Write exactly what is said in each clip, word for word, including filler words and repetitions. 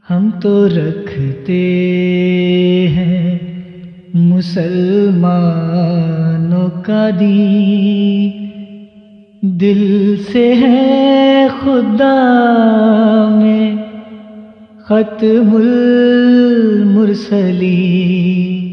ہم تو رکھتے ہیں مسلمانوں کا دین، دل سے ہے خدا میں ختم المرسلین۔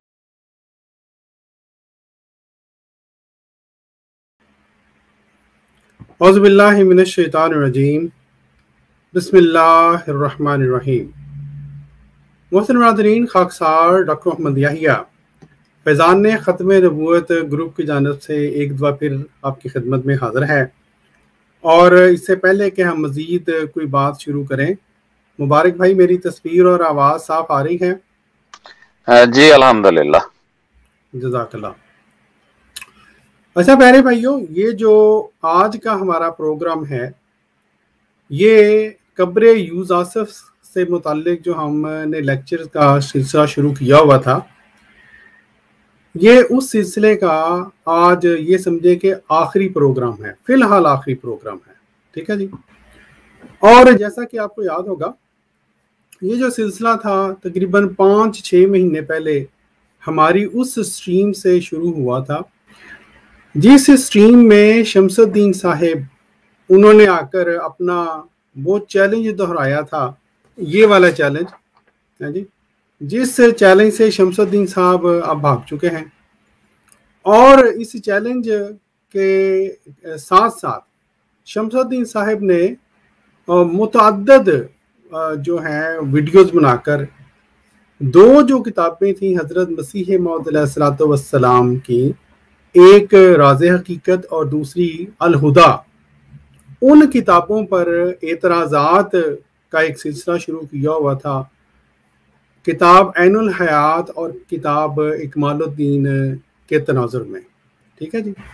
اعوذ باللہ من الشیطان الرجیم، بسم اللہ الرحمن الرحیم۔ محترم ناظرین، خاکسار ڈاکٹر محمد یحییٰ فیضان نے ختم نبوت گروپ کی جانب سے ایک دفعہ پھر آپ کی خدمت میں حاضر ہے، اور اس سے پہلے کہ ہم مزید کوئی بات شروع کریں، مبارک بھائی میری تصویر اور آواز صاف آ رہی ہے؟ جی الحمدللہ، جزاک اللہ۔ اچھا پیارے بھائیوں، یہ جو آج کا ہمارا پروگرام ہے یہ قبر یوزاسف سے متعلق جو ہم نے لیکچر کا سلسلہ شروع کیا ہوا تھا، یہ اس سلسلے کا آج یہ سمجھے کہ آخری پروگرام ہے، فی الحال آخری پروگرام ہے، ٹھیک ہے جی۔ اور جیسا کہ آپ کو یاد ہوگا یہ جو سلسلہ تھا تقریباً پانچ چھ مہینے پہلے ہماری اس سٹریم سے شروع ہوا تھا، جس سٹریم میں شمس الدین صاحب انہوں نے آ کر اپنا وہ چیلنج دہرایا تھا، یہ والا چیلنج ہے جی، جس چیلنج سے شمس الدین صاحب اب بھاگ چکے ہیں، اور اس چیلنج کے ساتھ ساتھ شمس الدین صاحب نے متعدد جو ہیں ویڈیوز بنا کر دو جو کتابیں تھیں حضرت مسیح موعود علیہ الصلوۃ والسلام کی، ایک راز حقیقت اور دوسری الہدیٰ، ان کتابوں پر اعتراضات کا ایک سلسلہ شروع کیا ہوا تھا، کتاب عین الحیات اور کتاب اکمال الدین کے تناظر میں، ٹھیک ہے جی۔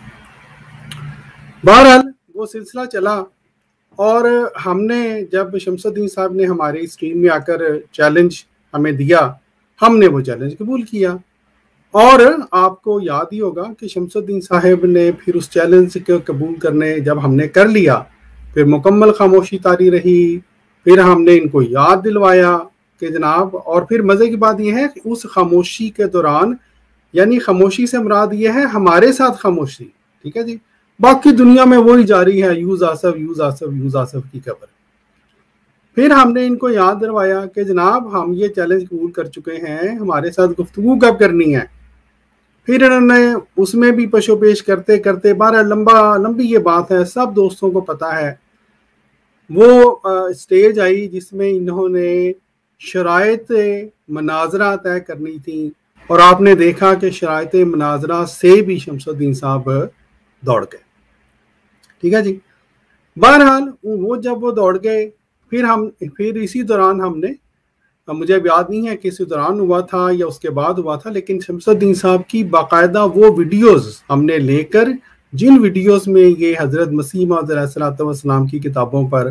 بہرحال وہ سلسلہ چلا، اور ہم نے جب شمس الدین صاحب نے ہماری اسٹریم میں آ کر چیلنج ہمیں دیا، ہم نے وہ چیلنج قبول کیا، اور آپ کو یاد ہی ہوگا کہ شمس الدین صاحب نے پھر اس چیلنج کو قبول کرنے جب ہم نے کر لیا، پھر مکمل خاموشی طاری رہی، پھر ہم نے ان کو یاد دلوایا کہ جناب، اور پھر مزے کی بات یہ ہے کہ اس خاموشی کے دوران، یعنی خاموشی سے مراد یہ ہے ہمارے ساتھ خاموشی، ٹھیک ہے جی، باقی دنیا میں وہی جاری ہے، یوز آصف یوز آصف یوز آصف کی خبر۔ پھر ہم نے ان کو یاد دلوایا کہ جناب ہم یہ چیلنج قبول کر چکے ہیں، ہمارے ساتھ گفتگو کب کرنی ہے۔ پھر انہوں نے اس میں بھی پشو پیش کرتے کرتے، بارہ لمبا لمبی یہ بات ہے، سب دوستوں کو پتہ ہے، وہ اسٹیج آئی جس میں انہوں نے شرائط مناظرہ طے کرنی تھی، اور آپ نے دیکھا کہ شرائط مناظرہ سے بھی شمس الدین صاحب دوڑ گئے، ٹھیک ہے جی۔ بہرحال وہ جب وہ دوڑ گئے، پھر ہم پھر اسی دوران ہم نے، مجھے اب یاد نہیں ہے کہ اسی دوران ہوا تھا یا اس کے بعد ہوا تھا، لیکن شمس الدین صاحب کی باقاعدہ وہ ویڈیوز ہم نے لے کر، جن ویڈیوز میں یہ حضرت مسیح موعود علیہ الصلوۃ والسلام کی کتابوں پر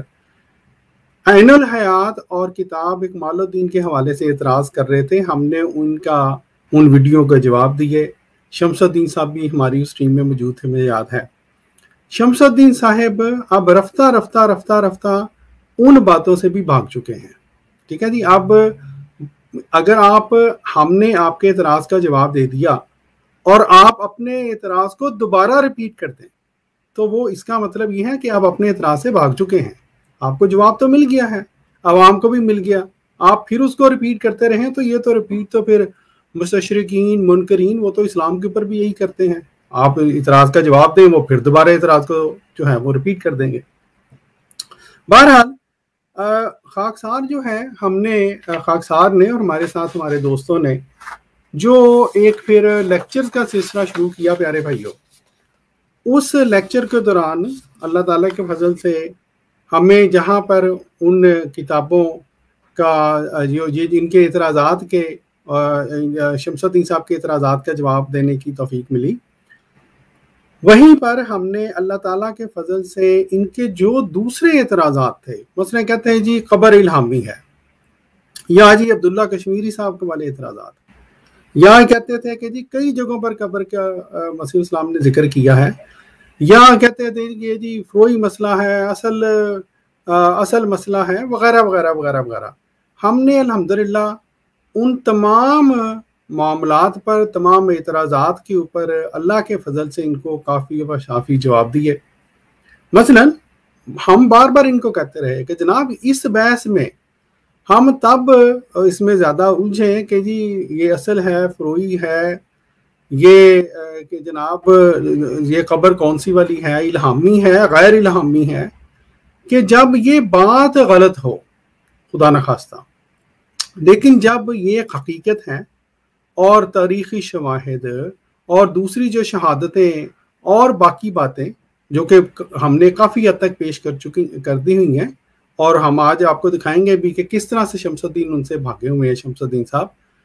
عین الحیات اور کتاب اکمال الدین کے حوالے سے اعتراض کر رہے تھے، ہم نے ان کا ان ویڈیو کا جواب دیے۔ شمس الدین صاحب بھی ہماری اس ٹیم میں موجود تھے، مجھے یاد ہے۔ شمس الدین صاحب اب رفتہ رفتہ رفتہ رفتہ ان باتوں سے بھی بھاگ چکے ہیں، ٹھیک ہے جی۔ اب اگر آپ ہم نے آپ کے اعتراض کا جواب دے دیا اور آپ اپنے اعتراض کو دوبارہ ریپیٹ کرتے ہیں، تو وہ اس کا مطلب یہ ہے کہ آپ اپنے اعتراض سے بھاگ چکے ہیں، آپ کو جواب تو مل گیا ہے، عوام کو بھی مل گیا، آپ پھر اس کو ریپیٹ کرتے رہیں تو یہ تو ریپیٹ تو پھر مستشرقین منکرین وہ تو اسلام کے اوپر بھی یہی کرتے ہیں، آپ اعتراض کا جواب دیں وہ پھر دوبارہ اعتراض کو جو ہے وہ ریپیٹ کر دیں گے۔ بہرحال خاکسار جو ہے، ہم نے خاکسار نے اور ہمارے ساتھ ہمارے دوستوں نے جو ایک پھر لیکچر کا سلسلہ شروع کیا پیارے بھائیوں، اس لیکچر کے دوران اللہ تعالیٰ کے فضل سے ہمیں جہاں پر ان کتابوں کا جو یہ ان کے اعتراضات کے شمس الدین صاحب کے اعتراضات کا جواب دینے کی توفیق ملی، وہیں پر ہم نے اللہ تعالیٰ کے فضل سے ان کے جو دوسرے اعتراضات تھے، مثلا کہتے ہیں جی قبر الہامی ہے، یا جی عبداللہ کشمیری صاحب کے والے اعتراضات، یا کہتے تھے کہ جی کئی جگہوں پر قبر کا مسیح اسلام نے ذکر کیا ہے، یا کہتے تھے کہ جی فروئی مسئلہ ہے، اصل اصل مسئلہ ہے، وغیرہ وغیرہ وغیرہ وغیرہ۔ ہم نے الحمدللہ ان تمام معاملات پر، تمام اعتراضات کے اوپر اللہ کے فضل سے ان کو کافی و شافی جواب دیے۔ مثلا ہم بار بار ان کو کہتے رہے کہ جناب اس بحث میں ہم تب اس میں زیادہ الجھیں کہ جی یہ اصل ہے، فروعی ہے، یہ کہ جناب یہ قبر کون سی والی ہے، الہامی ہے، غیر الہامی ہے، کہ جب یہ بات غلط ہو خدا نخواستہ، لیکن جب یہ حقیقت ہے اور تاریخی شواہد اور دوسری جو شہادتیں اور باقی باتیں جو کہ ہم نے کافی حد تک پیش کر چکی کر دی ہوئی ہیں، اور ہم آج آپ کو دکھائیں گے بھی کہ کس طرح سے شمس الدین ان سے بھاگے ہوئے ہیں شمس الدین صاحب،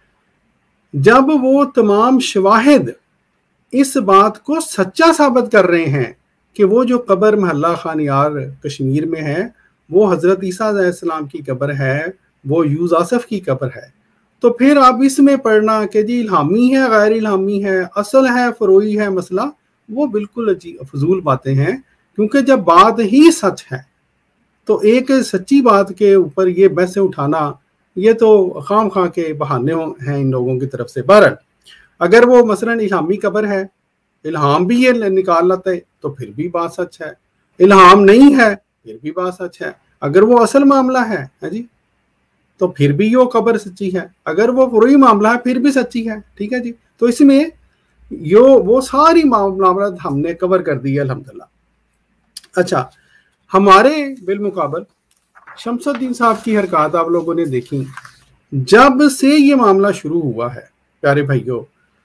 جب وہ تمام شواہد اس بات کو سچا ثابت کر رہے ہیں کہ وہ جو قبر محلہ خانیار کشمیر میں ہے وہ حضرت عیسیٰ علیہ السلام کی قبر ہے، وہ یوز آصف کی قبر ہے، تو پھر آپ اس میں پڑھنا کہ جی الہامی ہے، غیر الہامی ہے، اصل ہے، فروعی ہے مسئلہ، وہ بالکل عجیب فضول باتیں ہیں، کیونکہ جب بات ہی سچ ہے تو ایک سچی بات کے اوپر یہ بحثیں اٹھانا یہ تو خام خواہ کے بہانے ہیں ان لوگوں کی طرف سے۔ بہرحال اگر وہ مثلا الہامی قبر ہے، الہام بھی یہ نکال لاتے تو پھر بھی بات سچ ہے، الہام نہیں ہے پھر بھی بات سچ ہے، اگر وہ اصل معاملہ ہے ہے جی تو پھر بھی وہ قبر سچی ہے، اگر وہ فروعی معاملہ ہے پھر بھی سچی ہے، ٹھیک ہے جی۔ تو اس میں یہ وہ ساری معاملات ہم نے کور کر دی ہے الحمدللہ۔ اچھا، ہمارے بالمقابل شمس الدین صاحب کی حرکات آپ لوگوں نے دیکھی، جب سے یہ معاملہ شروع ہوا ہے پیارے بھائیوں،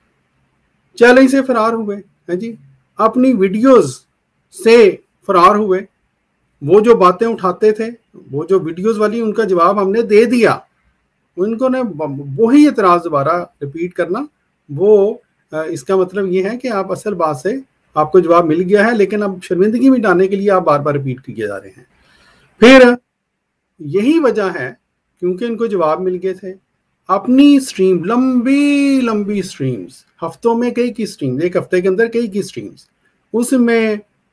چیلنج سے فرار ہوئے ہیں جی، اپنی ویڈیوز سے فرار ہوئے، وہ جو باتیں اٹھاتے تھے، وہ جو ویڈیوز والی ان کا جواب ہم نے دے دیا، ان کو نے وہی اعتراض دوبارہ ریپیٹ کرنا، وہ اس کا مطلب یہ ہے کہ آپ اصل بات سے آپ کو جواب مل گیا ہے، لیکن اب شرمندگی مٹانے کے لیے آپ بار بار ریپیٹ کیے جا رہے ہیں۔ پھر یہی وجہ ہے کیونکہ ان کو جواب مل گئے تھے، اپنی سٹریم لمبی لمبی سٹریمز، ہفتوں میں کئی کی سٹریمز، ایک ہفتے کے اندر کئی کی سٹریمز، اس میں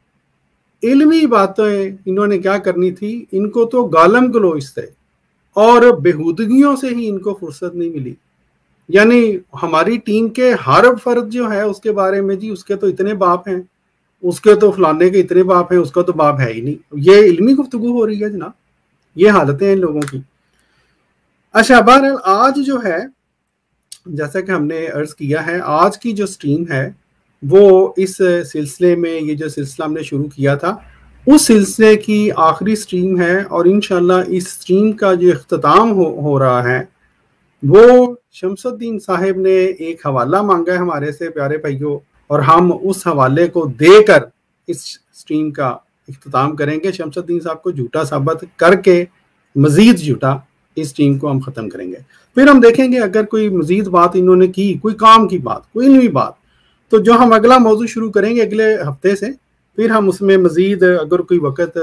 علمی باتیں انہوں نے کیا کرنی تھی، ان کو تو گالم گلوچ تھے اور بےہودگیوں سے ہی ان کو فرصت نہیں ملی۔ یعنی ہماری ٹیم کے ہر فرد جو ہے اس کے بارے میں جی اس کے تو اتنے باپ ہیں، اس کے تو فلانے کے اتنے باپ ہیں، اس کا تو باپ ہے ہی نہیں، یہ علمی گفتگو ہو رہی ہے جناب، یہ حالتیں ہیں ان لوگوں کی۔ اچھا، بہرحال آج جو ہے جیسا کہ ہم نے عرض کیا ہے، آج کی جو سٹریم ہے وہ اس سلسلے میں، یہ جو سلسلہ ہم نے شروع کیا تھا اس سلسلے کی آخری سٹریم ہے، اور انشاءاللہ اس سٹریم کا جو اختتام ہو, ہو رہا ہے وہ شمس الدین صاحب نے ایک حوالہ مانگا ہے ہمارے سے پیارے بھائیوں، اور ہم اس حوالے کو دے کر اس سٹریم کا اختتام کریں گے، شمس الدین صاحب کو جھوٹا ثابت کر کے مزید جھوٹا اس ٹیم کو ہم ختم کریں گے۔ پھر ہم دیکھیں گے اگر کوئی مزید بات انہوں نے کی، کوئی کام کی بات، کوئی علمی بات، تو جو ہم اگلا موضوع شروع کریں گے اگلے ہفتے سے، پھر ہم اس میں مزید اگر کوئی وقت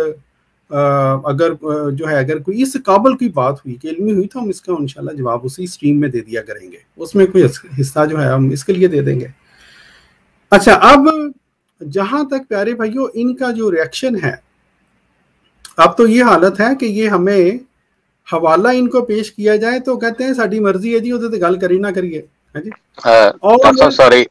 اگر جو ہے اگر کوئی اس قابل کی بات ہوئی کہ علمی ہوئی تو ہم اس کا انشاءاللہ جواب اسی سٹریم میں دے دیا کریں گے، اس میں کوئی حصہ جو ہے ہم اس کے لیے دے دیں گے۔ اچھا، اب جہاں تک پیارے بھائیوں ان کا جو ریاکشن ہے، اب تو یہ حالت ہے کہ یہ ہمیں حوالہ ان کو پیش کیا جائے تو کہتے ہیں ساڈی مرضی ہے جی، وہ تو گل کری نہ کریے جی۔ اور سوری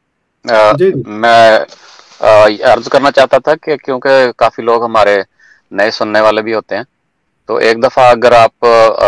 میں عرض کرنا چاہتا تھا کہ کیونکہ کافی لوگ ہمارے نئے سننے والے بھی ہوتے ہیں، تو ایک دفعہ اگر آپ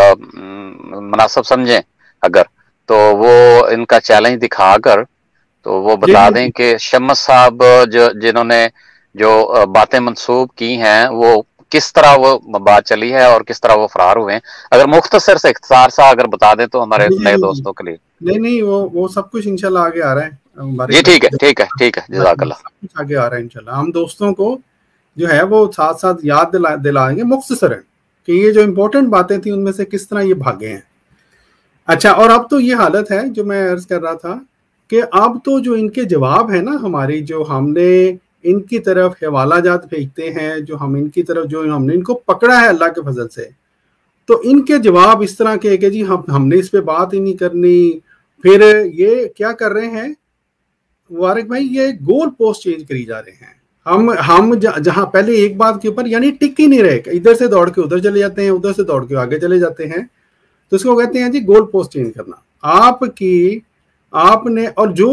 مناسب سمجھیں اگر تو وہ ان کا چیلنج دکھا کر تو وہ بتا دیں کہ شمس صاحب جو جنہوں نے جو باتیں منسوب کی ہیں وہ کس طرح وہ بات چلی ہے اور کس طرح وہ فرار ہوئے ہیں، اگر مختصر سے اختصار سا اگر بتا دیں تو ہمارے نئے دوستوں کے لیے۔ نہیں نہیں وہ وہ سب کچھ انشاءاللہ آگے آ رہا ہے جی، ٹھیک ہے ٹھیک ہے ٹھیک ہے، جزاک اللہ، سب کچھ آگے آ رہا ہے انشاءاللہ۔ ہم دوستوں کو جو ہے وہ ساتھ ساتھ یاد دلائیں گے مختصراً کہ یہ جو امپورٹنٹ باتیں تھیں ان میں سے کس طرح یہ بھاگے ہیں۔ اچھا، اور اب تو یہ حالت ہے جو میں عرض کر رہا تھا کہ اب تو جو ان کے جواب ہے نا، ہماری جو ہم نے ان کی طرف حوالہ جات بھیجتے ہیں، جو ہم ان کی طرف جو ہم نے ان کو پکڑا ہے اللہ کے فضل سے، تو ان کے جواب اس طرح کے کہ جی ہم ہم نے اس پہ بات ہی نہیں کرنی۔ پھر یہ کیا کر رہے ہیں مبارک بھائی، یہ گول پوسٹ چینج کری جا رہے ہیں۔ ہم ہم جہاں پہلے ایک بات کے اوپر یعنی ٹک ہی نہیں رہے، ادھر سے دوڑ کے ادھر چلے جاتے ہیں، ادھر سے دوڑ کے آگے چلے جاتے ہیں۔ تو اس کو کہتے ہیں جی گول پوسٹ چینج کرنا. آپ کی آپ نے اور جو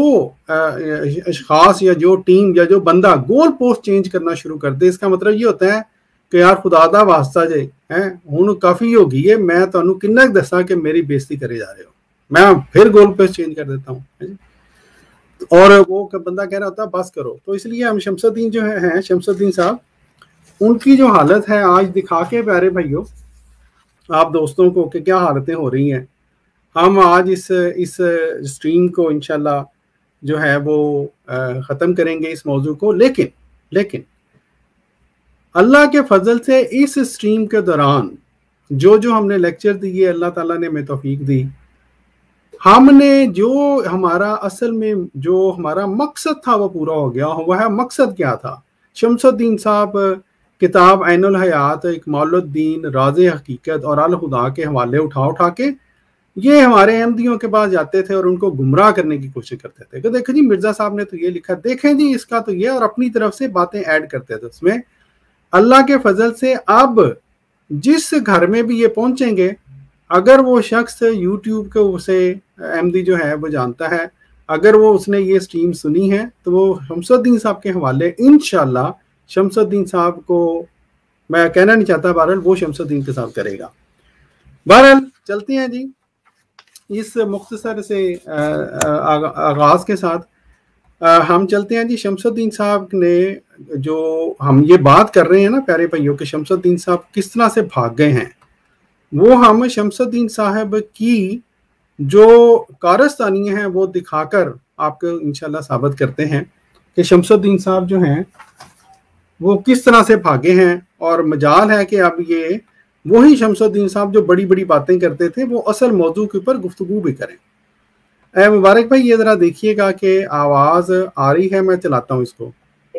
اشخاص یا جو ٹیم یا جو بندہ گول پوسٹ چینج کرنا شروع کر دے, اس کا مطلب یہ ہوتا ہے کہ یار خدا دا واسطہ جے ہیں ہوں کافی ہو گئی ہے, میں تمہیں کنا دساں کہ میری بےزتی کرے جا رہے ہو, میں پھر گول پوسٹ چینج کر دیتا ہوں. اور وہ بندہ کہہ رہا ہوتا ہے بس کرو. تو اس لیے ہم شمس الدین جو ہیں شمس الدین صاحب, ان کی جو حالت ہے آج دکھا کے پیارے بھائیوں آپ دوستوں کو کہ کیا حالتیں ہو رہی ہیں, ہم آج اس اس اسٹریم کو انشاءاللہ جو ہے وہ ختم کریں گے اس موضوع کو. لیکن لیکن اللہ کے فضل سے اس اسٹریم کے دوران جو جو ہم نے لیکچر دیے, اللہ تعالیٰ نے ہمیں توفیق دی, ہم نے جو ہمارا اصل میں جو ہمارا مقصد تھا وہ پورا ہو گیا. وہ ہے مقصد کیا تھا؟ شمس الدین صاحب کتاب عین الحیات, اکمال الدین, راز حقیقت اور الہدا کے حوالے اٹھا اٹھا کے یہ ہمارے احمدیوں کے پاس جاتے تھے اور ان کو گمراہ کرنے کی کوشش کرتے تھے کہ دیکھیں جی مرزا صاحب نے تو یہ لکھا, دیکھیں جی اس کا تو یہ, اور اپنی طرف سے باتیں ایڈ کرتے تھے اس میں. اللہ کے فضل سے اب جس گھر میں بھی یہ پہنچیں گے, اگر وہ شخص یوٹیوب کے سے احمدی جو ہے وہ جانتا ہے, اگر وہ اس نے یہ سٹریم سنی ہے تو وہ شمس الدین صاحب کے حوالے انشاءاللہ شمس الدین صاحب کو, میں کہنا نہیں چاہتا, بہرحال وہ شمس الدین کے ساتھ کرے گا. بہرحال چلتے ہیں جی اس مختصر سے آغاز کے ساتھ ہم چلتے ہیں جی. شمس الدین صاحب نے جو ہم یہ بات کر رہے ہیں نا پیارے بھائیوں کہ شمس الدین صاحب کس طرح سے بھاگ گئے ہیں, وہ ہم شمس الدین صاحب کی جو کارستانیاں ہیں وہ دکھا کر آپ کو انشاءاللہ ثابت کرتے ہیں کہ شمس الدین صاحب جو ہیں وہ کس طرح سے بھاگے ہیں. اور مجال ہے کہ اب یہ وہی شمس الدین صاحب جو بڑی بڑی باتیں کرتے تھے وہ اصل موضوع کے اوپر گفتگو بھی کریں. اے مبارک بھائی یہ ذرا دیکھیے گا کہ آواز آ رہی ہے, میں چلاتا ہوں اس کو.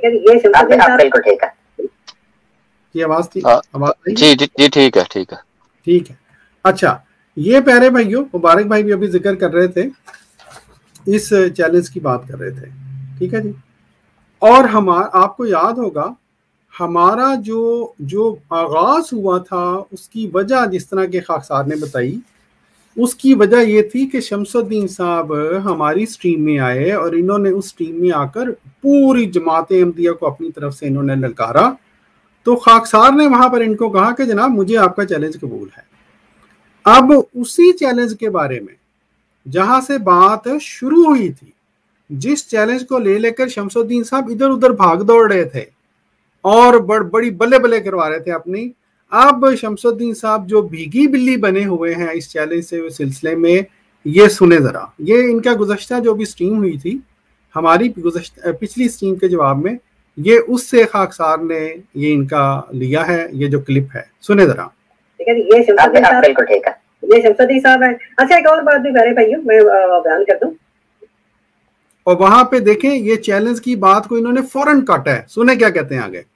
یہ آواز جی جی ٹھیک ہے ٹھیک ہے ٹھیک ہے. اچھا یہ پیارے بھائیوں مبارک بھائی بھی ابھی ذکر کر رہے تھے, اس چیلنج کی بات کر رہے تھے, ٹھیک ہے جی. اور ہمارا آپ کو یاد ہوگا ہمارا جو جو آغاز ہوا تھا اس کی وجہ جس طرح کے خاکسار نے بتائی, اس کی وجہ یہ تھی کہ شمس الدین صاحب ہماری سٹریم میں آئے اور انہوں نے اس سٹریم میں آ کر پوری جماعت احمدیہ کو اپنی طرف سے انہوں نے للکارا. تو خاکسار نے وہاں پر ان کو کہا کہ جناب مجھے آپ کا چیلنج قبول ہے. اب اسی چیلنج کے بارے میں جہاں سے بات شروع ہوئی تھی, جس چیلنج کو لے لے کر شمس الدین صاحب ادھر ادھر بھاگ دوڑ رہے تھے اور بڑ بڑی بلے بلے کروا رہے تھے اپنی, اب شمس الدین صاحب جو بھیگی بلی بنے ہوئے ہیں اس چیلنج سے سلسلے میں, یہ سنیں ذرا. یہ ان کا گزشتہ جو بھی سٹریم ہوئی تھی ہماری گزشتہ پچھلی سٹریم کے جواب میں, یہ اس سے خاکسار نے یہ ان کا لیا ہے, یہ جو کلپ ہے سنیں ذرا. یہ شمس الدین صاحب ہیں. اچھا ایک اور بات بھی میرے بھائیوں میں بیان کر دوں, اور وہاں پہ دیکھیں یہ چیلنج کی بات کو انہوں نے فوراً کاٹا ہے. سنیں کیا کہتے ہیں آگے.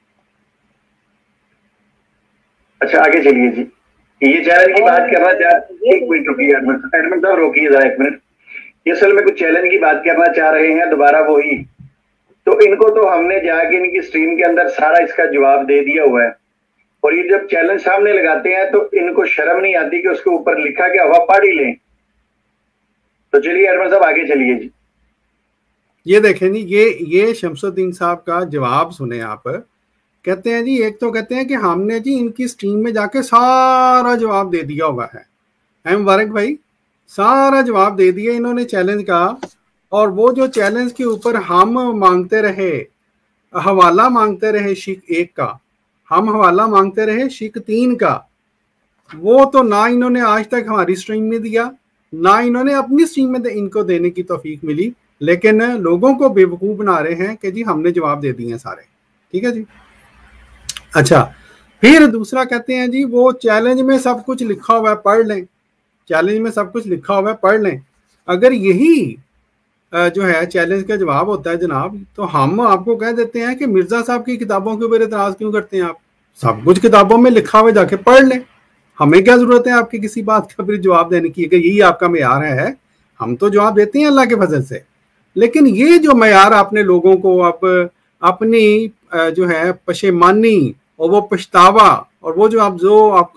اچھا آگے چلیے جی. یہ چیلنج کی بات کرنا چاہ ایک منٹ رکیے ایڈمن صاحب, روکیے ذرا ایک منٹ. یہ اصل میں کچھ چیلنج کی بات کرنا چاہ رہے ہیں دوبارہ وہی, تو ان کو تو ہم نے جا کے ان کی اسٹریم کے اندر سارا اس کا جواب دے دیا ہوا ہے, اور یہ جب چیلنج سامنے لگاتے ہیں تو ان کو شرم نہیں آتی کہ اس کے اوپر لکھا کہ ہوا پڑھ ہی لیں. تو چلیے ایڈمن صاحب آگے چلیے جی. یہ دیکھیں جی یہ یہ شمس الدین صاحب کا جواب سنیں آپ. کہتے ہیں جی ایک تو کہتے ہیں کہ ہم نے جی ان کی سٹریم میں جا کے سارا جواب دے دیا ہوا ہے. اے مبارک بھائی سارا جواب دے دیا انہوں نے چیلنج کا, اور وہ جو چیلنج کے اوپر ہم مانگتے رہے, حوالہ مانگتے رہے شک ایک کا, ہم حوالہ مانگتے رہے شک تین کا, وہ تو نہ انہوں نے آج تک ہماری سٹریم میں دیا, نہ انہوں نے اپنی سٹریم میں ان کو دینے کی توفیق ملی, لیکن لوگوں کو بے وقوف بنا رہے ہیں کہ جی ہم نے جواب دے دیے ہیں سارے. ٹھیک ہے جی. اچھا پھر دوسرا کہتے ہیں جی وہ چیلنج میں سب کچھ لکھا ہوا ہے پڑھ لیں, چیلنج میں سب کچھ لکھا ہوا ہے پڑھ لیں. اگر یہی جو ہے چیلنج کا جواب ہوتا ہے جناب, تو ہم آپ کو کہہ دیتے ہیں کہ مرزا صاحب کی کتابوں کے اوپر اعتراض کیوں کرتے ہیں آپ؟ سب کچھ کتابوں میں لکھا ہوا جا کے پڑھ لیں, ہمیں کیا ضرورت ہے آپ کی کسی بات کا پھر جواب دینے کی؟ اگر یہی آپ کا معیار ہے ہم تو جواب دیتے ہیں اللہ کے فضل سے. لیکن یہ جو معیار آپ نے لوگوں کو اب اپنی جو ہے پشیمانی اور وہ پچھتاوا اور وہ جو آپ جو آپ کو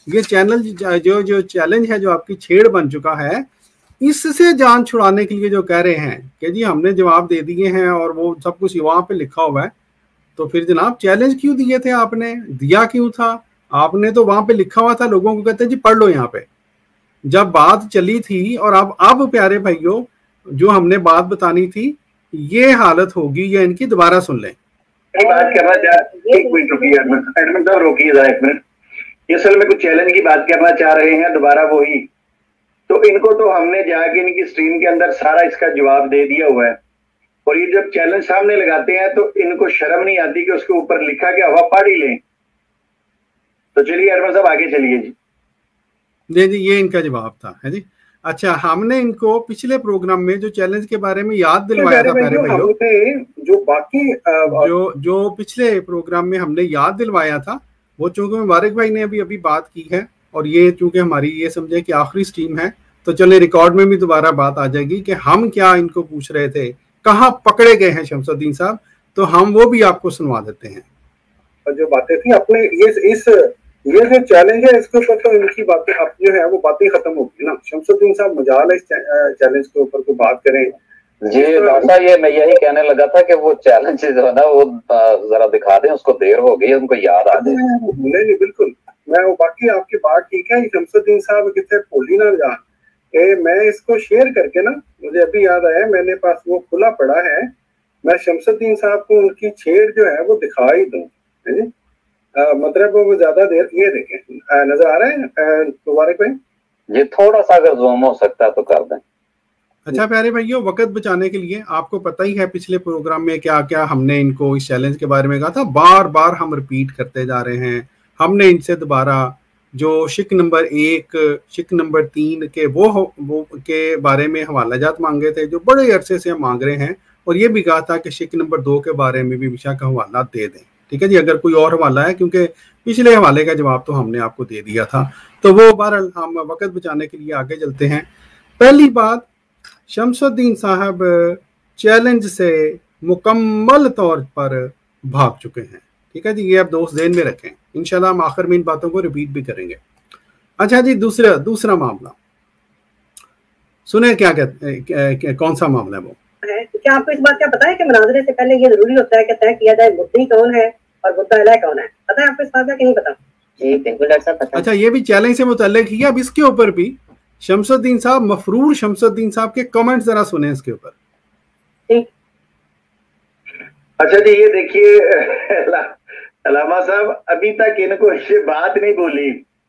ये चैनल जो जो चैलेंज है जो आपकी छेड़ बन चुका है, इससे जान छुड़ाने के लिए जो कह रहे हैं कि जी हमने जवाब दे दिए हैं और वो सब कुछ वहाँ पे लिखा हुआ है, तो फिर जनाब चैलेंज क्यों दिए थे आपने, दिया क्यों था आपने? तो वहाँ पे लिखा हुआ था, लोगों को कहते हैं जी पढ़ लो यहाँ पे। जब बात चली थी और अब अब प्यारे भाइयों जो हमने बात बतानी थी ये हालत होगी, ये इनकी दोबारा सुन लें। बात करना चाह एक मिनट रुकिए एडमिन साहब, रोकिए जरा एक मिनट। ये असल में कुछ चैलेंज की बात करना चाह रहे हैं दोबारा वही, तो इनको तो हमने जाके इनकी स्ट्रीम के अंदर सारा इसका जवाब दे दिया हुआ है, और ये जब चैलेंज सामने लगाते हैं तो इनको शर्म नहीं आती कि उसके ऊपर लिखा क्या हुआ पढ़ ही लें। तो चलिए एडमिन साहब आगे चलिए जी। जी जी ये इनका जवाब था है जी। अच्छा, हमने इनको पिछले प्रोग्राम में जो चैलेंज के बारे में याद दिलवाया था प्यारे भाइयों, जो बाकी जो जो पिछले प्रोग्राम में हमने याद दिलवाया था, वो चूंकि मुबारक भाई ने अभी अभी बात की है और ये चूंकि हमारी ये समझे कि आखिरी स्ट्रीम है, तो चले रिकॉर्ड में भी दोबारा बात आ जाएगी कि हम क्या इनको पूछ रहे थे, कहाँ पकड़े गए हैं शमसुद्दीन साहब, तो हम वो भी आपको सुनवा देते हैं। जो बातें थी अपने ये इस ये जो चैलेंज है इसके ऊपर तो इनकी बातें अब जो है वो बातें खत्म होगी ना। शमसुद्दीन साहब मजाल है इस चैलेंज के ऊपर को बात करें। जी डॉक्टर, ये मैं यही कहने लगा था कि वो चैलेंज जो है ना वो जरा दिखा दें, उसको देर हो गई, उनको याद आ जाए। नहीं नहीं बिल्कुल, मैं वो बाकी आपकी बात ठीक है। शमसुद्दीन साहब कितने भूली ना जान, ए, मैं इसको शेयर करके ना मुझे अभी याद आया, मैंने पास वो खुला पड़ा है, मैं शमसुद्दीन साहब को उनकी छेड़ जो है वो दिखा ही दूं, है जी। मतलब वो ज्यादा देर, ये देखें नजर आ रहा है मुबारक भाई, ये थोड़ा सा अगर जूम हो सकता है तो कर दें। अच्छा प्यारे भाइयों, वक्त बचाने के लिए आपको पता ही है पिछले प्रोग्राम में क्या क्या हमने इनको इस चैलेंज के बारे में कहा था, बार बार हम रिपीट करते जा रहे हैं। हमने इनसे दोबारा जो शिक नंबर एक, शिक नंबर तीन के वो वो के बारे में हवाला जात मांगे थे जो बड़े अरसे से हम मांग रहे हैं, और ये भी कहा था कि शिक नंबर दो के बारे में भी विशा का हवाला दे दें, ठीक है जी, अगर कोई और हवाला है, क्योंकि पिछले हवाले का जवाब तो हमने आपको दे दिया था। तो वो बहरहाल हम वक्त बचाने के लिए आगे चलते हैं। पहली बात, शमसुद्दीन साहब चैलेंज से मुकम्मल तौर पर भाग चुके हैं, ठीक है जी, ये आप दोस्त ज़हन में रखें, इंशाल्लाह हम आखिर में इन बातों को रिपीट भी करेंगे। अच्छा जी, दूसरा दूसरा मामला सुने, क्या कहते, कौन सा मामला है वो? क्या आपको इस बात का पता है कि मुनाजरे से पहले ये जरूरी होता है कि तय किया जाए मुद्दई कौन है और मुद्दा अलह कौन है? पता है आपको इस बात का कि नहीं पता? जी बिल्कुल डॉक्टर साहब पता। अच्छा, ये भी चैलेंज से मुतल्लिक ही, अब इसके ऊपर भी शमसुद्दीन साहब, मफरूर शमसुद्दीन साहब के कमेंट जरा सुने इसके ऊपर। ठीक। अच्छा जी, ये देखिए अलामा साहब, अभी तक इनको ये बात नहीं बोली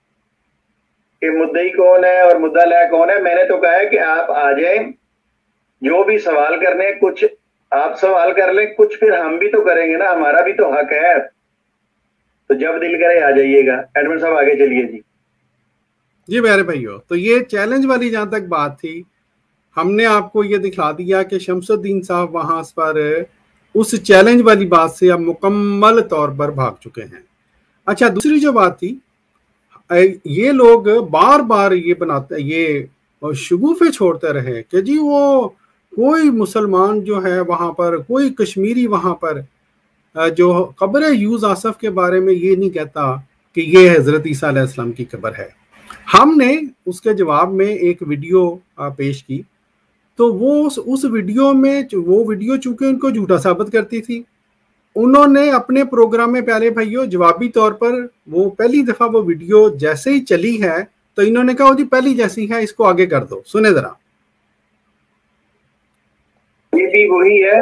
कि मुद्दई कौन है और मुद्दा अलह कौन है। मैंने तो कहा है कि आप आ जाएं, जो भी सवाल करने, कुछ आप सवाल कर लें, कुछ फिर हम भी तो करेंगे ना, हमारा भी तो हक है। तो जब दिल करे आ जाइएगा। एडमिन साहब आगे चलिए जी। जी प्यारे भाइयों, तो ये चैलेंज वाली जहां तक बात थी, हमने आपको ये दिखा दिया कि शमसुद्दीन साहब वहां पर उस चैलेंज वाली बात से अब मुकम्मल तौर पर भाग चुके हैं। अच्छा, दूसरी जो बात थी, ये लोग बार बार ये बनाते, ये शगुफे छोड़ते रहे कि जी वो कोई मुसलमान जो है वहाँ पर, कोई कश्मीरी वहाँ पर जो कब्र यूस आसफ के बारे में ये नहीं कहता कि ये हज़रत ईसा अलैहिस्सलाम की कब्र है। हमने उसके जवाब में एक वीडियो पेश की, तो वो उस, उस वीडियो में, वो वीडियो चूंकि उनको झूठा साबित करती थी, उन्होंने अपने प्रोग्राम में प्यारे भाइयों जवाबी तौर पर, वो पहली दफ़ा वो वीडियो जैसे ही चली है तो इन्होंने कहा जी पहली जैसी है, इसको आगे कर दो। सुने जरा। ये भी वही है,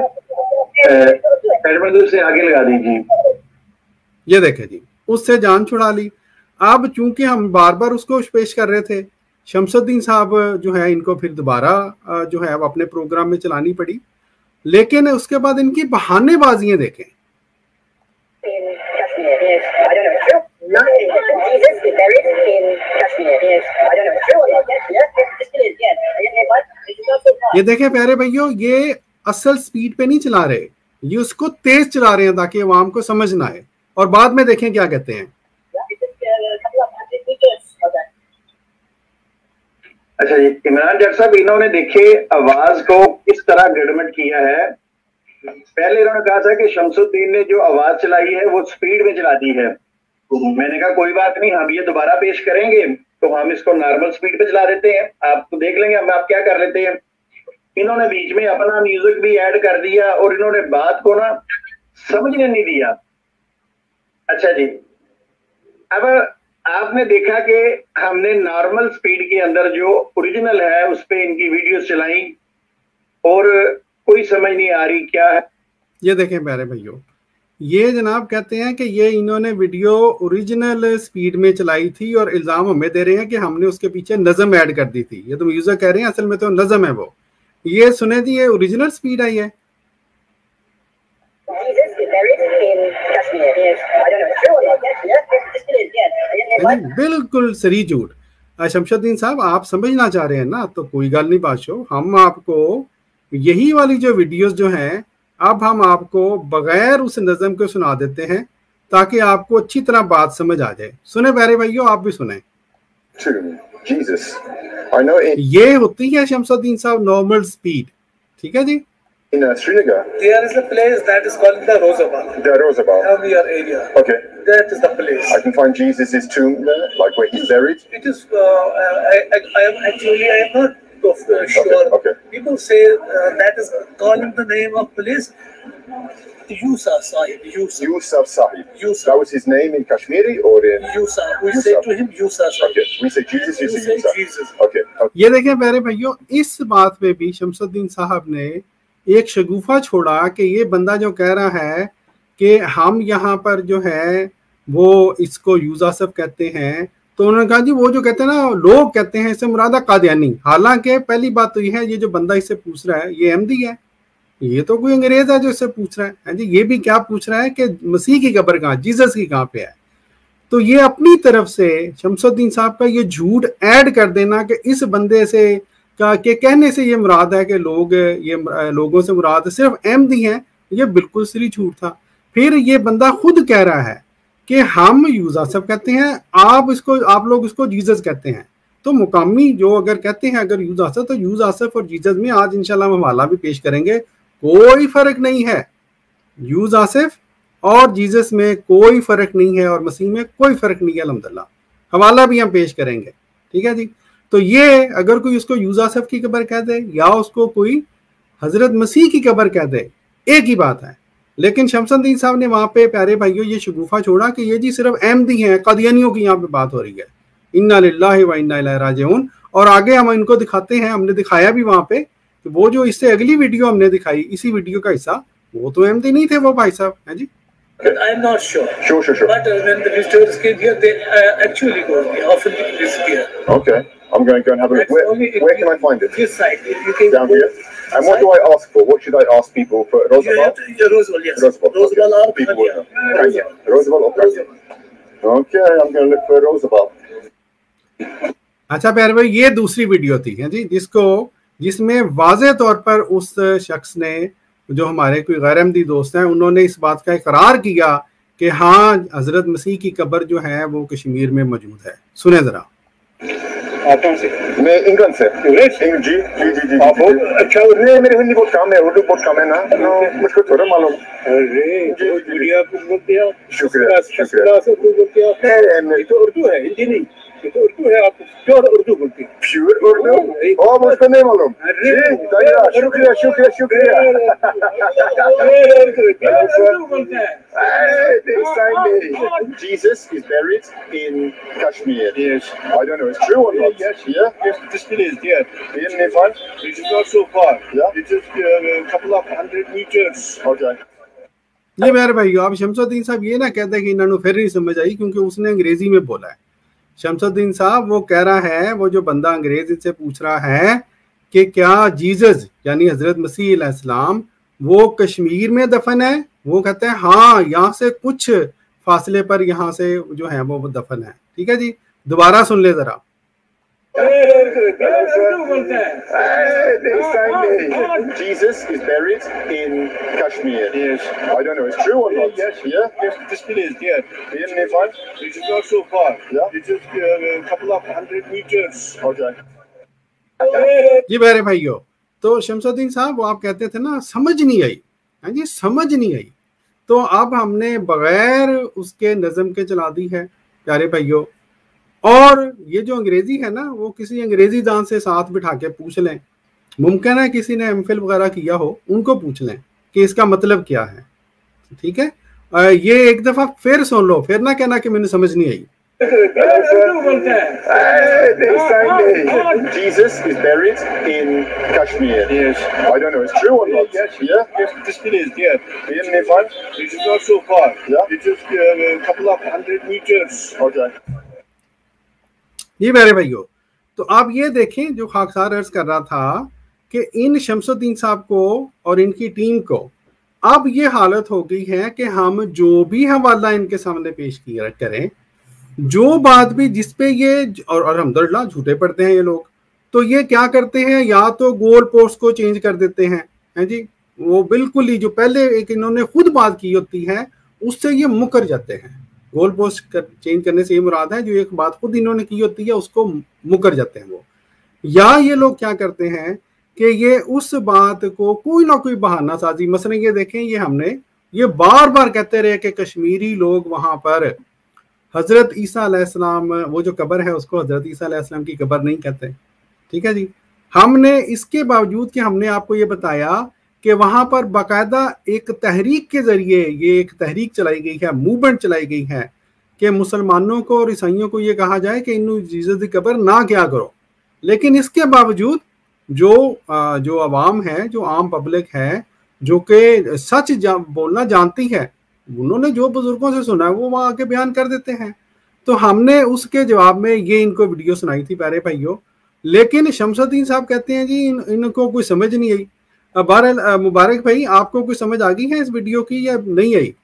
से आगे लगा दीजिए। ये देखे जी, उससे जान छुड़ा ली। अब चूंकि हम बार बार उसको पेश कर रहे थे, शमसुद्दीन साहब जो है इनको फिर दोबारा जो है अब अपने प्रोग्राम में चलानी पड़ी, लेकिन उसके बाद इनकी बहानेबाजियां देखें। ये देखें प्यारे भाइयों, ये असल स्पीड पे नहीं चला रहे, ये उसको तेज चला रहे हैं ताकि अवाम को समझ ना आए, और बाद में देखें क्या कहते हैं। अच्छा जी, इमरान जट साहब, इन्होंने देखे आवाज को किस तरह गड़बड़ किया है। पहले इन्होंने कहा था कि शमसुद्दीन ने जो आवाज चलाई है वो स्पीड में चला दी है, میں نے کہا کوئی بات نہیں, ہم یہ دوبارہ پیش کریں گے تو ہم اس کو نارمل سپیڈ پہ چلا دیتے ہیں, آپ تو دیکھ لیں گے ہم آپ کیا کر لیتے ہیں. انہوں نے بیچ میں اپنا میوزک بھی ایڈ کر دیا اور انہوں نے بات کو نا سمجھنے نہیں دیا. اچھا جی, اب آپ نے دیکھا کہ ہم نے نارمل سپیڈ کے اندر جو اوریجنل ہے اس پہ ان کی ویڈیوز چلائیں اور کوئی سمجھ نہیں آ رہی کیا ہے. یہ دیکھیں پیارے بھائیوں, یہ جناب کہتے ہیں کہ یہ انہوں نے ویڈیو اوریجنل سپیڈ میں چلائی تھی اور الزام ہمیں دے رہے ہیں کہ ہم نے اس کے پیچھے نظم ایڈ کر دی تھی. یہ تو یوزر کہہ رہے ہیں اصل میں تو نظم ہے وہ. یہ سنیں جی, یہ اوریجنل سپیڈ آئی ہے. بالکل سری جھوٹ. شمس الدین صاحب آپ سمجھنا چاہ رہے ہیں نا, تو کوئی گل نہیں بادشاہ, ہم آپ کو یہی والی جو ویڈیوز جو ہیں اب ہم آپ کو بغیر اس نظم کو سنا دیتے ہیں تاکہ آپ کو اچھی طرح بات سمجھ آ جائے. سنیں پیارے بھائیو, آپ بھی سنیں. یہ ہوتی ہے شمس الدین صاحب نارمل سپیڈ, ٹھیک ہے جی. In uh, Srinagar, there is a place that is called the Rosabal. The Rosabal. Of your area. Okay. That is the place. I can find Jesus' tomb there, like where he's buried. It is. Uh, I, I, I am actually I am not of, uh, sure. Okay. Okay. People say uh, that is calling the name of place. Yusuf Sahib. Yusuf. Yusuf Sahib. Yusuf. That was his name in Kashmiri or in. Yusuf. We Yusuf. say to him Yusuf Sahib. Okay. We say Jesus. You say Jesus. Okay. Okay. یہ دیکھیں پیارے بھائیوں, اس بات پہ بھی شمس الدین صاحب نے ایک شگوفہ چھوڑا کہ یہ بندہ جو کہہ رہا ہے کہ ہم یہاں پر جو ہے وہ اس کو یوزاسف کہتے ہیں, تو انہوں نے کہا جی وہ جو کہتے ہیں نا لوگ کہتے ہیں اسے مرادہ قادیانی. حالانکہ پہلی بات تو یہ ہے, یہ جو بندہ اس سے پوچھ رہا ہے یہ احمدی ہے, یہ تو کوئی انگریز ہے جو اس سے پوچھ رہا ہے جی. یہ بھی کیا پوچھ رہا ہے کہ مسیح کی قبر کہاں, جیزس کی کہاں پہ ہے. تو یہ اپنی طرف سے شمس الدین صاحب کا یہ جھوٹ ایڈ کر دینا کہ اس بندے سے کہ کہنے سے یہ مراد ہے کہ لوگ یہ لوگوں سے مراد صرف احمدی ہیں, یہ بالکل سری جھوٹ تھا. پھر یہ بندہ خود کہہ رہا ہے کہ ہم یوزاسف کہتے ہیں, آپ اس کو آپ لوگ اس کو جیزس کہتے ہیں. تو مقامی جو اگر کہتے ہیں اگر یوزاسف, تو یوزاسف اور جیزس میں آج انشاءاللہ ہم حوالہ بھی پیش کریں گے, کوئی فرق نہیں ہے. یوزاسف اور جیزس میں کوئی فرق نہیں ہے اور مسیح میں کوئی فرق نہیں ہے الحمدللہ. حوالہ بھی ہم پیش کریں گے, ٹھیک ہے جی. تو یہ اگر کوئی اس کو یوزاسف کی قبر کہہ دے یا اس کو کوئی حضرت مسیح کی قبر کہہ دے, ایک ہی بات ہے. لیکن شمس الدین صاحب نے وہاں پہ پیارے بھائیوں یہ شگوفہ چھوڑا کہ یہ جی صرف احمدی ہیں, قادیانیوں کی یہاں پہ بات ہو رہی ہے. انا للہ و انا الیہ راجعون. اور آگے ہم ان کو دکھاتے ہیں, ہم نے دکھایا بھی وہاں پہ کہ وہ جو اس سے اگلی ویڈیو ہم نے دکھائی, اسی ویڈیو کا حصہ, وہ تو احمدی نہیں تھے وہ بھائی صاحب, ہیں جی. But I'm not sure. Sure, sure, sure. But uh, when the visitors came here, they uh, actually go. They often visit here. Okay. I'm going to go and have a look. Where, where can I find it? This side. If you can down here. And what do I ask for? What should I ask people for? Rosabal? Rosabal, yes. Rosabal. Rosabal or people. Rosabal or Kanya. Okay, I'm going to look for Rosabal. اچھا پیارے بھائی, یہ دوسری video تھی ہے جی, جس کو جس میں واضح طور پر اس شخص نے, جو ہمارے کوئی غیر احمدی دوست ہیں, انہوں نے اس بات کا اقرار کیا کہ ہاں حضرت مسیح کی قبر جو ہے وہ کشمیر میں موجود ہے. سنیں ذرا. میں انگلینڈ سے. جی جی جی جی اچھا, میرے ہندی بہت کام ہے, اردو بہت کام ہے نا, مجھ کو تھوڑا معلوم. شکریہ شکریہ. اردو ہے, ہندی نہیں. اردو ہے, آپ پیور اردو بولتے ہیں. پیور اردو, اور مجھ کو نہیں معلوم. شکریہ شکریہ شکریہ. Jesus is buried in Kashmir. Yes. I don't know. It's true or not? Yes. Yeah. Yes. This village. Yeah. In Nepal. It is not so far. Yeah. It is a couple of hundred meters. Okay. یہ میرے بھائی, آپ شمس الدین صاحب یہ نہ کہتے کہ انہوں نے پھر نہیں سمجھ آئی کیونکہ اس نے انگریزی میں بولا ہے. شمس الدین صاحب وہ کہہ رہا ہے, وہ جو بندہ انگریز سے پوچھ رہا ہے کہ کیا جیزس یعنی حضرت مسیح علیہ السلام وہ کشمیر میں دفن ہے, وہ کہتے ہیں ہاں یہاں سے کچھ فاصلے پر یہاں سے جو ہے وہ دفن ہے. ٹھیک ہے جی, دوبارہ سن لے ذرا. Jesus is buried in Kashmir. Yes. I don't know. It's true or not? Yes. Yeah. Yes. This village. Yeah. In Nepal. It is not so far. Yeah. It is a couple of hundred meters. Okay. جی میرے بھائیو, تو شمس الدین صاحب وہ آپ کہتے تھے نا سمجھ نہیں آئی, ہاں جی سمجھ نہیں آئی. تو اب ہم نے بغیر اس کے نظم کے چلا دی ہے پیارے بھائیوں. اور یہ جو انگریزی ہے نا وہ کسی انگریزی دان سے ساتھ بٹھا کے پوچھ لیں, ممکن ہے کسی نے ایم فل وغیرہ کیا ہو, ان کو پوچھ لیں کہ اس کا مطلب کیا ہے. ٹھیک ہے, یہ ایک دفعہ پھر سن لو, پھر نہ کہنا کہ میں نے سمجھ نہیں آئی. Jesus is buried in Kashmir. Yes. I don't know. It's true or not? Yes. Yeah. Yes. This village. Yeah. In Nepal. It is not so far. Yeah. It is uh, a couple of hundred meters. Okay. یہ میرے بھائیو, تو آپ یہ دیکھیں جو خاکسار عرض کر رہا تھا کہ ان شمس الدین صاحب کو اور ان کی ٹیم کو اب یہ حالت ہو گئی ہے کہ ہم جو بھی حوالہ ان کے سامنے پیش کیا کریں, جو بات بھی جس پہ یہ اور الحمدللہ جھوٹے پڑتے ہیں یہ لوگ, تو یہ کیا کرتے ہیں, یا تو گول پوسٹ کو چینج کر دیتے ہیں, ہیں جی وہ بالکل ہی جو پہلے ایک انہوں نے خود بات کی ہوتی ہے اس سے یہ مکر جاتے ہیں. گول پوسٹ چینج کرنے سے یہ مراد ہے جو ایک بات خود انہوں نے کی ہوتی ہے اس کو مکر جاتے ہیں وہ. یا یہ لوگ کیا کرتے ہیں کہ یہ اس بات کو کوئی نہ کوئی بہانہ سازی, مثلا یہ دیکھیں یہ ہم نے یہ بار بار کہتے رہے کہ کشمیری لوگ وہاں پر حضرت عیسیٰ علیہ السلام, وہ جو قبر ہے اس کو حضرت عیسیٰ علیہ السلام کی قبر نہیں کہتے. ٹھیک ہے جی, ہم نے اس کے باوجود کہ ہم نے آپ کو یہ بتایا کہ وہاں پر باقاعدہ ایک تحریک کے ذریعے یہ ایک تحریک چلائی گئی ہے, موومنٹ چلائی گئی ہے کہ مسلمانوں کو اور عیسائیوں کو یہ کہا جائے کہ انہوں جیسس کی قبر نہ کیا کرو. لیکن اس کے باوجود جو جو عوام ہے, جو عام پبلک ہے, جو کہ سچ جا, بولنا جانتی ہے, انہوں نے جو بزرگوں سے سنا ہے وہ وہاں آ کے بیان کر دیتے ہیں. تو ہم نے اس کے جواب میں یہ ان کو ویڈیو سنائی تھی پیارے بھائیوں, لیکن شمس الدین صاحب کہتے ہیں جی ان, ان کو کوئی سمجھ نہیں آئی. بہرحال مبارک بھائی آپ کو کوئی سمجھ آ گئی ہے اس ویڈیو کی یا نہیں آئی؟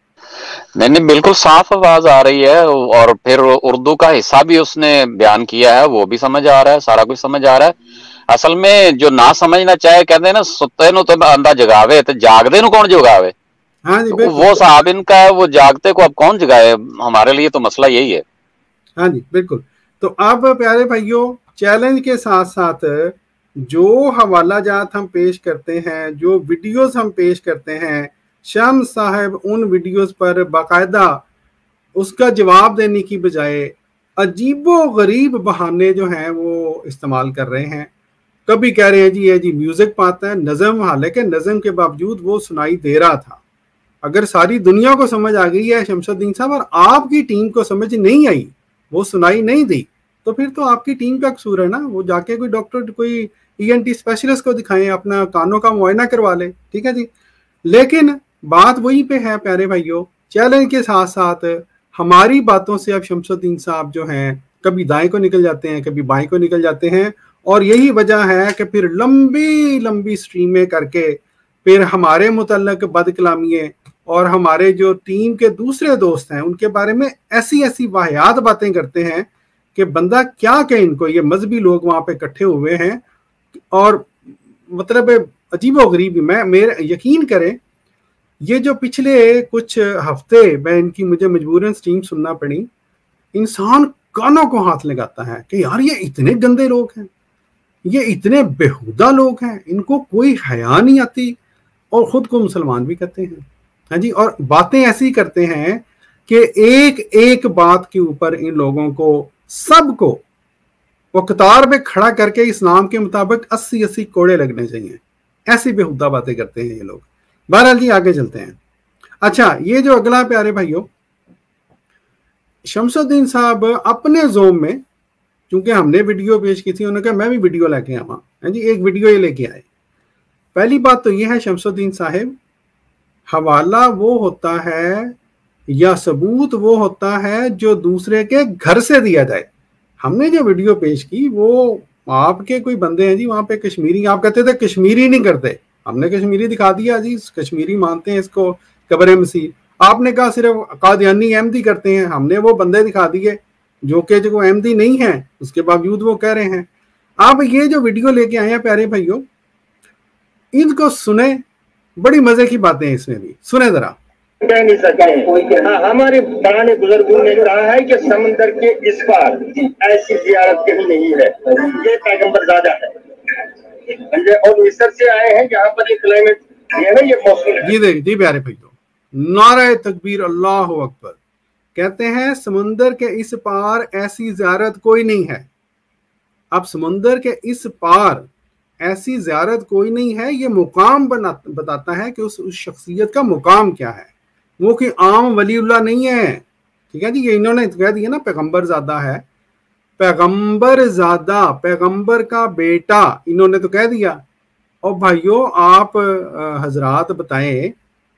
نہیں نہیں بالکل صاف آواز آ رہی ہے, اور پھر اردو کا حصہ بھی اس نے بیان کیا ہے, وہ بھی سمجھ آ رہا ہے, سارا کچھ سمجھ آ رہا ہے. اصل میں جو نہ سمجھنا چاہے کہتے ہیں نا ستے نو تے بندہ جگاوے تے جاگدے نو کون جگاوے. ہاں جی وہ صاحب ان کا ہے, وہ جاگتے کو اب کون جگائے, ہمارے لیے تو مسئلہ یہی ہے. ہاں جی بالکل. تو اب پیارے بھائیوں چیلنج کے ساتھ ساتھ جو حوالہ جات ہم پیش کرتے ہیں, جو ویڈیوز ہم پیش کرتے ہیں, شمس صاحب ان ویڈیوز پر باقاعدہ اس کا جواب دینے کی بجائے عجیب و غریب بہانے جو ہیں وہ استعمال کر رہے ہیں. کبھی کہہ رہے ہیں جی یہ جی میوزک پاتا ہے, نظم, حالانکہ نظم کے باوجود وہ سنائی دے رہا تھا. اگر ساری دنیا کو سمجھ آ گئی ہے شمس الدین صاحب اور آپ کی ٹیم کو سمجھ نہیں آئی, وہ سنائی نہیں دی, تو پھر تو آپ کی ٹیم کا قصور ہے نا. وہ جا کے کوئی ڈاکٹر, کوئی ای این ٹی اسپیشلسٹ کو دکھائیں, اپنا کانوں کا معائنہ کروا لیں. ٹھیک ہے جی. لیکن بات وہی پہ ہے پیارے بھائیوں, چیلنج کے ساتھ ساتھ ہماری باتوں سے اب شمس الدین صاحب جو ہیں کبھی دائیں کو نکل جاتے ہیں, کبھی بائیں کو نکل جاتے ہیں, اور یہی وجہ ہے کہ پھر لمبی لمبی سٹریمیں کر کے پھر ہمارے متعلق بد کلامیے اور ہمارے جو ٹیم کے دوسرے دوست ہیں ان کے بارے میں ایسی ایسی واہیات باتیں کرتے ہیں کہ بندہ کیا کہ ان کو, یہ مذہبی لوگ وہاں پہ اکٹھے ہوئے ہیں اور مطلب عجیب و غریب. میں میرے یقین کریں یہ جو پچھلے کچھ ہفتے میں ان کی مجھے مجبوراً سٹریم سننا پڑی, انسان کانوں کو ہاتھ لگاتا ہے کہ یار یہ اتنے گندے لوگ ہیں, یہ اتنے بےہودہ لوگ ہیں, ان کو کوئی حیا نہیں آتی اور خود کو مسلمان بھی کہتے ہیں. ہاں جی, اور باتیں ایسی کرتے ہیں کہ ایک ایک بات کے اوپر ان لوگوں کو سب کو وہ قطار پہ کھڑا کر کے اسلام کے مطابق اسی اسی کوڑے لگنے چاہیے. ایسی بےہودہ باتیں کرتے ہیں یہ لوگ. بہرحال جی آگے چلتے ہیں. اچھا, یہ جو اگلا پیارے بھائیوں, شمس الدین صاحب اپنے زوم میں, چونکہ ہم نے ویڈیو پیش کی تھی, انہوں نے کہا میں بھی ویڈیو لے کے آواں. ہاں جی, ایک ویڈیو یہ لے کے آئے. پہلی بات تو یہ ہے شمس الدین صاحب, حوالہ وہ ہوتا ہے یا ثبوت وہ ہوتا ہے جو دوسرے کے گھر سے دیا جائے. ہم نے جو ویڈیو پیش کی وہ آپ کے کوئی بندے ہیں جی وہاں پہ کشمیری, آپ کہتے تھے کشمیری نہیں کرتے, ہم نے کشمیری دکھا دیا جی, کشمیری مانتے ہیں اس کو قبر مسیح. آپ نے کہا صرف قادیانی احمدی کرتے ہیں, ہم نے وہ بندے دکھا دیے جو کہ جو احمدی نہیں ہیں, اس کے باوجود وہ کہہ رہے ہیں. آپ یہ جو ویڈیو لے کے آئے ہیں پیارے بھائیوں, ان کو سنیں, بڑی مزے کی باتیں ہیں اس میں بھی, سنیں ذرا. کہہ نہیں سکتے. ہاں, ہمارے پرانے بزرگوں نے کہا ہے کہ سمندر کے اس پار ایسی زیارت کہیں نہیں ہے, یہ پیغمبر زیادہ ہے. اور مصر سے آئے ہیں جہاں پر یہ کلائمیٹ یہ ہے نا, یہ موسم ہے. جی دیکھ جی پیارے بھائیوں, नारे तकबीर, अल्लाह अकबर। कहते हैं समुंदर के इस पार ऐसी ज़ियारत कोई नहीं है। अब समुंदर के इस पार ऐसी ज़ियारत कोई नहीं है, ये मुकाम बना बताता है कि उस, उस शख्सियत का मुकाम क्या है। वो कि आम वलीउल्लाह नहीं है, ठीक है जी। ये इन्होंने कह दिया ना पैगंबर ज़ादा है, पैगंबर ज़ादा, पैगंबर का बेटा, इन्होंने तो कह दिया। और भाइयों आप हजरात बताएं,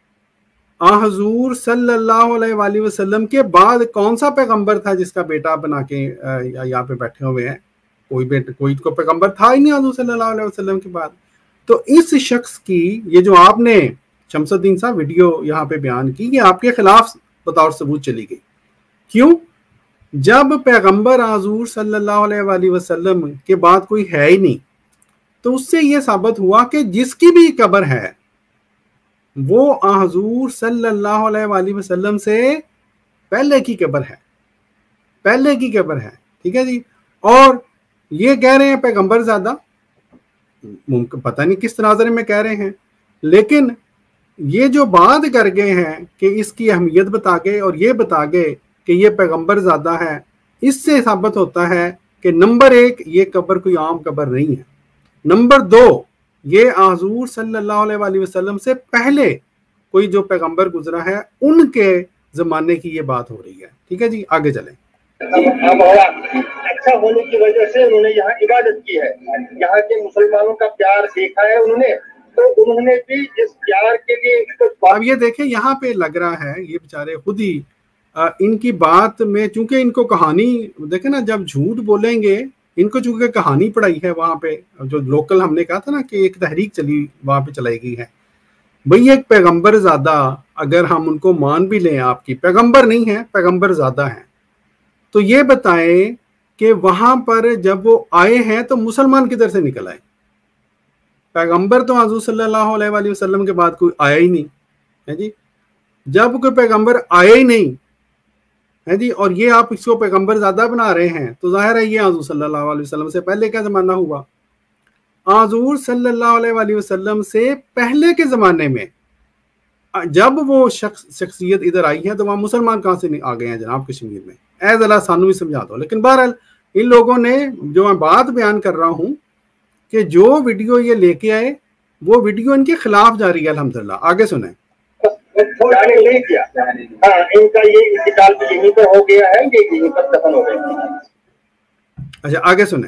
आ हजूर सल्लल्लाहु अलैहि वसल्लम के बाद कौन सा पैगंबर था जिसका बेटा बना के यहाँ पे बैठे हुए हैं? कोई बेटा, कोई तो पैगंबर था ही नहीं हजूर सल्लल्लाहु अलैहि वसल्लम के बाद। तो इस शख्स की, ये जो आपने शमसुद्दीन साहब वीडियो यहाँ पे बयान की, ये आपके खिलाफ बतौर सबूत चली गई। क्यों? जब पैगंबर हजूर सल्लल्लाहु अलैहि वसल्लम के बाद कोई है ही नहीं, तो उससे ये साबित हुआ कि जिसकी भी कब्र है वो हजूर सल्लल्लाहु अलैहि वसल्लम से पहले की कब्र है, पहले की कब्र है, ठीक है जी। और ये कह रहे हैं पैगंबर ज़्यादा, मुमकिन पता नहीं किस तनाज़रे में कह रहे हैं, लेकिन ये जो बात कर गए हैं कि इसकी अहमियत बता गए और ये बता गए कि ये पैगंबर ज़्यादा है, इससे साबित होता है कि नंबर एक, ये कब्र कोई आम कब्र नहीं है। नंबर दो, ये हजूर सल्लल्लाहु अलैहि वसल्लम से पहले कोई जो पैगंबर गुजरा है उनके ज़माने की ये बात हो रही है, ठीक है जी। आगे चलें। अच्छा होने की वजह से उन्होंने यहाँ इबादत की है, यहाँ के मुसलमानों का प्यार देखा है उन्होंने, तो उन्होंने भी इस प्यार के लिए। अब ये देखें, यहाँ पे लग रहा है ये बेचारे खुद ही आ, इनकी बात में, चूंकि इनको कहानी देखे ना, जब झूठ बोलेंगे, इनको चूंकि कहानी पढ़ाई है वहाँ पे, जो लोकल हमने कहा था ना कि एक तहरीक चली वहाँ पे चलाई गई है, भाई एक पैगंबर ज़्यादा अगर हम उनको मान भी लें, आपकी पैगंबर नहीं है, पैगंबर ज़्यादा है, तो ये बताएं कि वहां पर जब वो आए हैं तो मुसलमान किधर से निकल आए? पैगंबर तो हजूर सल्लल्लाहु अलैहि वसल्लम के बाद कोई आया ही नहीं है जी। जब कोई पैगंबर आया ही नहीं है जी, और ये आप इसको पैगंबर ज़्यादा बना रहे हैं, तो जाहिर है ये हजूर सल्लल्लाहु अलैहि वसल्लम से पहले का ज़माना हुआ। हजूर सल्लल्लाहु अलैहि वसल्लम से पहले के ज़माने में जब वो शख्स शख्सियत इधर आई है, तो वहाँ मुसलमान कहाँ से आ गए हैं जनाब कश्मीर में? ऐ ज़रा सानू भी समझा दो। लेकिन बहरहाल इन लोगों ने, जो मैं बात बयान कर रहा हूँ कि जो वीडियो ये लेके आए वो वीडियो इनके खिलाफ जा रही है अल्हम्दुलिल्लाह। आगे सुने। नहीं किया, हाँ, इनका ये इंतकाल भी यहीं पर हो गया है, ये यहीं पर दफन हो गए। अच्छा आगे सुने।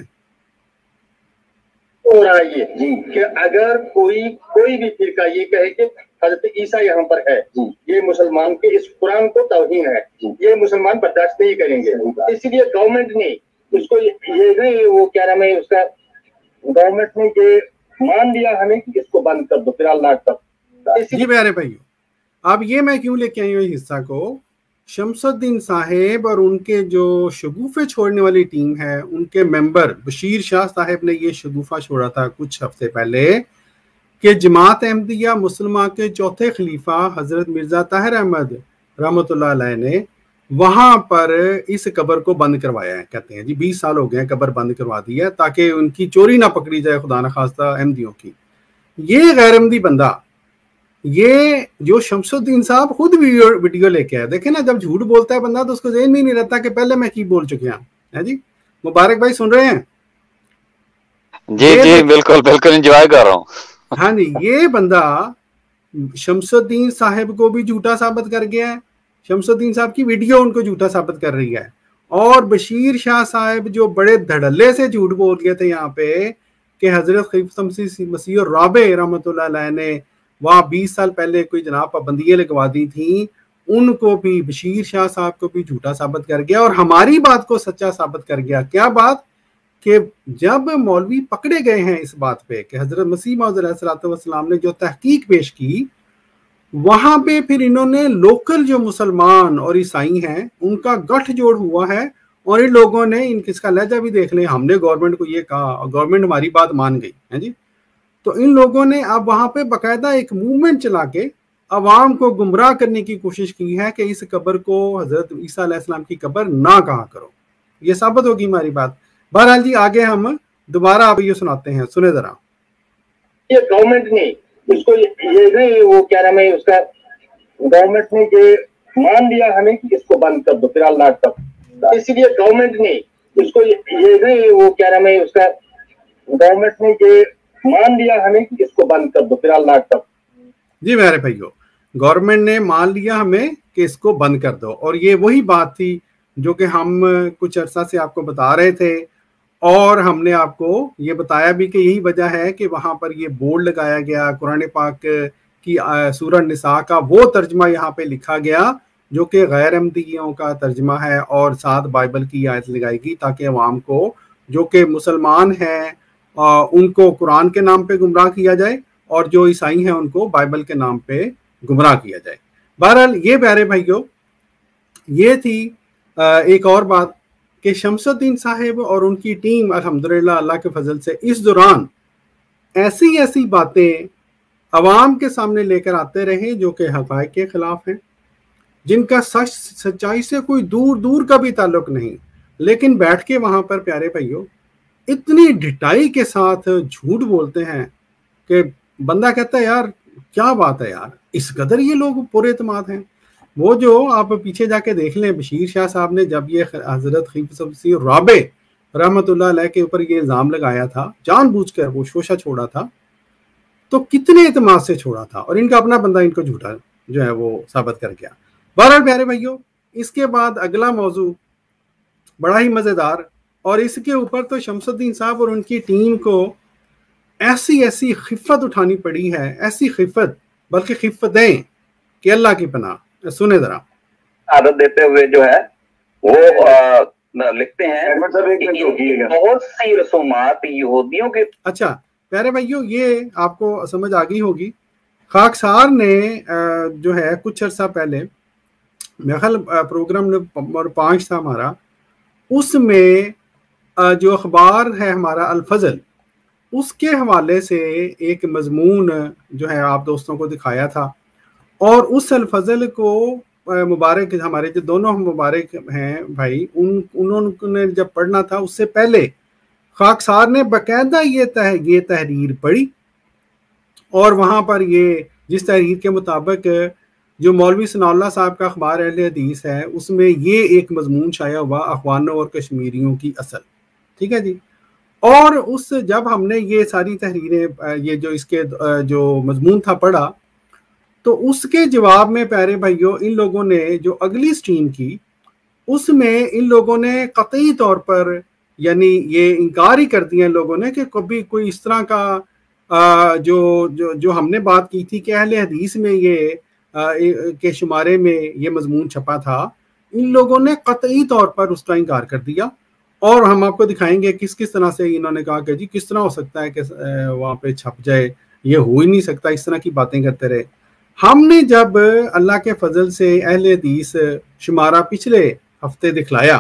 हो रहा है ये जी कि अगर कोई कोई भी फिरका ये कहे कि हजरत ईसा यहाँ पर है, ये मुसलमान के इस कुरान को तौहीन है, ये मुसलमान बर्दाश्त नहीं करेंगे। इसलिए गवर्नमेंट ने उसको ये नहीं, वो क्या नाम है उसका, गवर्नमेंट ने ये मान लिया हमें कि इसको बंद कर दो फिलहाल लाख तक। जी प्यारे भाइयों, अब ये मैं क्यों लेके आई हूँ हिस्सा को, शमसुद्दीन साहेब और उनके जो शगुफे छोड़ने वाली टीम है, उनके मेंबर बशीर शाह साहब ने ये शगुफा छोड़ा था कुछ हफ्ते पहले कि जमात अहमदिया मुसलमान के चौथे खलीफा हजरत मिर्जा ताहिर अहमद रहमतुल्लाह अलैह ने वहां पर इस कब्र को बंद करवाया है। कहते हैं जी बीस साल हो गए कब्र बंद करवा दी है ताकि उनकी चोरी ना पकड़ी जाए खुदा न खास्ता अहमदियों की। ये गैर अहमदी बंदा, ये जो शमसुद्दीन साहब खुद वीडियो वीडियो लेके आए, देखे ना जब झूठ बोलता है बंदा तो उसको ज़हन में नहीं रहता कि पहले मैं की बोल चुके हैं। है जी मुबारक भाई, सुन रहे हैं? जी जी बिल्कुल बिल्कुल एंजॉय कर रहा हूँ। हाँ जी, ये बंदा शमसुद्दीन साहब को भी झूठा साबित कर गया है, शमसुद्दीन साहब की वीडियो उनको झूठा साबित कर रही है। और बशीर शाह साहब जो बड़े धड़ल्ले से झूठ बोल गए थे यहाँ पे कि हजरत खलीफा मसीह और राबे रहमतुल्लाह अलैह ने वहाँ बीस साल पहले कोई जनाब पाबंदियाँ लगवा दी थी, उनको भी बशीर शाह साहब को भी झूठा साबित कर गया और हमारी बात को सच्चा साबित कर गया। क्या बात कि जब मौलवी पकड़े गए हैं इस बात पे कि हजरत मसीह मौऊद अलैहिस्सलाम ने जो तहकीक पेश की, वहां पे फिर इन्होंने लोकल जो मुसलमान और ईसाई हैं उनका गठजोड़ हुआ है और इन लोगों ने इनकी इसका लहजा भी देख लें, हमने गवर्नमेंट को ये कहा और गवर्नमेंट हमारी बात मान गई है जी। तो इन लोगों ने अब वहां पे बाकायदा एक मूवमेंट चला के अवाम को गुमराह करने की कोशिश की है कि इस कब्र को हजरत ईसा अलैहिस्सलाम की कब्र ना कहा करो। ये साबित होगी हमारी बात। बहरहाल जी आगे हम दोबारा आप ये सुनाते हैं, सुने जरा। ये गवर्नमेंट ने उसको ये नहीं, वो क्या नाम है उसका, गवर्नमेंट ने ये मान लिया हमें कि इसको बंद कर दो फिलहाल लाख तक, इसीलिए गवर्नमेंट ने इसको ये, ये नहीं वो क्या नाम है उसका, गवर्नमेंट ने ये मान लिया हमें कि इसको बंद कर दो फिलहाल लाख तक। जी मेरे भाइयों, गवर्नमेंट ने मान लिया हमें कि इसको बंद कर दो, और ये वही बात थी जो कि हम कुछ अरसा से आपको बता रहे थे, और हमने आपको ये बताया भी कि यही वजह है कि वहाँ पर ये बोर्ड लगाया गया, कुरान पाक की सूरह निसा का वो तर्जमा यहाँ पे लिखा गया जो कि गैर अहमदियों का तर्जमा है, और साथ बाइबल की आयत लगाई गई ताकि अवाम को जो कि मुसलमान हैं उनको कुरान के नाम पे गुमराह किया जाए, और जो ईसाई हैं उनको बाइबल के नाम पे गुमराह किया जाए। बहरहाल ये प्यारे भाइयों, ये थी एक और बात कि शमसुद्दीन साहिब और उनकी टीम अल्हम्दुलिल्लाह अल्लाह के फजल से इस दौरान ऐसी ऐसी बातें अवाम के सामने लेकर आते रहे जो कि हक़ाइक़ के खिलाफ हैं, जिनका सच सच्चाई से कोई दूर दूर का भी ताल्लुक नहीं, लेकिन बैठ के वहाँ पर प्यारे भाइयों इतनी ढिठाई के साथ झूठ बोलते हैं कि बंदा कहता है यार क्या बात है यार, इस कदर ये लोग पूरे एतमाद हैं। वो जो आप पीछे जाके देख लें, बशीर शाह साहब ने जब ये हजरत खलीफा राबे रहमतुल्लाह अलैह के ऊपर ये इल्ज़ाम लगाया था, जानबूझकर वो शोशा छोड़ा था, तो कितने एतमाद से छोड़ा था, और इनका अपना बंदा इनको झूठा जो है वो साबित कर गया। बहरहाल प्यारे भाइयों, इसके बाद अगला मौजू बड़ा ही मज़ेदार, और इसके ऊपर तो शमसुद्दीन साहब और उनकी टीम को ऐसी ऐसी खिफ़त उठानी पड़ी है, ऐसी खिफ़त बल्कि खिफ़तें कि अल्लाह की पनाह। सुने जरा। आदत देते हुए जो है वो आ, लिखते हैं बहुत सी रसूमात यहूदियों के। अच्छा प्यारे भाइयों, ये आपको समझ आ गई होगी, खाकसार ने जो है कुछ अर्सा पहले मेरे ख्याल प्रोग्राम नंबर पाँच था हमारा, उसमें जो अखबार है हमारा अल फजल, उसके हवाले से एक मजमून जो है आप दोस्तों को दिखाया था, और उस अल फजल को मुबारक हमारे जो दोनों मुबारक हैं भाई, उन उन्होंने जब पढ़ना था उससे पहले खाकसार ने बाकायदा ये तह ये तहरीर पढ़ी, और वहाँ पर ये जिस तहरीर के मुताबिक जो मौलवी सनाउल्लाह साहब का अखबार अहले हदीस है उसमें ये एक मजमून शाया हुआ अखवानों और कश्मीरियों की असल, ठीक है जी। और उस जब हमने ये सारी तहरीरें ये जो इसके जो मजमून था पढ़ा, तो उसके जवाब में प्यारे भाइयों इन लोगों ने जो अगली स्ट्रीम की उसमें इन लोगों ने कतई तौर पर यानी ये इनकार ही कर दिया इन लोगों ने कि कभी कोई इस तरह का आ, जो जो जो हमने बात की थी कि अहले हदीस में ये आ, के शुमारे में ये मजमून छपा था, इन लोगों ने कतई तौर पर उसका इनकार कर दिया। और हम आपको दिखाएंगे किस किस तरह से इन्होंने कहा कि जी किस तरह हो सकता है कि वहाँ पे छप जाए, ये हो ही नहीं सकता, इस तरह की बातें करते रहे। हमने जब अल्लाह के फजल से अहले हदीस शुमारा पिछले हफ्ते दिखलाया,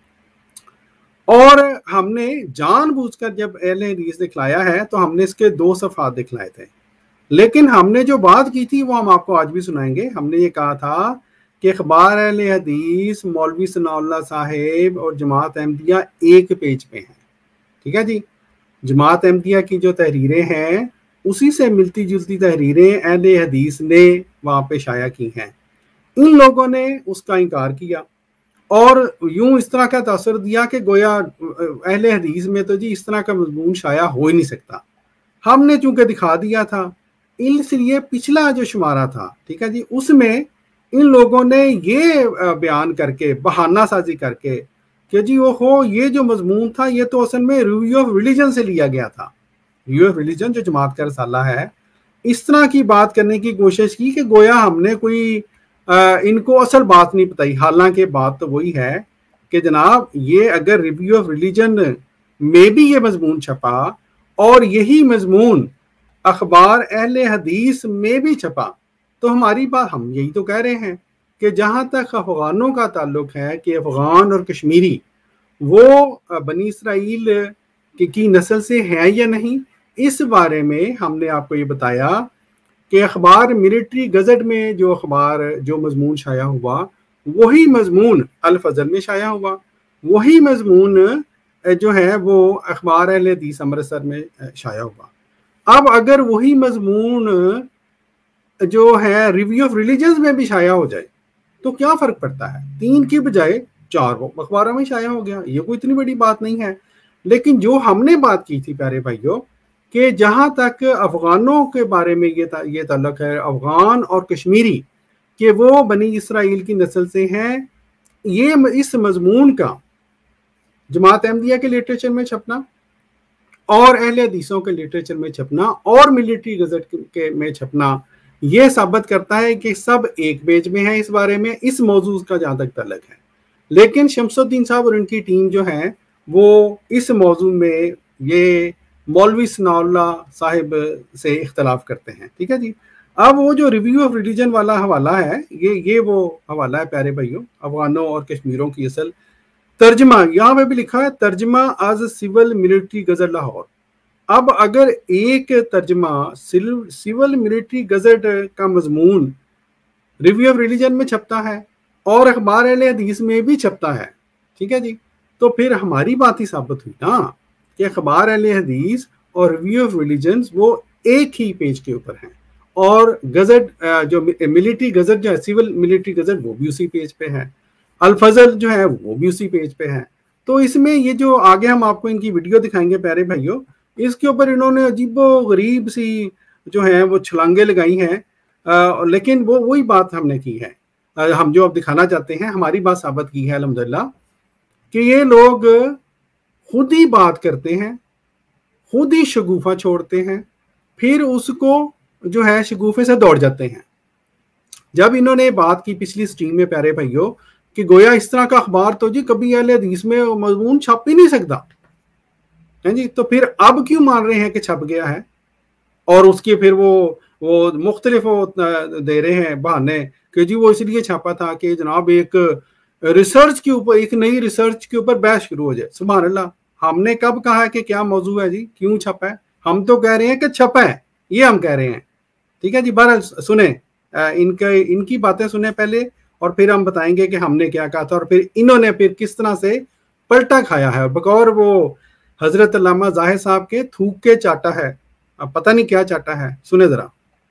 और हमने जानबूझकर जब अहले हदीस दिखलाया है तो हमने इसके दो सफ़ात दिखलाए थे, लेकिन हमने जो बात की थी वो हम आपको आज भी सुनाएंगे। हमने ये कहा था कि अखबार अहले हदीस मौलवी सनाउल्लाह साहिब और जमात अहमदिया एक पेज पे हैं, ठीक है जी। जमात अहमदिया की जो तहरीरें हैं उसी से मिलती जुलती तहरीरें अहले हदीस ने वहाँ पे शाया की हैं। इन लोगों ने उसका इनकार किया और यूं इस तरह का तासुर दिया कि गोया अहले हदीस में तो जी इस तरह का मजमून शाया हो ही नहीं सकता। हमने चूंकि दिखा दिया था, इसलिए पिछला जो शुमारा था, ठीक है जी, उसमें इन लोगों ने ये बयान करके बहाना साजी करके कि जी वो हो ये जो मजमून था ये तो असल में रिव्यू ऑफ रिलीजन से लिया गया था, रिव्यू ऑफ रिलीजन जो जमात का रसाला है, इस तरह की बात करने की कोशिश की कि गोया हमने कोई आ, इनको असल बात नहीं बताई। हालांकि बात तो वही है कि जनाब ये अगर रिव्यू ऑफ रिलीजन में भी ये मजमून छपा और यही मजमून अखबार अहले हदीस में भी छपा, तो हमारी बात हम यही तो कह रहे हैं कि जहाँ तक अफगानों का ताल्लुक है कि अफगान और कश्मीरी वो बनी इसराइल की, की नस्ल से हैं या नहीं, इस बारे में हमने आपको ये बताया कि अखबार मिलिट्री गजट में जो अखबार जो मजमून शाया हुआ वही मजमून अल फजल में शाया हुआ, वही मजमून जो है वो अखबार अहले हदीस अमृतसर में शाया हुआ। अब अगर वही मजमून جو ہے ریویو آف ریلیجنز میں بھی شائع ہو جائے تو کیا فرق پڑتا ہے؟ تین کی بجائے چار اخباروں میں شائع ہو گیا، یہ کوئی اتنی بڑی بات نہیں ہے. لیکن جو ہم نے بات کی تھی پیارے بھائیوں کہ جہاں تک افغانوں کے بارے میں یہ یہ تعلق ہے، افغان اور کشمیری کہ وہ بنی اسرائیل کی نسل سے ہیں، یہ اس مضمون کا جماعت احمدیہ کے لٹریچر میں چھپنا اور اہل حدیثوں کے لٹریچر میں چھپنا اور ملٹری گزٹ کے میں چھپنا یہ ثابت کرتا ہے کہ سب ایک پیج میں ہیں اس بارے میں، اس موضوع کا جہاں تک تعلق ہے. لیکن شمس الدین صاحب اور ان کی ٹیم جو ہے وہ اس موضوع میں یہ مولوی ثناء اللہ صاحب سے اختلاف کرتے ہیں. ٹھیک ہے جی. اب وہ جو ریویو آف ریلیجن والا حوالہ ہے یہ یہ وہ حوالہ ہے پیارے بھائیوں، افغانوں اور کشمیروں کی اصل ترجمہ، یہاں پہ بھی لکھا ہے ترجمہ از سول ملٹری گزٹ لاہور. اب اگر ایک ترجمہ سول ملٹری گزٹ کا مضمون ریویو آف ریلیجن میں چھپتا ہے اور اخبار اہل حدیث میں بھی چھپتا ہے، ٹھیک ہے جی، تو پھر ہماری بات ہی ثابت ہوئی نا کہ اخبار اہل حدیث اور ریویو آف ریلیجنز وہ ایک ہی پیج کے اوپر ہیں، اور گزٹ جو ملٹری گزٹ جو ہے سول ملٹری گزٹ وہ بھی اسی پیج پہ ہے، الفضل جو ہے وہ بھی اسی پیج پہ ہے. تو اس میں یہ جو آگے ہم آپ کو ان کی ویڈیو دکھائیں گے پیارے بھائیوں، اس کے اوپر انہوں نے عجیب و غریب سی جو ہیں وہ چھلانگیں لگائی ہیں، آ, لیکن وہ وہی بات ہم نے کی ہے، آ, ہم جو اب دکھانا چاہتے ہیں ہماری بات ثابت کی ہے الحمدللہ کہ یہ لوگ خود ہی بات کرتے ہیں، خود ہی شگوفہ چھوڑتے ہیں، پھر اس کو جو ہے شگوفے سے دوڑ جاتے ہیں. جب انہوں نے بات کی پچھلی سٹریم میں پیارے بھائیوں کہ گویا اس طرح کا اخبار تو جی کبھی اہل حدیث میں مضمون چھپ ہی نہیں سکتا ہے جی، تو پھر اب کیوں مان رہے ہیں کہ چھپ گیا ہے، اور اس کے پھر وہ وہ مختلف دے رہے ہیں بہانے کہ جی وہ اس لیے چھاپا تھا کہ جناب ایک ریسرچ کے اوپر، ایک نئی ریسرچ کے اوپر بحث شروع ہو جائے. سبحان اللہ، ہم نے کب کہا کہ کیا موضوع ہے جی، کیوں چھپا ہے؟ ہم تو کہہ رہے ہیں کہ چھپا ہے، یہ ہم کہہ رہے ہیں. ٹھیک ہے جی. بہرحال سنیں ان کے ان کی باتیں سنیں پہلے، اور پھر ہم بتائیں گے کہ ہم نے کیا کہا تھا اور پھر انہوں نے پھر کس طرح سے پلٹا کھایا ہے، بقور وہ حضرت علامہ ظاہر صاحب کے تھوک کے چاٹا ہے. اب پتہ نہیں کیا چاٹا ہے، سنیں ذرا.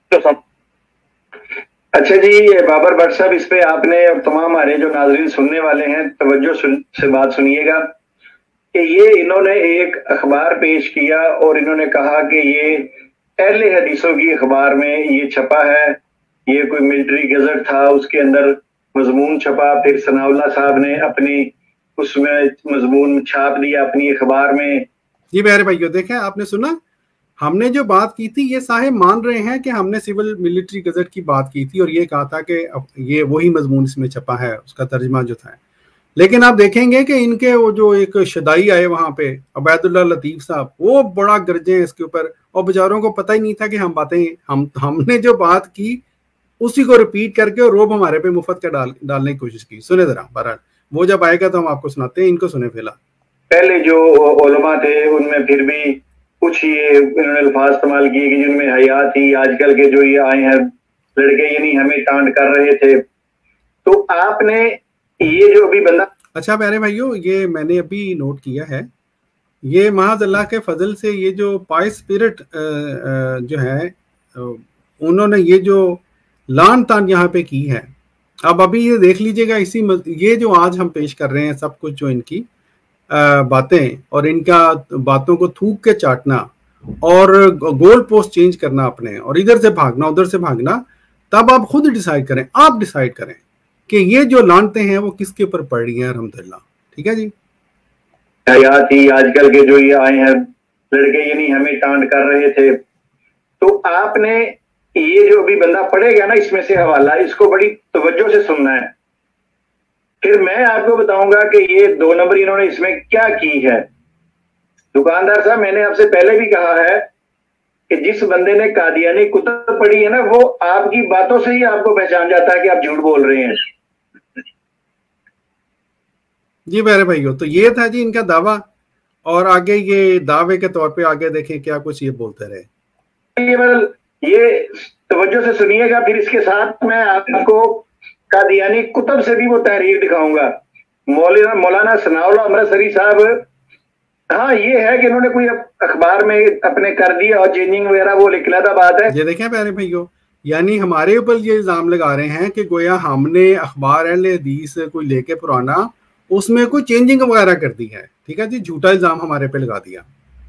اچھا جی بابر بٹ صاحب، اس پہ آپ نے اور تمام ہمارے جو ناظرین سننے والے ہیں توجہ سے بات سنیے گا کہ یہ انہوں نے ایک اخبار پیش کیا اور انہوں نے کہا کہ یہ اہل حدیثوں کی اخبار میں یہ چھپا ہے، یہ کوئی ملٹری گزٹ تھا، اس کے اندر مضمون چھپا، پھر ثناء اللہ صاحب نے اپنی اس میں مضمون چھاپ دیا اپنی اخبار میں. جی میرے بھائیو دیکھیں، آپ نے سنا ہم نے جو بات کی تھی، یہ صاحب مان رہے ہیں کہ ہم نے سول ملٹری گزٹ کی بات کی تھی اور یہ کہا تھا کہ یہ وہی مضمون اس میں چھپا ہے، اس کا ترجمہ جو تھا. لیکن آپ دیکھیں گے کہ ان کے وہ جو ایک شدائی آئے وہاں پہ عبید اللہ لطیف صاحب، وہ بڑا گرجے ہیں اس کے اوپر، اور بیچاروں کو پتہ ہی نہیں تھا کہ ہم باتیں ہم ہم نے جو بات کی اسی کو ریپیٹ کر کے اور روب ہمارے پہ مفت کا ڈال ڈالنے کی کوشش کی. سنے ذرا، بہرحال وہ جب آئے گا تو ہم آپ کو سناتے ہیں، ان کو سنے پہلا. پہلے جو علماء تھے ان میں پھر بھی کچھ یہ انہوں نے الفاظ استعمال کیے کہ جن میں حیا تھی، آج کل کے جو یہ آئے ہیں لڑکے یعنی ہمیں ٹانٹ کر رہے تھے. تو آپ نے یہ جو ابھی بندہ، اچھا پیارے بھائیو، یہ میں نے ابھی نوٹ کیا ہے، یہ محض اللہ کے فضل سے یہ جو پائے اسپرٹ جو ہے انہوں نے یہ جو لان تان یہاں پہ کی ہے. اب ابھی یہ دیکھ لیجئے گا، اسی یہ جو آج ہم پیش کر رہے ہیں سب کچھ جو ان کی باتیں اور ان کا باتوں کو تھوک کے چاٹنا اور گول پوسٹ چینج کرنا اپنے، اور ادھر سے بھاگنا ادھر سے بھاگنا، تب آپ خود ڈیسائیڈ کریں، آپ ڈیسائیڈ کریں کہ یہ جو لانتے ہیں وہ کس کے اوپر پڑ رہی ہیں. الحمدللہ. ٹھیک ہے جی. حیات ہی آج کل کے جو یہ آئے ہیں لڑکے یعنی ہمیں ٹانٹ کر رہے تھے. تو آپ نے یہ جو ابھی بندہ پڑھے گا نا اس میں سے حوالہ، اس کو بڑی توجہ سے سننا ہے. پھر میں آپ کو بتاؤں گا کہ یہ دو نمبر انہوں نے اس میں کیا کی ہے. دکاندار صاحب، میں نے آپ سے پہلے بھی کہا ہے کہ جس بندے نے قادیانی کتب پڑھی ہے نا، وہ آپ کی باتوں سے ہی آپ کو پہچان جاتا ہے کہ آپ جھوٹ بول رہے ہیں. جی میرے بھائیو، تو یہ تھا جی ان کا دعویٰ، اور آگے یہ دعوے کے طور پہ آگے دیکھیں کیا کچھ یہ بولتے رہے. یہ توجہ سے سنیے گا. پھر اس کے ساتھ میں آپ کو قادیانی کتب سے بھی وہ تحریر دکھاؤں گا. مولانا مولانا ثناء اللہ امرتسری صاحب، ہاں یہ ہے کہ انہوں نے کوئی اخبار میں اپنے کر دیا اور چینجنگ وغیرہ وہ لکھ تھا بات ہے. یہ دیکھیں پیارے بھائیو، یعنی ہمارے اوپر یہ الزام لگا رہے ہیں کہ گویا ہم نے اخبار اہل حدیث کوئی لے کے پرانا اس میں کوئی چینجنگ وغیرہ کر دی ہے. ٹھیک ہے جی, جھوٹا الزام ہمارے پہ لگا دیا.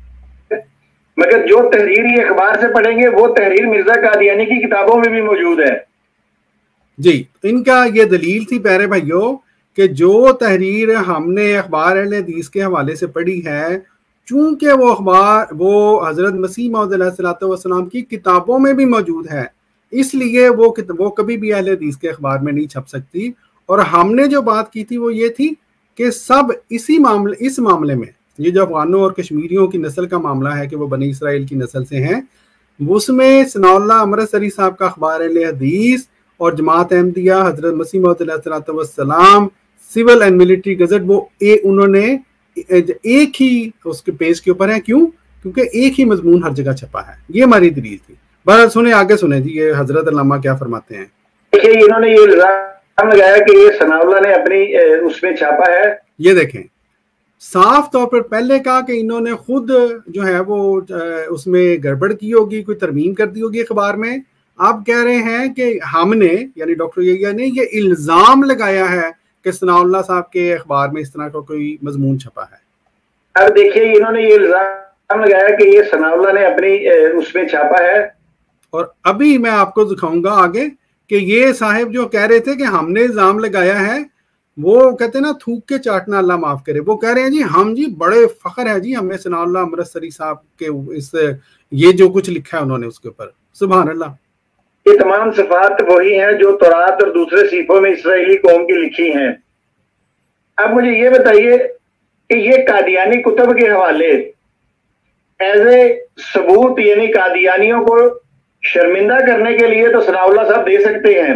مگر جو تحریر یہ اخبار سے پڑھیں گے وہ تحریر مرزا قادیانی کی کتابوں میں بھی موجود ہے. جی, ان کا یہ دلیل تھی پیارے بھائیوں کہ جو تحریر ہم نے اخبار اہل حدیث کے حوالے سے پڑھی ہے, چونکہ وہ اخبار وہ حضرت مسیح موعود علیہ الصلوۃ والسلام کی کتابوں میں بھی موجود ہے, اس لیے وہ وہ کبھی بھی اہل حدیث کے اخبار میں نہیں چھپ سکتی. اور ہم نے جو بات کی تھی وہ یہ تھی کہ سب اسی معاملے اس معاملے میں, یہ جو افغانوں اور کشمیریوں کی نسل کا معاملہ ہے کہ وہ بنی اسرائیل کی نسل سے ہیں, اس میں ثناء اللہ امرتسری صاحب کا اخبار اہل حدیث اور جماعت احمدیہ حضرت مسیح موعود علیہ الصلوۃ والسلام سول اینڈ ملٹری گزٹ وہ اے انہوں نے ایک ہی اس کے پیج کے اوپر ہے. کیوں؟ کیونکہ ایک ہی مضمون ہر جگہ چھپا ہے. یہ ہماری دلیل تھی. بہرحال سنیں آگے سنیں جی یہ حضرت علامہ کیا فرماتے ہیں. دیکھیے انہوں نے یہ الزام لگایا کہ یہ ثناء اللہ نے اپنی اس میں چھاپا ہے. یہ دیکھیں صاف طور پر پہلے کہا کہ انہوں نے خود جو ہے وہ اس میں گڑبڑ کی ہوگی, کوئی ترمیم کر دی ہوگی اخبار میں. آپ کہہ رہے ہیں کہ ہم نے یعنی ڈاکٹر یحییٰ نے یہ الزام لگایا ہے کہ ثناء اللہ صاحب کے اخبار میں اس طرح کا کوئی مضمون چھپا ہے. اب دیکھیے انہوں نے یہ الزام لگایا کہ یہ ثناء اللہ نے اپنی اس میں چھاپا ہے. اور ابھی میں آپ کو دکھاؤں گا آگے کہ یہ صاحب جو کہہ رہے تھے کہ ہم نے الزام لگایا ہے, وہ کہتے ہیں نا تھوک کے چاٹنا اللہ معاف کرے, وہ کہہ رہے ہیں جی ہم جی بڑے فخر ہے جی ہم نے ثناء اللہ امرتسری صاحب کے اس یہ جو کچھ لکھا ہے انہوں نے اس کے اوپر. سبحان اللہ. یہ تمام صفات وہی ہیں جو تورات اور دوسرے صحیفوں میں اسرائیلی قوم کی لکھی ہیں. اب مجھے یہ بتائیے کہ یہ قادیانی کتب کے حوالے ایز اے ثبوت یعنی قادیانیوں کو شرمندہ کرنے کے لیے تو ثناء اللہ صاحب دے سکتے ہیں,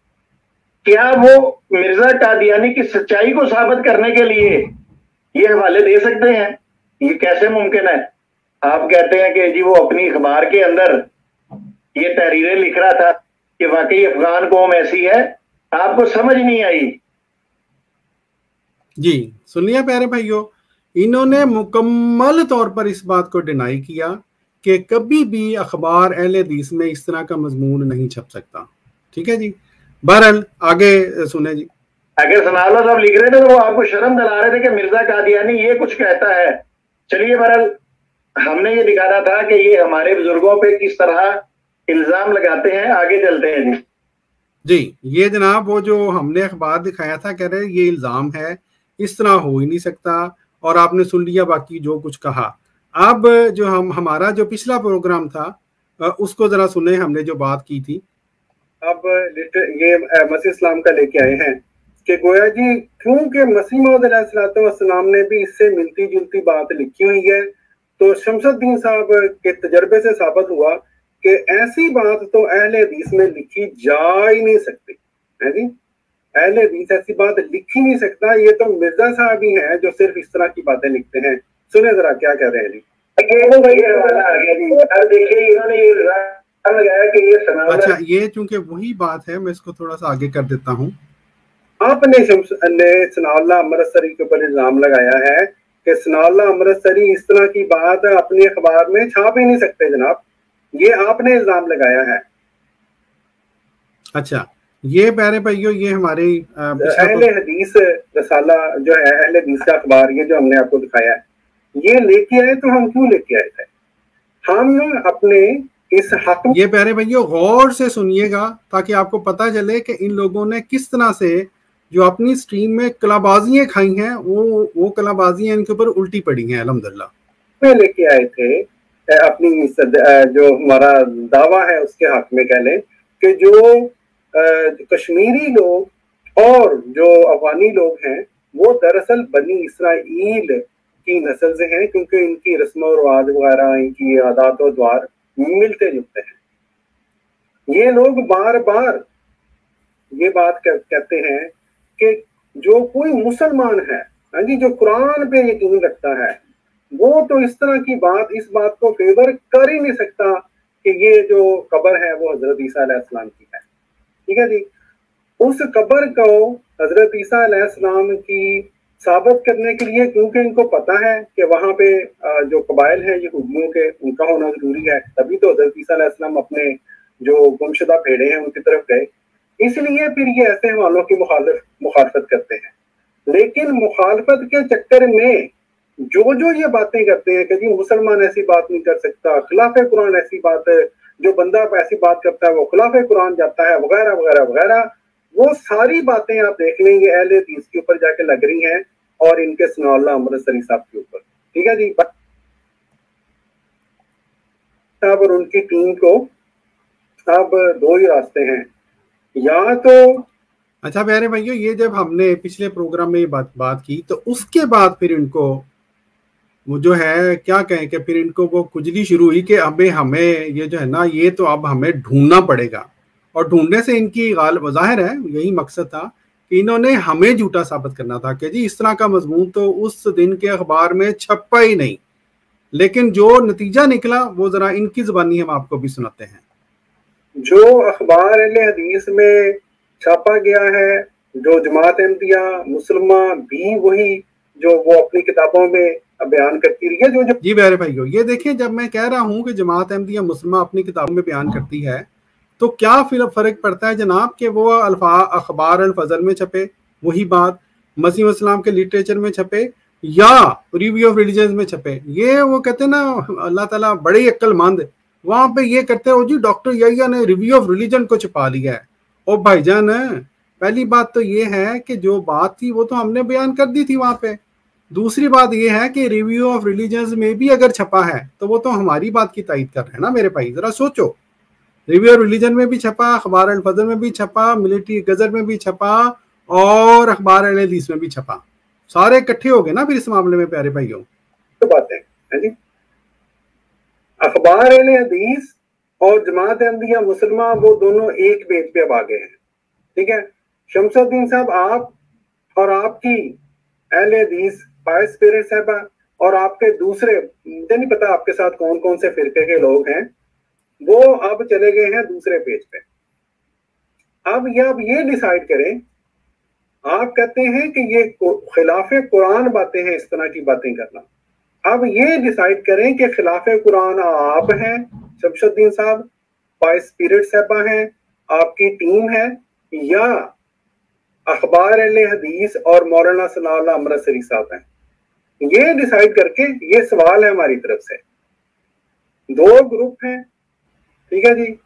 کیا وہ مرزا قادیانی کی سچائی کو ثابت کرنے کے لیے یہ حوالے دے سکتے ہیں؟ یہ کیسے ممکن ہے؟ آپ کہتے ہیں کہ جی وہ اپنی اخبار کے اندر یہ تحریریں لکھ رہا تھا کہ واقعی افغان قوم ایسی ہے, آپ کو سمجھ نہیں آئی. جی سنیے پیارے بھائیوں, انہوں نے مکمل طور پر اس بات کو ڈینائی کیا کہ کبھی بھی اخبار اہل حدیث میں اس طرح کا مضمون نہیں چھپ سکتا. ٹھیک ہے جی, بہرحال آگے سنیں جی. اگر ثناء اللہ صاحب لکھ رہے تھے تو وہ آپ کو شرم دلا رہے تھے کہ مرزا قادیانی یہ کچھ کہتا ہے. چلیے بہرحال ہم نے یہ دکھانا تھا کہ یہ ہمارے بزرگوں پہ کس طرح الزام لگاتے ہیں. آگے چلتے ہیں جی. جی یہ جناب وہ جو ہم نے اخبار دکھایا تھا کہہ رہے یہ الزام ہے, اس طرح ہو ہی نہیں سکتا, اور آپ نے سن لیا باقی جو کچھ کہا. اب جو ہم ہمارا جو پچھلا پروگرام تھا اس کو ذرا سنیں, ہم نے جو بات کی تھی. اب یہ مسیح اسلام کا لے کے آئے ہیں کہ گویا جی کیونکہ مسیح موعود علیہ الصلوۃ والسلام نے بھی اس سے ملتی جلتی بات لکھی ہوئی ہے, تو شمس الدین صاحب کے تجربے سے ثابت ہوا کہ ایسی بات تو اہل حدیث میں لکھی جا ہی نہیں سکتی ہے جی. اہل حدیث ایسی بات لکھ ہی نہیں سکتا, یہ تو مرزا صاحب ہی ہیں جو صرف اس طرح کی باتیں لکھتے ہیں. سنیں ذرا کیا کہہ رہے ہیں جی. اچھا یہ چونکہ وہی بات ہے میں اس کو تھوڑا سا آگے کر دیتا ہوں. آپ نے شمس نے ثناء اللہ امرتسری کے اوپر الزام لگایا ہے کہ ثناء اللہ امرتسری اس طرح کی بات اپنے اخبار میں چھاپ ہی نہیں سکتے جناب, یہ آپ نے الزام لگایا ہے. اچھا یہ پیارے بھائیو یہ ہمارے اہل حدیث رسالہ جو ہے اہل حدیث کا اخبار یہ جو ہم نے آپ کو دکھایا ہے یہ لے کے آئے تو ہم کیوں لے کے آئے تھے؟ ہم اپنے اس حق یہ پیارے بھائیو غور سے سنیے گا تاکہ آپ کو پتہ چلے کہ ان لوگوں نے کس طرح سے جو اپنی سٹریم میں کلابازیاں کھائی ہیں وہ وہ کلابازیاں ان کے اوپر الٹی پڑی ہیں الحمدللہ. میں لے کے آئے تھے اپنی جو ہمارا دعویٰ ہے اس کے حق میں کہہ لیں کہ جو کشمیری لوگ اور جو افغانی لوگ ہیں وہ دراصل بنی اسرائیل کی نسل سے ہیں, کیونکہ ان کی رسم و رواج وغیرہ ان کی عادات و دوار ملتے جلتے ہیں. یہ لوگ بار بار یہ بات کہتے ہیں کہ جو کوئی مسلمان ہے ہاں جی جو قرآن پہ یقین رکھتا ہے وہ تو اس طرح کی بات اس بات کو فیور کر ہی نہیں سکتا کہ یہ جو قبر ہے وہ حضرت عیسیٰ علیہ السلام کی ہے. ٹھیک ہے جی, اس قبر کو حضرت عیسیٰ علیہ السلام کی ثابت کرنے کے لیے کیونکہ ان کو پتا ہے کہ وہاں پہ جو قبائل ہیں یہودیوں کے ان کا ہونا ضروری ہے, تبھی تو حضرت عیسیٰ علیہ السلام اپنے جو گمشدہ بھیڑے ہیں ان کی طرف گئے، اس لیے پھر یہ ایسے حوالوں کی مخالف مخالفت کرتے ہیں۔ لیکن مخالفت کے چکر میں جو جو یہ باتیں کرتے ہیں کہ جی مسلمان ایسی بات نہیں کر سکتا، خلاف قرآن ایسی بات ہے، جو بندہ ایسی بات کرتا ہے وہ خلاف قرآن جاتا ہے، وغیرہ وغیرہ وغیرہ، وہ ساری باتیں آپ دیکھ لیں گے اہل حدیث کے اوپر جا کے لگ رہی ہیں اور ان کے ثناء اللہ امرتسری صاحب کے اوپر، ٹھیک ہے جی، اور ان کی ٹیم کو اب دو ہی راستے ہیں، یا تو اچھا پیارے بھائیو، یہ جب ہم نے پچھلے پروگرام میں یہ بات بات کی تو اس کے بعد پھر ان کو وہ جو ہے کیا کہیں کہ پھر ان کو وہ کجلی شروع ہوئی کہ اب ہمیں یہ جو ہے نا یہ تو اب ہمیں ڈھونڈنا پڑے گا، اور ڈھونڈنے سے ان کی غالب ظاہر ہے یہی مقصد تھا کہ انہوں نے ہمیں جھوٹا ثابت کرنا تھا کہ جی اس طرح کا مضمون تو اس دن کے اخبار میں چھپا ہی نہیں، لیکن جو نتیجہ نکلا وہ ذرا ان کی زبانی ہم آپ کو بھی سناتے ہیں۔ جو اخبار اہل حدیث میں چھاپا گیا ہے، جو جماعت احمدیہ مسلمہ بھی وہی جو وہ اپنی کتابوں میں بیان کرتی رہی ہے، جو جو جی میرے بھائیو یہ دیکھیں، جب میں کہہ رہا ہوں کہ جماعت احمدیہ مسلمہ اپنی کتابوں میں بیان کرتی ہے تو کیا فرق پڑتا ہے جناب کہ وہ الفاظ اخبار الفضل میں چھپے وہی بات، مسیح السلام کے لٹریچر میں چھپے، یا ریویو آف ریلیجنز میں چھپے۔ یہ وہ کہتے ہیں نا اللہ تعالیٰ بڑے عقل مند، وہاں پہ یہ کرتے ہو جی ڈاکٹر یحییٰ نے ریویو آف ریلیجن کو چھپا لیا ہے۔ او بھائی جان، پہلی بات تو یہ ہے کہ جو بات تھی وہ تو ہم نے بیان کر دی تھی وہاں پہ، دوسری بات یہ ہے کہ ریویو آف ریلیجنز میں بھی اگر چھپا ہے تو وہ تو ہماری بات کی تائید کر رہے ہیں نا میرے بھائی، ذرا سوچو، ریویو آف ریلیجن میں بھی چھپا، اخبار الفضل میں بھی چھپا، ملٹری غزل میں بھی چھپا، اور اخبار اہل حدیث میں بھی چھپا، سارے اکٹھے ہو گئے نا پھر اس معاملے میں پیارے بھائیوں۔ تو بات ہے جی، اخبار اہل حدیث اور جماعت احمدیہ مسلمہ وہ دونوں ایک پیج پہ اب آ گئے ہیں، ٹھیک ہے۔ شمس الدین صاحب آپ اور آپ کی اہل حدیث فائز پیرنٹ صاحبہ اور آپ کے دوسرے مجھے نہیں پتا آپ کے ساتھ کون کون سے فرقے کے لوگ ہیں، وہ اب چلے گئے ہیں دوسرے پیج پہ۔ اب یہ اب یہ ڈیسائیڈ کریں، آپ کہتے ہیں کہ یہ خلاف قرآن باتیں ہیں، اس طرح کی باتیں کرنا، اب یہ ڈیسائیڈ کریں کہ خلاف قرآن آپ ہیں شمس الدین صاحب، فائز پیرنٹ صاحبہ ہیں، آپ کی ٹیم ہے، یا اخبار اہل حدیث اور مولانا ثناء اللہ امرتسری صاحب ہیں۔ یہ ڈیسائیڈ کر کے یہ سوال ہے ہماری طرف سے، دو گروپ ہیں، ٹھیک ہے جی،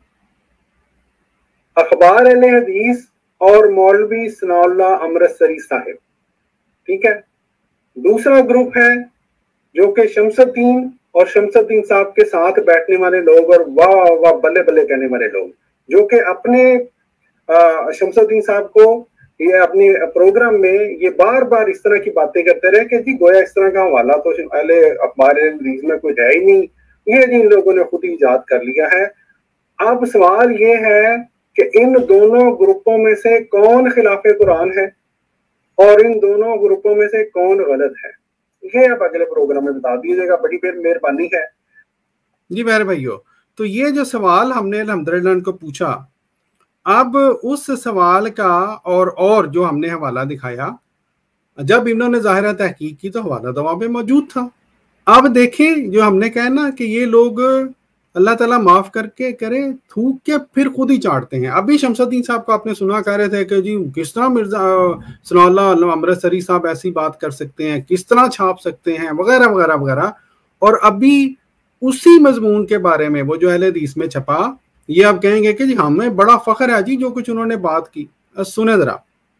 اخبار اہل حدیث اور مولوی ثناء اللہ امرتسری صاحب، ٹھیک ہے۔ دوسرا گروپ ہے جو کہ شمس الدین اور شمس الدین صاحب کے ساتھ بیٹھنے والے لوگ اور واہ واہ بلے بلے کہنے والے لوگ، جو کہ اپنے شمس الدین صاحب کو یہ اپنے پروگرام میں یہ بار بار اس طرح کی باتیں کرتے رہے کہ جی گویا اس طرح کا حوالہ تو اہل اخبار حدیث میں کوئی ہے ہی نہیں، یہ جی ان لوگوں نے خود ہی ایجاد کر لیا ہے۔ اب سوال یہ ہے کہ ان دونوں گروپوں میں سے کون خلاف قرآن ہے اور ان دونوں گروپوں میں سے کون غلط ہے، یہ اب اگلے پروگرام میں بتا دیجیے گا، بڑی پھر مہربانی ہے جی میرے بھائیو۔ تو یہ جو سوال ہم نے الحمدللہ ان کو پوچھا، اب اس سوال کا اور اور جو ہم نے حوالہ دکھایا، جب انہوں نے ظاہرہ تحقیق کی تو حوالہ تو وہاں پہ موجود تھا۔ اب دیکھیں جو ہم نے کہا نا کہ یہ لوگ اللہ تعالیٰ معاف کر کے کرے تھوک کے پھر خود ہی چاٹتے ہیں۔ ابھی شمس الدین صاحب کو آپ نے سنا کہہ رہے تھے کہ جی کس طرح مرزا ثناء اللہ امرتسری صاحب ایسی بات کر سکتے ہیں، کس طرح چھاپ سکتے ہیں، وغیرہ وغیرہ وغیرہ، اور ابھی اسی مضمون کے بارے میں وہ جو اہل حدیث میں چھپا، یہ آپ کہیں گے کہ جی ہمیں بڑا فخر ہے جی جو کچھ انہوں نے بات کی۔ سنیں ذرا،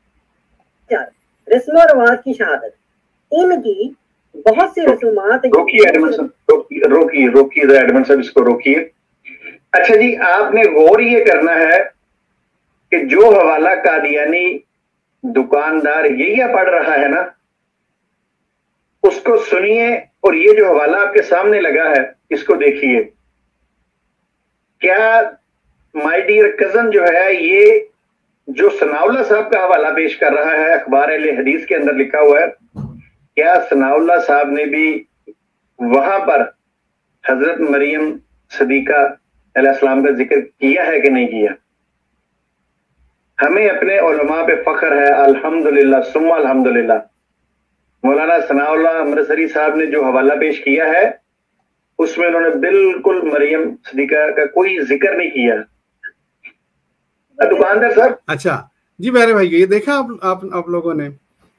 رسم و رواج کی شہادت، ان کی بہت سی رسومات، روکیے ایڈمن صاحب، روکیے روکیے ذرا ایڈمن صاحب اس کو روکیے۔ اچھا جی، آپ نے غور یہ کرنا ہے کہ جو حوالہ قادیانی دکاندار یہی پڑھ رہا ہے نا، اس کو سنیے، اور یہ جو حوالہ آپ کے سامنے لگا ہے اس کو دیکھیے۔ کیا مائی ڈیئر کزن جو ہے یہ جو ثناء اللہ صاحب کا حوالہ پیش کر رہا ہے اخبار اہل حدیث کے اندر لکھا ہوا ہے، کیا ثناء اللہ صاحب نے بھی وہاں پر حضرت مریم صدیقہ علیہ السلام کا ذکر کیا ہے کہ نہیں کیا؟ ہمیں اپنے علماء پہ فخر ہے، الحمدللہ ثم الحمدللہ۔ مولانا ثناء اللہ امرتسری صاحب نے جو حوالہ پیش کیا ہے اس میں انہوں نے بالکل مریم صدیقہ کا کوئی ذکر نہیں کیا، दुकानदार सर। अच्छा जी प्यारे भाई, ये देखा आप आप, आप लोगों ने,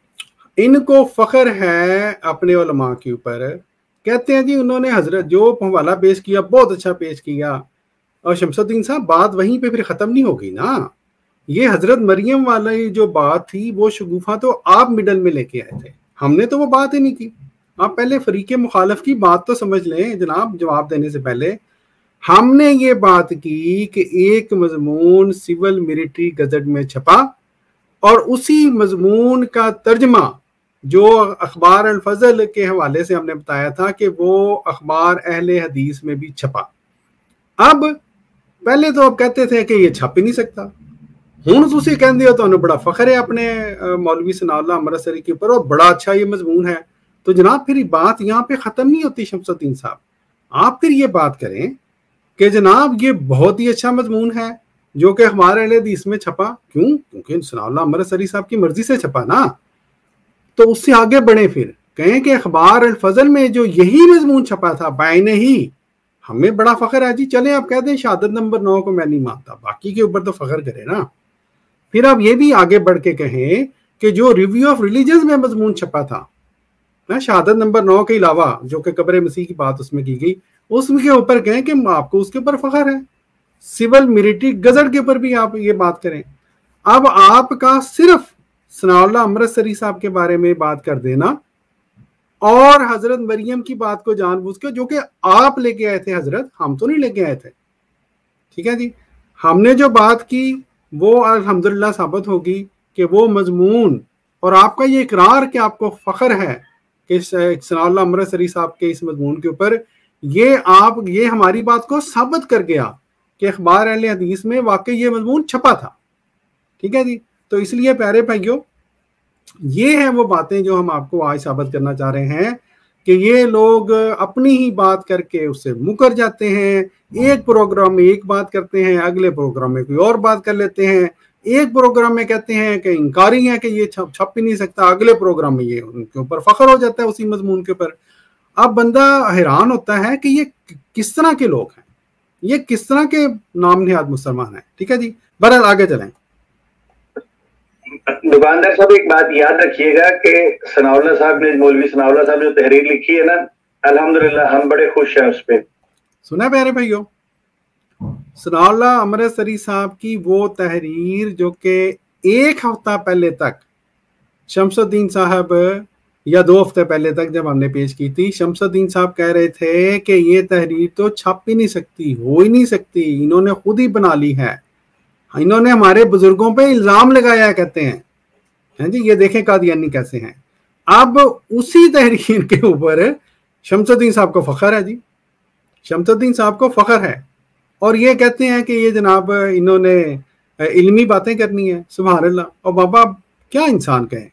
इनको फख्र है अपने उलमा के ऊपर। कहते हैं जी उन्होंने हजरत जो हवाला पेश किया बहुत अच्छा पेश किया, और शमसुद्दीन साहब बात वहीं पे फिर ख़त्म नहीं होगी ना। ये हजरत मरियम वाली जो बात थी वो शगुफा तो आप मिडल में लेके आए थे, हमने तो वो बात ही नहीं की। आप पहले फरीके मुखालफ की बात तो समझ लें जनाब, जवाब देने से पहले। हमने ये बात की कि एक मजमून सिविल मिलिट्री गजट में छपा, और उसी मजमून का तर्जमा जो अखबार अल फजल के हवाले से हमने बताया था कि वो अखबार अहले हदीस में भी छपा। अब पहले तो आप कहते थे कि ये छप ही नहीं सकता, हुण तुसी कहंदे हो तुहानू बड़ा फख्र है अपने मौलवी सनाउल्लाह अमृतसरी के ऊपर, और बड़ा अच्छा ये मजमून है। तो जनाब फिर बात यहाँ पे ख़त्म नहीं होती शमसुद्दीन साहब। आप फिर ये बात करें कि जनाब ये बहुत ही अच्छा मजमून है जो कि हमारे अहले हदीस में छपा। क्यों? क्योंकि सनाउल्लाह अमृतसरी साहब की मर्जी से छपा ना। तो उससे आगे बढ़े, फिर कहें कि अखबार अल फजल में जो यही मजमून छपा था बायने ही, हमें बड़ा फख्र है जी। चले आप कहते हैं शहादत नंबर नौ को मैं नहीं मानता, बाकी के ऊपर तो फख्र करे ना। फिर आप ये भी आगे बढ़ के कहें कि जो रिव्यू ऑफ रिलीजन्स में मजमून छपा था ना, शहादत नंबर नौ के अलावा जो कि कब्र मसीह की बात उसमें की गई, उसके ऊपर कहें कि आपको उसके ऊपर फख्र है। सिविल मिलिट्री गजट के ऊपर भी आप ये बात करें। अब आपका सिर्फ सनाउल्लाह अमृतसरी साहब के बारे में बात कर देना और हजरत मरियम की बात को जानबूझ के, जो कि आप लेके आए थे हजरत, हम तो नहीं लेके आए थे, ठीक है जी। हमने जो बात की वो अल्हम्दुलिल्लाह साबित होगी कि वो मजमून, और आपका ये इकरार कि आपको फख्र है कि सनाउल्लाह अमृतसरी साहब के इस मजमून के ऊपर, ये आप ये हमारी बात को साबित कर गया कि अखबार अहले हदीस में वाकई ये मजमून छपा था, ठीक है जी। तो इसलिए प्यारे भाइयों, ये है वो बातें जो हम आपको आज साबित करना चाह रहे हैं कि ये लोग अपनी ही बात करके उससे मुकर जाते हैं। एक प्रोग्राम में एक बात करते हैं, अगले प्रोग्राम में कोई और बात कर लेते हैं। एक प्रोग्राम में कहते हैं कि इंकारी है कि ये छप छप ही नहीं सकता, अगले प्रोग्राम में ये उनके ऊपर फख्र हो जाता है उसी मजमून के ऊपर। अब बंदा हैरान होता है कि ये किस तरह के लोग हैं, ये किस तरह के नाम निहाद मुसलमान हैं, ठीक है जी। बहरहाल आगे चलें। दुकानदार साहब एक बात याद रखिएगा कि सनाउल्लाह साहब ने, मौलवी सनाउल्लाह साहब ने जो तहरीर लिखी है ना, अल्हम्दुलिल्लाह हम बड़े खुश हैं उस पे। सुना प्यारे भाइयों, सनाउल्लाह अमृतसरी साहब की वो तहरीर जो कि एक हफ्ता पहले तक शमसुद्दीन साहब, या दो हफ्ते पहले तक जब हमने पेश की थी, शमसुद्दीन साहब कह रहे थे कि ये तहरीर तो छप ही नहीं सकती, हो ही नहीं सकती, इन्होंने खुद ही बना ली है, इन्होंने हमारे बुजुर्गों पे इल्जाम लगाया कहते हैं, हैं जी। ये देखें कादियानी कैसे हैं। अब उसी तहरीर के ऊपर शमसुद्दीन साहब को फख्र है जी, शमसुद्दीन साहब को फख्र है, और ये कहते हैं कि ये जनाब इन्होंने इल्मी बातें करनी है। सुभान अल्लाह। और बाबा क्या इंसान कहे।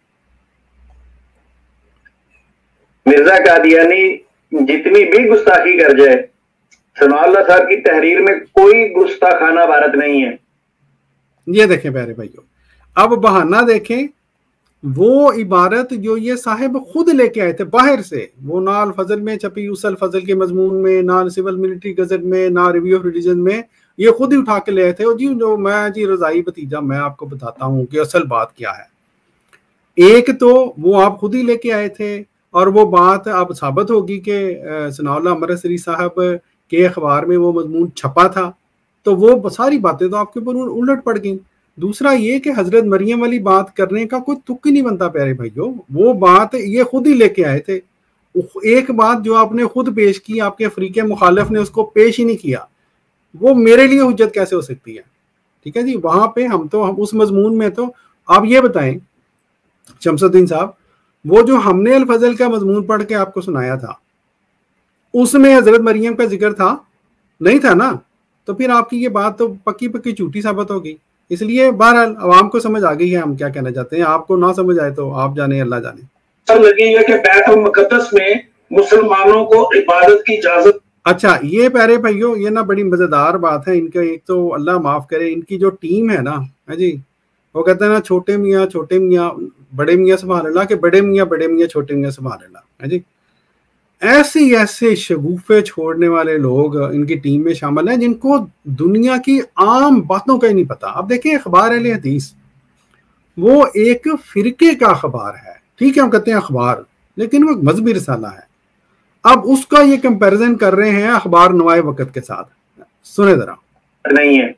मिर्जा कादियानी जितनी भी गुस्ताखी कर जाए, सनाउल्लाह साहब की तहरीर में कोई गुस्ताखाना भारत नहीं है। ये देखें प्यारे भाइयों, अब बहाना देखें, वो इबारत जो ये साहिब खुद लेके आए थे बाहर से, वो ना अल फजल में छपी, उस अल फजल के मजमून में, ना सिविल मिलिट्री गजट में, ना रिव्यू ऑफ रिलीजन में, ये खुद ही उठा के ले आए थे। और जी जो मैं जी रजाई भतीजा, मैं आपको बताता हूँ कि असल बात क्या है। एक तो वो आप खुद ही लेके आए थे, और वो बात अब साबित होगी कि सनाउल्लाह अमृतसरी साहब के अखबार में वो मजमून छपा था, तो वो सारी बातें तो आपके ऊपर उलट पड़ गई। दूसरा ये कि हजरत मरियम वाली बात करने का कोई तुक ही नहीं बनता प्यारे भाइयों, वो बात ये खुद ही लेके आए थे। एक बात जो आपने खुद पेश की, आपके फरीके मुखालिफ ने उसको पेश ही नहीं किया, वो मेरे लिए हुज्जत कैसे हो सकती है, ठीक है जी। वहां पे हम तो हम उस मजमून में, तो आप ये बताएं शमसुद्दीन साहब, वो जो हमने अल फजल का मजमून पढ़ के आपको सुनाया था, उसमें हजरत मरियम का जिक्र था? नहीं था ना। तो फिर आपकी ये बात तो पक्की पक्की झूठी साबित होगी। इसलिए बहरहाल आवाम को समझ आ गई है हम क्या कहना चाहते हैं। आपको ना समझ आए तो आप जाने, अल्लाह जाने। सब लगी है कि बैतुल मुक़द्दस में मुसलमानों को इबादत की इजाजत। अच्छा ये प्यारे भाइयों, ये ना बड़ी मजेदार बात है इनका। एक तो अल्लाह माफ करे, इनकी जो टीम है ना, है जी, वो कहते हैं ना छोटे मियाँ छोटे मियाँ बड़े मियाँ सुभान अल्लाह के, बड़े मियाँ बड़े मियाँ छोटे मियाँ सुभान अल्लाह, है जी। ایسے ایسے شگوفے چھوڑنے والے لوگ ان کی ٹیم میں شامل ہیں جن کو دنیا کی عام باتوں کا ہی نہیں پتا. اب دیکھیں اخبار اہل حدیث وہ ایک فرقے کا اخبار ہے, ٹھیک ہے ہم کہتے ہیں اخبار, لیکن وہ مذہبی رسالہ ہے. اب اس کا یہ کمپیریزن کر رہے ہیں اخبار نوائے وقت کے ساتھ, سنیں ذرا. نہیں ہے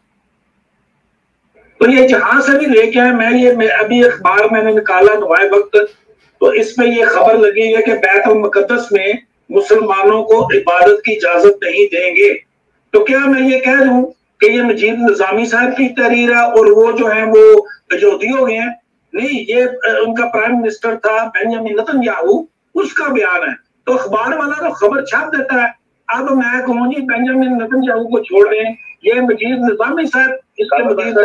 تو یہ جہاں سے بھی لے کے آئے, میں یہ ابھی اخبار میں نے نکالا نوائے وقت, تو اس میں یہ خبر لگی ہے کہ بیت المقدس میں مسلمانوں کو عبادت کی اجازت نہیں دیں گے. تو کیا میں یہ کہہ دوں کہ یہ مجید نظامی صاحب کی تحریر ہے اور وہ جو ہیں وہ یہودی ہو گئے ہیں؟ نہیں, یہ ان کا پرائم منسٹر تھا بنیامین نتن یاہو, اس کا بیان ہے. تو اخبار والا تو خبر چھاپ دیتا ہے. اب میں کہوں جی بنیامین نتن یاہو کو چھوڑ دیں, یہ مجید نظامی صاحب اس کے مجید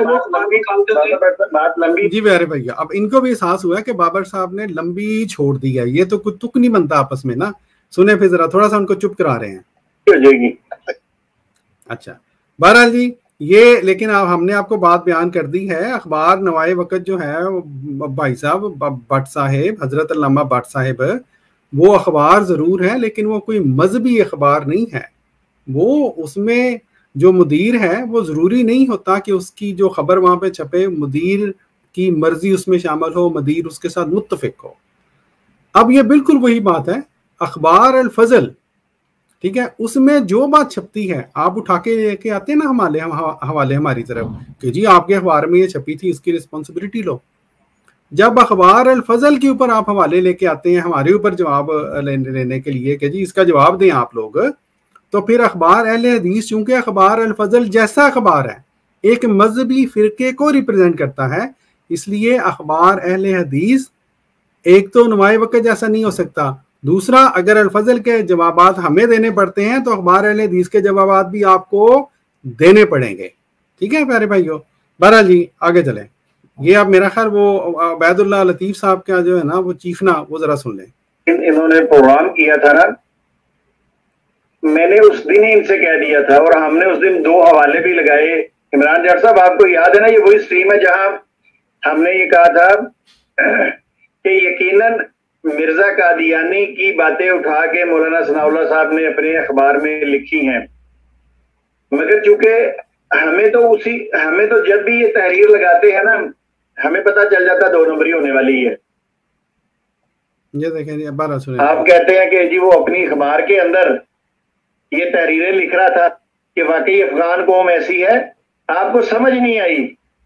بات لمبی. جی پیارے بھیا, اب ان کو بھی احساس ہوا کہ بابر صاحب نے لمبی چھوڑ دی ہے, یہ تو کوئی تک نہیں بنتا آپس میں نا. سنیں پھر ذرا, تھوڑا سا ان کو چپ کرا رہے ہیں. اچھا بہرحال جی یہ, لیکن اب ہم نے آپ کو بات بیان کر دی ہے. اخبار نوائے وقت جو ہے بھائی صاحب بٹ صاحب, حضرت علامہ بٹ صاحب, وہ اخبار ضرور ہے لیکن وہ کوئی مذہبی اخبار نہیں ہے. وہ اس میں جو مدیر ہے وہ ضروری نہیں ہوتا کہ اس کی جو خبر وہاں پہ چھپے مدیر کی مرضی اس میں شامل ہو, مدیر اس کے ساتھ متفق ہو. اب یہ بالکل وہی بات ہے اخبار الفضل, ٹھیک ہے, اس میں جو بات چھپتی ہے آپ اٹھا کے لے کے آتے ہیں نا ہمارے حوالے ہماری طرف کہ جی آپ کے اخبار میں یہ چھپی تھی, اس کی رسپانسبلٹی لو. جب اخبار الفضل کے اوپر آپ حوالے لے کے آتے ہیں ہمارے اوپر جواب لینے کے لیے کہ جی اس کا جواب دیں آپ لوگ, تو پھر اخبار اہل حدیث چونکہ اخبار الفضل جیسا اخبار ہے, ایک مذہبی فرقے کو ریپرزینٹ کرتا ہے, اس لیے اخبار اہل حدیث ایک تو نمائے وقت جیسا نہیں ہو سکتا. دوسرا, اگر الفضل کے جوابات ہمیں دینے پڑتے ہیں تو اخبار اہل حدیث کے جوابات بھی آپ کو دینے پڑیں گے. ٹھیک ہے پیارے بھائیو. بہرحال جی آگے چلیں. یہ اب میرا خیال وہ عبید اللہ لطیف صاحب کا جو ہے نا وہ چیخنا, وہ ذرا سن لیں. انہوں نے پروگرام کیا تھا نا, میں نے اس دن ہی ان سے کہہ دیا تھا, اور ہم نے اس دن دو حوالے بھی لگائے. عمران جٹ صاحب آپ کو یاد ہے نا, یہ وہی اسٹریم ہے جہاں ہم نے یہ کہا تھا کہ یقیناً مرزا قادیانی کی باتیں اٹھا کے مولانا ثناء اللہ صاحب نے اپنے اخبار میں لکھی ہیں, مگر چونکہ ہمیں تو اسی ہمیں تو جب بھی یہ تحریر لگاتے ہیں نا ہمیں پتہ چل جاتا دو نمبری ہونے والی ہے. یہ دیکھیں بارہ سنیں, آپ کہتے ہیں کہ جی وہ اپنی اخبار کے اندر یہ تحریریں لکھ رہا تھا کہ واقعی افغان قوم ایسی ہے, آپ کو سمجھ نہیں آئی.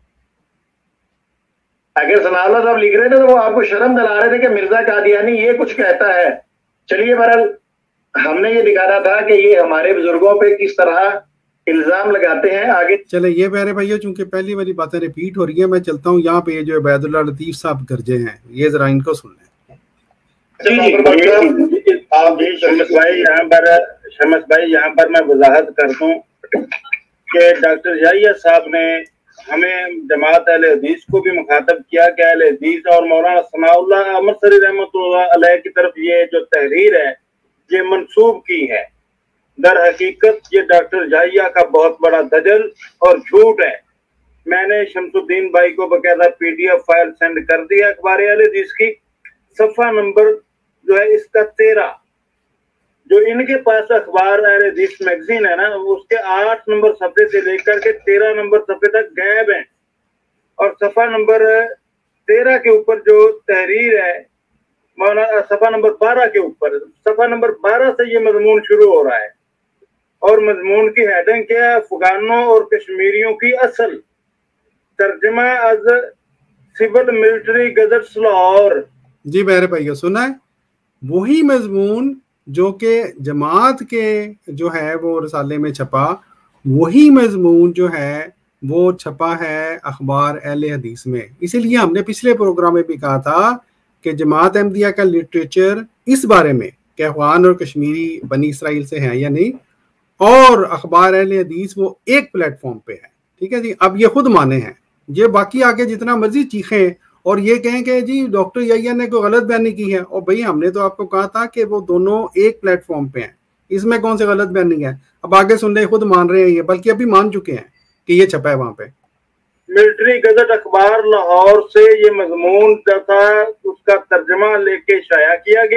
اگر ثناء اللہ صاحب لکھ رہے تھے تو وہ آپ کو شرم دلا رہے تھے کہ مرزا قادیانی یہ کچھ کہتا ہے. چلیے بہرحال ہم نے یہ دکھانا تھا کہ یہ ہمارے بزرگوں پہ کس طرح الزام لگاتے ہیں. آگے چلے یہ پیارے بھائیو, چونکہ پہلی والی باتیں ریپیٹ ہو رہی ہیں, میں چلتا ہوں یہاں پہ جو عبید اللہ لطیف صاحب گرجے ہیں, یہ ذرا ان کو سن لیں. شمس بھائی یہاں پر شمس بھائی یہاں پر میں وضاحت کر دوں کہ ڈاکٹر یحییٰ صاحب نے ہمیں جماعت اہل حدیث کو بھی مخاطب کیا کہ اہل حدیث اور مولانا ثناء اللہ امرتسری رحمۃ اللہ علیہ کی طرف یہ جو تحریر ہے یہ منسوب کی ہے. در حقیقت یہ ڈاکٹر یحییٰ کا بہت بڑا دجل اور جھوٹ ہے. میں نے شمس الدین بھائی کو باقاعدہ P D F file send کر دیا اخبار اہل حدیث کی. صفحہ نمبر جو ہے اس کا تیرہ, جو ان کے پاس اخبار اہل حدیث میگزین ہے نا, اس کے آٹھ نمبر صفحے سے لے کر کے تیرہ نمبر صفحے تک غائب ہیں. اور صفحہ نمبر تیرہ کے اوپر جو تحریر ہے, صفحہ نمبر بارہ کے اوپر, صفحہ نمبر بارہ سے یہ مضمون شروع ہو رہا ہے, اور مضمون کی ہیڈنگ کیا ہے, افغانوں اور کشمیریوں کی اصل, ترجمہ از سول ملٹری گزٹس لاہور. جی میرے بھائیو سنا ہے, وہی مضمون جو کہ جماعت کے جو ہے وہ رسالے میں چھپا, وہی مضمون جو ہے وہ چھپا ہے اخبار اہل حدیث میں. اسی لیے ہم نے پچھلے پروگرام میں بھی کہا تھا کہ جماعت احمدیہ کا لٹریچر اس بارے میں کہ افغان اور کشمیری بنی اسرائیل سے ہیں یا نہیں, اور اخبار اہل حدیث وہ ایک پلیٹ فارم پہ ہے. ٹھیک ہے جی, اب یہ خود مانے ہیں, یہ باقی آگے جتنا مرضی چیخیں اور یہ کہیں کہ جی ڈاکٹر یحییٰ نے کوئی غلط بیانی کی ہے, اور بھئی ہم نے تو آپ کو کہا تھا کہ وہ دونوں ایک پلیٹ فارم پہ ہیں, اس میں کون سے غلط بیانی ہے. اب آگے سن لیں, خود مان رہے ہیں یہ, بلکہ ابھی مان چکے ہیں کہ یہ چھپا ہے وہاں پہ. ملٹری گزٹ اخبار لاہور سے یہ مضمون جو تھا اس کا ترجمہ لے کے شائع کیا گیا.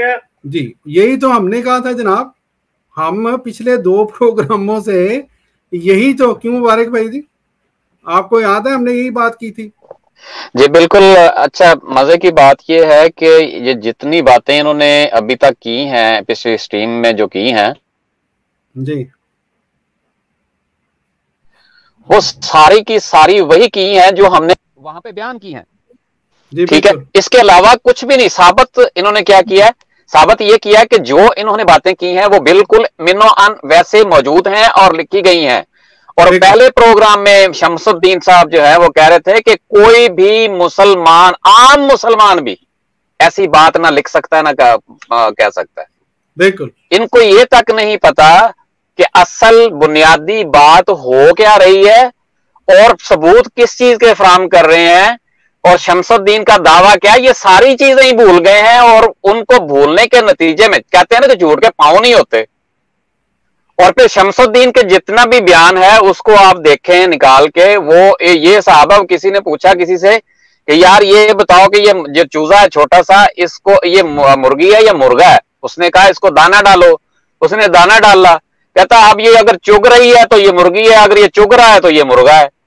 جی یہی تو ہم نے کہا تھا جناب, ہم پچھلے دو پروگراموں سے یہی تو, کیوں مبارک بھائی جی آپ کو یاد ہے ہم نے یہی بات کی تھی؟ جی بالکل. اچھا مزے کی بات یہ ہے کہ یہ جتنی باتیں انہوں نے ابھی تک کی ہیں پچھلی اسٹریم میں جو کی ہیں جی وہ ساری کی ساری وہی کی ہیں جو ہم نے وہاں پہ بیان کی ہیں. ٹھیک ہے, اس کے علاوہ کچھ بھی نہیں. ثابت انہوں نے کیا کیا ہے, ثابت یہ کیا کہ جو انہوں نے باتیں کی ہیں وہ بالکل منو ان ویسے موجود ہیں اور لکھی گئی ہیں. اور پہلے پروگرام میں شمس الدین صاحب جو ہے وہ کہہ رہے تھے کہ کوئی بھی مسلمان, عام مسلمان بھی ایسی بات نہ لکھ سکتا ہے نہ کہہ سکتا ہے. بالکل ان کو یہ تک نہیں پتا کہ اصل بنیادی بات ہو کیا رہی ہے اور ثبوت کس چیز کے فراہم کر رہے ہیں اور شمس الدین کا دعویٰ کیا, یہ ساری چیزیں ہی بھول گئے ہیں. اور ان کو بھولنے کے نتیجے میں کہتے ہیں نا کہ جھوٹ کے پاؤں نہیں ہوتے. اور پھر شمس الدین کے جتنا بھی بیان ہے اس کو آپ دیکھیں نکال کے, وہ یہ صحابہ کسی نے پوچھا کسی سے کہ یار یہ بتاؤ کہ یہ جو چوزا ہے چھوٹا سا, اس کو یہ مرغی ہے یا مرغا ہے؟ اس نے کہا اس کو دانا ڈالو. اس نے دانا ڈالا. کہتا اب یہ اگر چگ رہی ہے تو یہ مرغی ہے, اگر یہ چگ رہا ہے تو یہ مرغا ہے.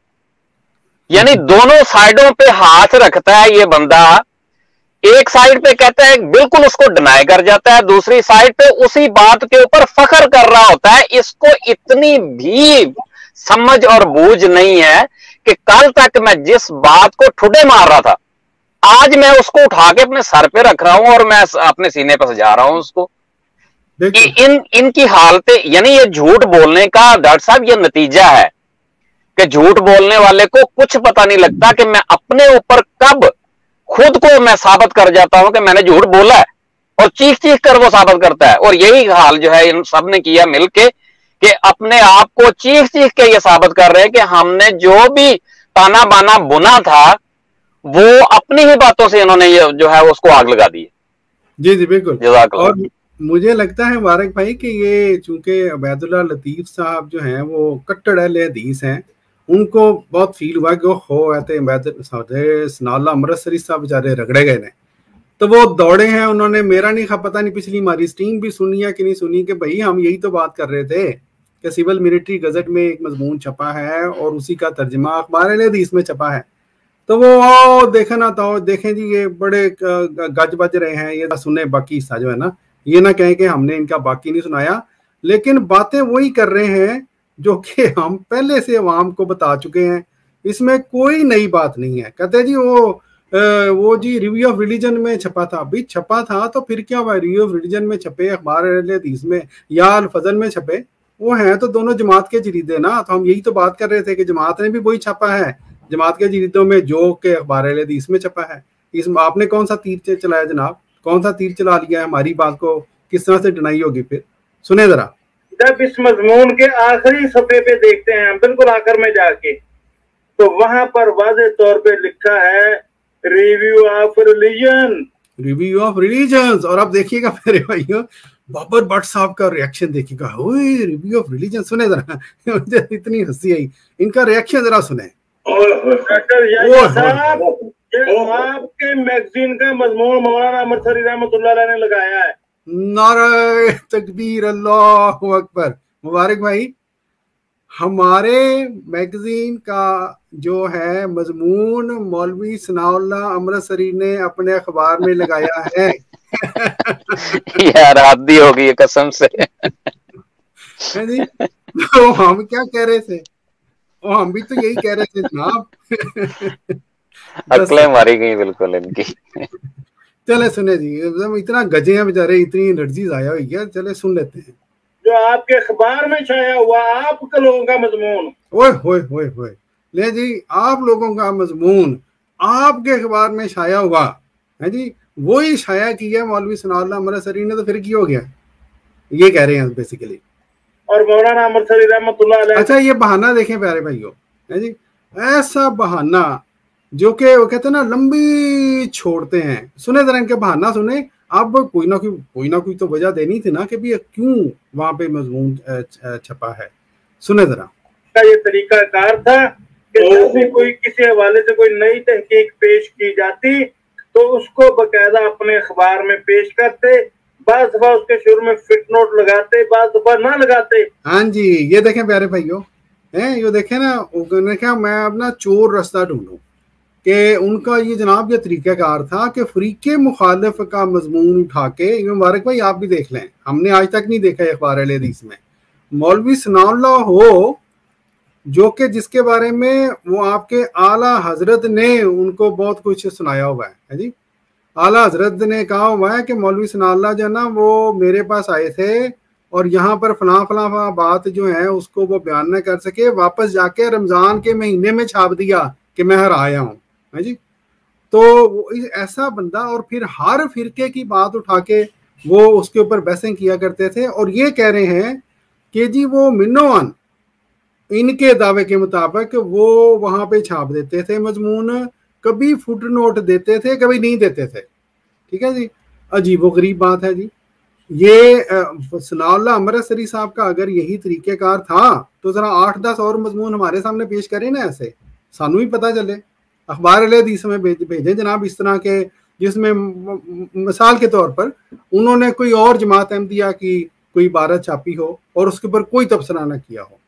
یعنی دونوں سائڈوں پہ ہاتھ رکھتا ہے یہ بندہ. ایک سائڈ پہ کہتا ہے بالکل اس کو ڈینائی کر جاتا ہے, دوسری سائڈ پہ اسی بات کے اوپر فخر کر رہا ہوتا ہے. اس کو اتنی بھی سمجھ اور بوجھ نہیں ہے کہ کل تک میں جس بات کو ٹھڈے مار رہا تھا آج میں اس کو اٹھا کے اپنے سر پہ رکھ رہا ہوں اور میں اپنے سینے پہ سجا رہا ہوں اس کو. ان ان کی حالتیں, یعنی یہ جھوٹ بولنے کا ڈاکٹر صاحب یہ نتیجہ ہے کہ جھوٹ بولنے والے کو کچھ پتہ نہیں لگتا کہ میں اپنے اوپر کب خود کو میں ثابت کر جاتا ہوں کہ میں نے جھوٹ بولا ہے, اور چیخ چیخ کر وہ ثابت کرتا ہے. اور یہی حال جو ہے ان سب نے کیا مل کے کہ اپنے آپ کو چیخ چیخ کے یہ ثابت کر رہے ہیں کہ ہم نے جو بھی تانا بانا بنا تھا وہ اپنی ہی باتوں سے انہوں نے یہ جو ہے اس کو آگ لگا دی. جی جی بالکل. اور مجھے لگتا ہے مبارک بھائی کہ یہ چونکہ عبید اللہ لطیف صاحب جو ہیں وہ کٹڑ اہل حدیث ہیں, ان کو بہت فیل ہوا کہ ہو آتے سناللہ امرتسری صاحب بیچارے رگڑے گئے نے, تو وہ دوڑے ہیں. انہوں نے میرا نہیں پتہ نہیں پچھلی ہماری اسٹریم بھی سنی ہے کہ نہیں سنی کہ بھائی ہم یہی تو بات کر رہے تھے کہ سول ملٹری گزٹ میں ایک مضمون چھپا ہے اور اسی کا ترجمہ اخبار اہل حدیث میں چھپا ہے. تو وہ دیکھیں نا تو دیکھیں جی یہ بڑے گج بج رہے ہیں, یہ سنیں باقی حصہ جو ہے نا, یہ نہ کہیں کہ ہم نے ان کا باقی نہیں سنایا, لیکن باتیں وہی کر رہے ہیں جو کہ ہم پہلے سے عوام کو بتا چکے ہیں. اس میں کوئی نئی بات نہیں ہے. کہتے جی وہ وہ جی ریویو آف ریلیجن میں چھپا تھا. بھی چھپا تھا تو پھر کیا ہوا, ریویو آف ریلیجن میں چھپے, اخبار اہل حدیث میں یا الفضل میں چھپے, وہ ہیں تو دونوں جماعت کے جریدے نا. تو ہم یہی تو بات کر رہے تھے کہ جماعت نے بھی وہی چھپا ہے, جماعت کے جریدوں میں جو کہ اخبار اہل حدیث میں چھپا ہے. اس میں آپ نے کون سا تیر چلایا جناب, کون سا تیر چلا لیا ہے, ہماری بات کو کس طرح سے ڈنائی ہوگی؟ پھر سنیں ذرا. جب اس مضمون کے آخری صفحے پہ دیکھتے ہیں بالکل آخر میں جا کے, تو وہاں پر واضح طور پہ لکھا ہے Review of Religion, Review of Religions. اور آپ دیکھیے گا میرے بھائیوں, بابر بٹ صاحب کا ریاکشن دیکھیے گا, اوئے ریویو آف ریلیجن. سنیں ذرا, مجھے اتنی ہنسی آئی, ان کا ریاکشن ذرا سنیں. ڈاکٹر یحییٰ صاحب آپ کے میگزین کا مضمون مولانا امرتسری رحمۃ اللہ علیہ نے لگایا ہے. نعرہ تکبیر, اللہ اکبر. مبارک بھائی, ہمارے میگزین کا جو ہے مضمون مولوی ثناء اللہ امرتسری نے اپنے اخبار میں لگایا ہے. یار عادی ہو گئی قسم سے. تو ہم کیا کہہ رہے تھے, ہم بھی تو یہی کہہ رہے تھے جناب, عقلیں ماری گئی بالکل ان کی. چلے سنے جی, اتنا گجے ہیں بیچارے, اتنی انرجی ضائع ہوئی ہے, چلے سن لیتے ہیں. جو آپ کے اخبار میں چھایا ہوا آپ کے لوگوں کا مضمون, اوئے ہوئے ہوئے ہوئے لے جی, آپ لوگوں کا مضمون آپ کے اخبار میں چھایا ہوا ہے جی, وہی چھایا کیا مولوی ثناء اللہ امرتسری نے, تو پھر کی ہو گیا, یہ کہہ رہے ہیں بیسیکلی. اور مولانا امرتسری رحمۃ اللہ علیہ. اچھا یہ بہانہ دیکھیں پیارے بھائیوں, ہے جی, ایسا بہانہ جو کہ وہ کہتے ہیں نا لمبی چھوڑتے ہیں. سنیں ذرا ان کے بہانہ سنیں. اب کوئی نہ کوئی کوئی نہ کوئی تو وجہ دینی تھی نا کہ بھی کیوں وہاں پہ مضمون چھپا ہے. سنیں ذرا. یہ طریقہ کار تھا کہ جب بھی کوئی کسی حوالے سے کوئی نئی تحقیق پیش کی جاتی تو اس کو باقاعدہ اپنے اخبار میں پیش کرتے بعض دفعہ اس کے شروع میں فٹ نوٹ لگاتے, بعض دفعہ نہ لگاتے. ہاں جی یہ دیکھیں پیارے بھائیوں, یہ دیکھیں نا, انہوں نے کہا میں اپنا چور رستہ ڈھونڈوں, کہ ان کا یہ جناب یہ طریقہ کار تھا کہ فریق مخالف کا مضمون اٹھا کے, مبارک بھائی آپ بھی دیکھ لیں, ہم نے آج تک نہیں دیکھا اخبار اہل حدیث میں مولوی ثناء اللہ ہو جو کہ جس کے بارے میں وہ آپ کے اعلیٰ حضرت نے ان کو بہت کچھ سنایا ہوا ہے جی. اعلیٰ حضرت نے کہا ہوا ہے کہ مولوی ثناء اللہ جو ہے نا وہ میرے پاس آئے تھے اور یہاں پر فلاں فلاں بات جو ہے اس کو وہ بیان نہ کر سکے, واپس جا کے رمضان کے مہینے میں چھاپ دیا کہ میں ہر آیا ہوں جی. تو ایسا بندہ, اور پھر ہر فرقے کی بات اٹھا کے وہ اس کے اوپر بحثیں کیا کرتے تھے, اور یہ کہہ رہے ہیں کہ جی وہ منوان ان کے دعوے کے مطابق وہ وہاں پہ چھاپ دیتے تھے مضمون, کبھی فٹ نوٹ دیتے تھے کبھی نہیں دیتے تھے. ٹھیک ہے جی, عجیب و غریب بات ہے جی. یہ ثناء اللہ امرتسری صاحب کا اگر یہی طریقہ کار تھا تو ذرا آٹھ دس اور مضمون ہمارے سامنے پیش کریں نا, ایسے سانو بھی پتہ چلے. اخبار اہل حدیث میں بھیجیں جناب اس طرح کے, جس میں مثال کے طور پر انہوں نے کوئی اور جماعت احمدیہ کی کوئی عبارت چھاپی ہو اور اس کے اوپر کوئی تبصرہ نہ کیا ہو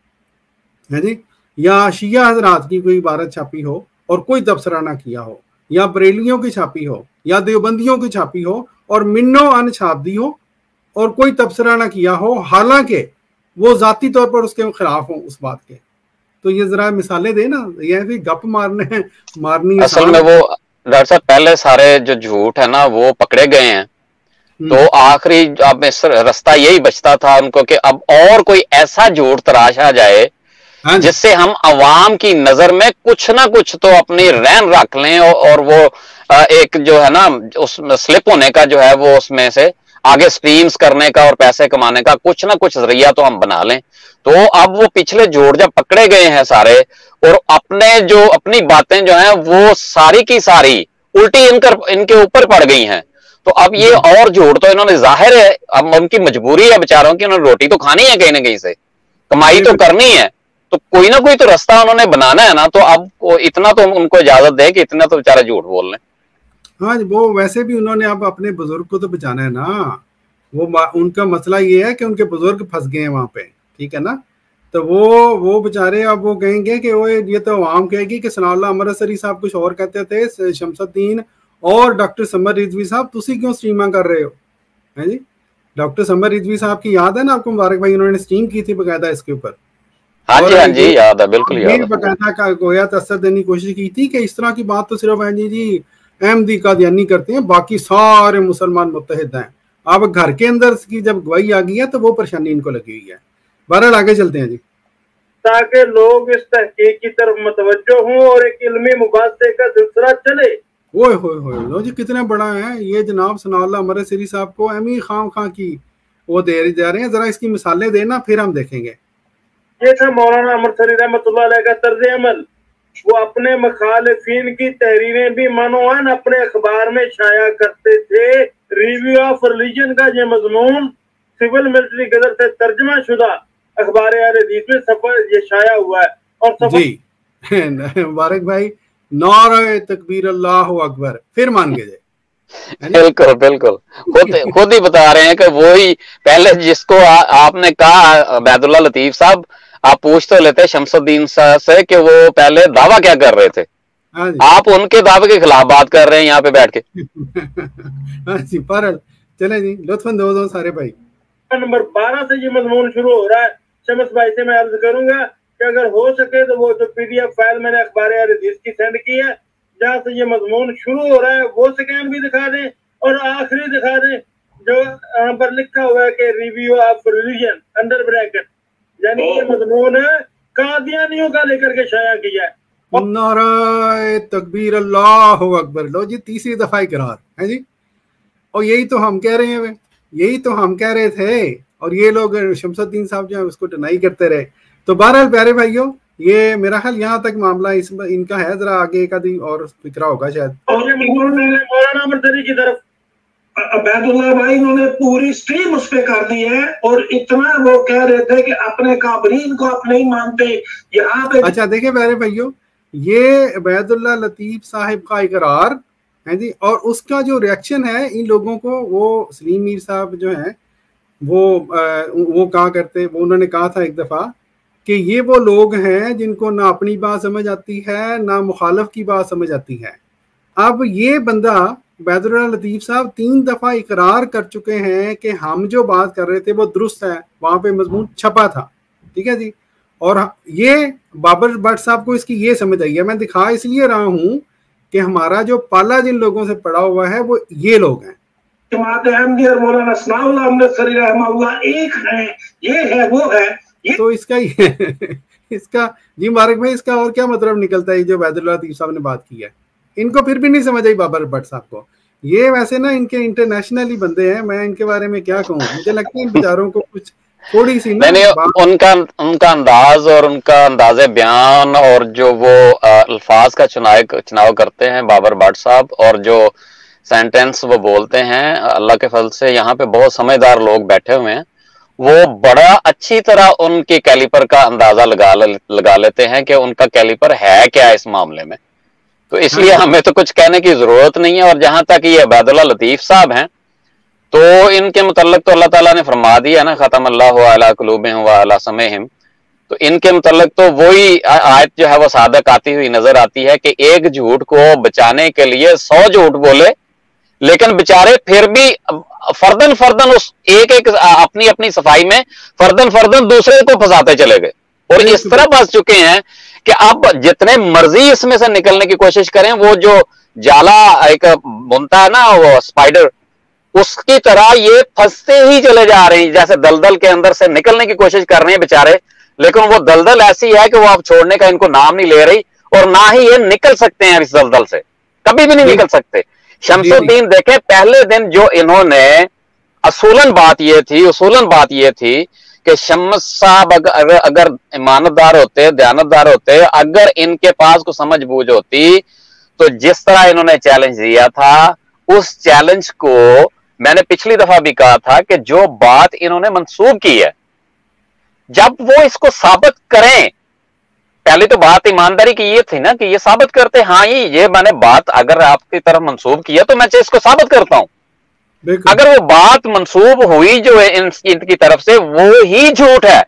ہے جی, یا شیعہ حضرات کی کوئی عبارت چھاپی ہو اور کوئی تبصرہ نہ کیا ہو, یا بریلیوں کی چھاپی ہو یا دیوبندیوں کی چھاپی ہو اور منو ان چھاپ دی ہو اور کوئی تبصرہ نہ کیا ہو, حالانکہ وہ ذاتی طور پر اس کے خلاف ہوں اس بات کے. تو یہ ذرا مثالیں دے نا, یہ بھی گپ مارنے ہیں مارنی. اصل میں وہ ڈاکٹر صاحب پہلے سارے جو جھوٹ ہے نا وہ پکڑے گئے ہیں, تو آخری اب رستہ یہی بچتا تھا ان کو کہ اب اور کوئی ایسا جھوٹ تراشا جائے جس سے ہم عوام کی نظر میں کچھ نہ کچھ تو اپنی رہن رکھ لیں, اور وہ ایک جو ہے نا اس سلپ ہونے کا جو ہے وہ اس میں سے آگے سٹریمز کرنے کا اور پیسے کمانے کا کچھ نہ کچھ ذریعہ تو ہم بنا لیں. تو اب وہ پچھلے جھوٹ جب پکڑے گئے ہیں سارے, اور اپنے جو اپنی باتیں جو ہیں وہ ساری کی ساری الٹی ان کر ان کے اوپر پڑ گئی ہیں, تو اب یہ اور جھوٹ تو انہوں نے ظاہر ہے اب ان کی مجبوری ہے بیچاروں کی, انہوں نے روٹی تو کھانی ہے کہیں نہ کہیں سے, کمائی تو کرنی ہے, تو کوئی نہ کوئی تو رستہ انہوں نے بنانا ہے نا. تو اب اتنا تو ان کو اجازت دے کہ اتنا تو بیچارے جھوٹ بول لیں. ہاں وہ ویسے بھی انہوں نے اب اپنے بزرگ کو تو بچانا ہے نا, وہ ان کا مسئلہ یہ ہے کہ ان کے بزرگ پھنس گئے ہیں وہاں پہ, ٹھیک ہے نا. تو وہ وہ بیچارے اب وہ کہیں گے کہ وہ یہ تو عوام کہے گی کہ ثناء اللہ امرتسری صاحب کچھ اور کہتے تھے, شمس الدین اور ڈاکٹر سمر رضوی صاحب تسی کیوں سٹریماں کر رہے ہو ہیں جی. ڈاکٹر سمر رضوی صاحب کی یاد ہے نا آپ کو مبارک بھائی, انہوں نے سٹریم کی تھی باقاعدہ اس کے اوپر. ہاں جی ہاں جی یاد ہے, بالکل یاد ہے. باقاعدہ کا گویا تصدیق دینے کی کوشش کی تھی کہ اس طرح کی بات تو صرف ہے جی جی احمدی قادیانی کرتے ہیں, باقی سارے مسلمان متحد ہیں. اب گھر کے اندر کی جب گواہی آ گئی ہے تو وہ پریشانی ان کو لگی ہوئی ہے. بہرحال آگے چلتے ہیں جی, تاکہ لوگ اس تحقیق کی طرف متوجہ ہوں اور ایک علمی مباحثے کا سلسلہ چلے. اوئے ہوئے ہوئے لو جی کتنے بڑا ہے یہ جناب ثناء اللہ امرتسری صاحب کو امی خام خاں کی وہ دے جا رہے ہیں. ذرا اس کی مثالیں دینا پھر ہم دیکھیں گے. یہ تھا مولانا امرتسری رحمۃ اللہ علیہ کا طرز عمل. وہ اپنے مخالفین کی تحریریں بھی منوعن اپنے اخبار میں شائع کرتے تھے. ریویو آف ریلیجن کا یہ مضمون سول ملٹری غزل سے ترجمہ شدہ اخبار اہل حدیث میں سفر یہ شائع ہوا ہے. اور سفر جی مبارک بھائی نعرہ تکبیر اللہ اکبر پھر مان گئے. بالکل بالکل خود خود ہی بتا رہے ہیں کہ وہی پہلے جس کو آپ نے کہا عبید اللہ لطیف صاحب, آپ پوچھ تو لیتے شمس الدین سے کہ وہ پہلے دعویٰ کیا کر رہے تھے, آپ ان کے دعوے کے خلاف بات کر رہے ہیں یہاں پہ بیٹھ کے. چلیں جی لطف اندوز ہو سارے بھائی. نمبر بارہ سے یہ مضمون شروع ہو رہا ہے. شمس بھائی سے میں عرض کروں گا کہ اگر ہو سکے تو وہ جو پی ڈی ایف فائل میں نے اخبار اہل حدیث کی سینڈ کی ہے جہاں سے یہ مضمون شروع ہو رہا ہے وہ سکین بھی دکھا دیں, اور آخری دکھا دیں جو یہاں پر لکھا ہوا ہے کہ Review of Religion under bracket, یعنی یہ مضمون قادیانیوں کا لے کر کے شائع کیا ہے. نعرہ تکبیر اللہ اکبر. لو جی تیسری دفعہ اقرار ہے جی, اور یہی تو ہم کہہ رہے ہیں, یہی تو ہم کہہ رہے تھے, اور یہ لوگ شمس الدین صاحب جو ہیں اس کو ڈینائی کرتے رہے. تو بہرحال پیارے بھائیوں یہ میرا خیال یہاں تک معاملہ اس ان کا ہے. ذرا آگے کا دی اور فکرہ ہوگا شاید. مولانا امرتسری کی طرف عبید اللہ بھائی انہوں نے پوری سٹریم اس پہ کر دی ہے, اور اتنا وہ کہہ رہے تھے کہ اپنے کابرین کو آپ نہیں مانتے یہاں پہ. اچھا دیکھیں پیارے بھائیوں, یہ عبید اللہ لطیف صاحب کا اقرار ہے جی. اور اس کا جو ریئیکشن ہے ان لوگوں کو, وہ سلیم میر صاحب جو ہیں وہ وہ کہا کرتے, وہ انہوں نے کہا تھا ایک دفعہ کہ یہ وہ لوگ ہیں جن کو نہ اپنی بات سمجھ آتی ہے نہ مخالف کی بات سمجھ آتی ہے. اب یہ بندہ عبید اللہ لطیف صاحر تین دفعہ اقرار کر چکے ہیں کہ ہم جو بات کر رہے تھے وہ درست ہے, وہاں پہ مضمون چھپا تھا, ٹھیک ہے جی. اور یہ بابر بٹ صاحب کو اس کی یہ سمجھ آئی ہے. میں دکھا اس لیے رہا ہوں کہ ہمارا جو پالا جن لوگوں سے پڑا ہوا ہے وہ یہ لوگ ہیں. جماعت احمدیہ اور مولانا ثناء اللہ امرتسری رحمہ اللہ ایک ہے, یہ ہے وہ ہے. تو اس کا اس کا جی مبارک بھائی, اس کا اور کیا مطلب نکلتا ہے جو عبید اللہ لطیف صاحب نے بات کی ہے؟ ان کو پھر بھی نہیں سمجھ آئی بابر بٹ صاحب کو. یہ ویسے نا ان کے انٹرنیشنلی بندے ہیں, میں ان کے بارے میں کیا کہوں, مجھے لگتا ہے ان بیچاروں کو کچھ تھوڑی سی نہیں نہیں ان کا ان کا انداز اور ان کا انداز بیان اور جو وہ الفاظ کا چناؤ چناؤ کرتے ہیں بابر بٹ صاحب, اور جو سینٹینس وہ بولتے ہیں, اللہ کے فضل سے یہاں پہ بہت سمجھدار لوگ بیٹھے ہوئے ہیں, وہ بڑا اچھی طرح ان کی کیلیپر کا اندازہ لگا لگا لیتے ہیں کہ ان کا کیلیپر ہے کیا اس معاملے میں. تو اس لیے ہمیں تو کچھ کہنے کی ضرورت نہیں ہے. اور جہاں تک یہ عبید اللہ لطیف صاحب ہیں تو ان کے متعلق تو اللہ تعالیٰ نے فرما دیا نا, ختم اللہ علی قلوبہم وعلی سمعہم. تو ان کے متعلق تو وہی آیت جو ہے وہ صادق آتی ہوئی نظر آتی ہے کہ ایک جھوٹ کو بچانے کے لیے سو جھوٹ بولے, لیکن بےچارے پھر بھی فردن فردن اس ایک ایک اپنی اپنی صفائی میں فردن فردن دوسرے کو پھنساتے چلے گئے. اور اس طرح پھنس چکے ہیں کہ اب جتنے مرضی اس میں سے نکلنے کی کوشش کریں, وہ جو جالا ایک بنتا ہے نا وہ اسپائڈر, اس کی طرح یہ پھنستے ہی چلے جا رہے ہیں, جیسے دلدل کے اندر سے نکلنے کی کوشش کر رہے ہیں بےچارے, لیکن وہ دلدل ایسی ہے کہ وہ اب چھوڑنے کا ان کو نام نہیں لے رہی, اور نہ ہی یہ نکل سکتے ہیں اس دلدل سے, کبھی بھی نہیں نکل سکتے. شمس الدین دیکھیں, پہلے دن جو انہوں نے اصولاً بات یہ تھی اصولاً بات یہ تھی کہ شمس صاحب اگر اگر ایماندار ہوتے, دیانتدار ہوتے, اگر ان کے پاس کو سمجھ بوجھ ہوتی, تو جس طرح انہوں نے چیلنج دیا تھا اس چیلنج کو میں نے پچھلی دفعہ بھی کہا تھا کہ جو بات انہوں نے منسوخ کی ہے, جب وہ اس کو ثابت کریں, پہلی تو بات ایمانداری کی یہ تھی نا کہ یہ ثابت کرتے ہاں یہ یہ میں نے بات اگر آپ کی طرف منسوب کیا تو میں اس کو ثابت کرتا ہوں. اگر وہ بات منسوب ہوئی جو ہے ان کی طرف سے وہ ہی جھوٹ ہے,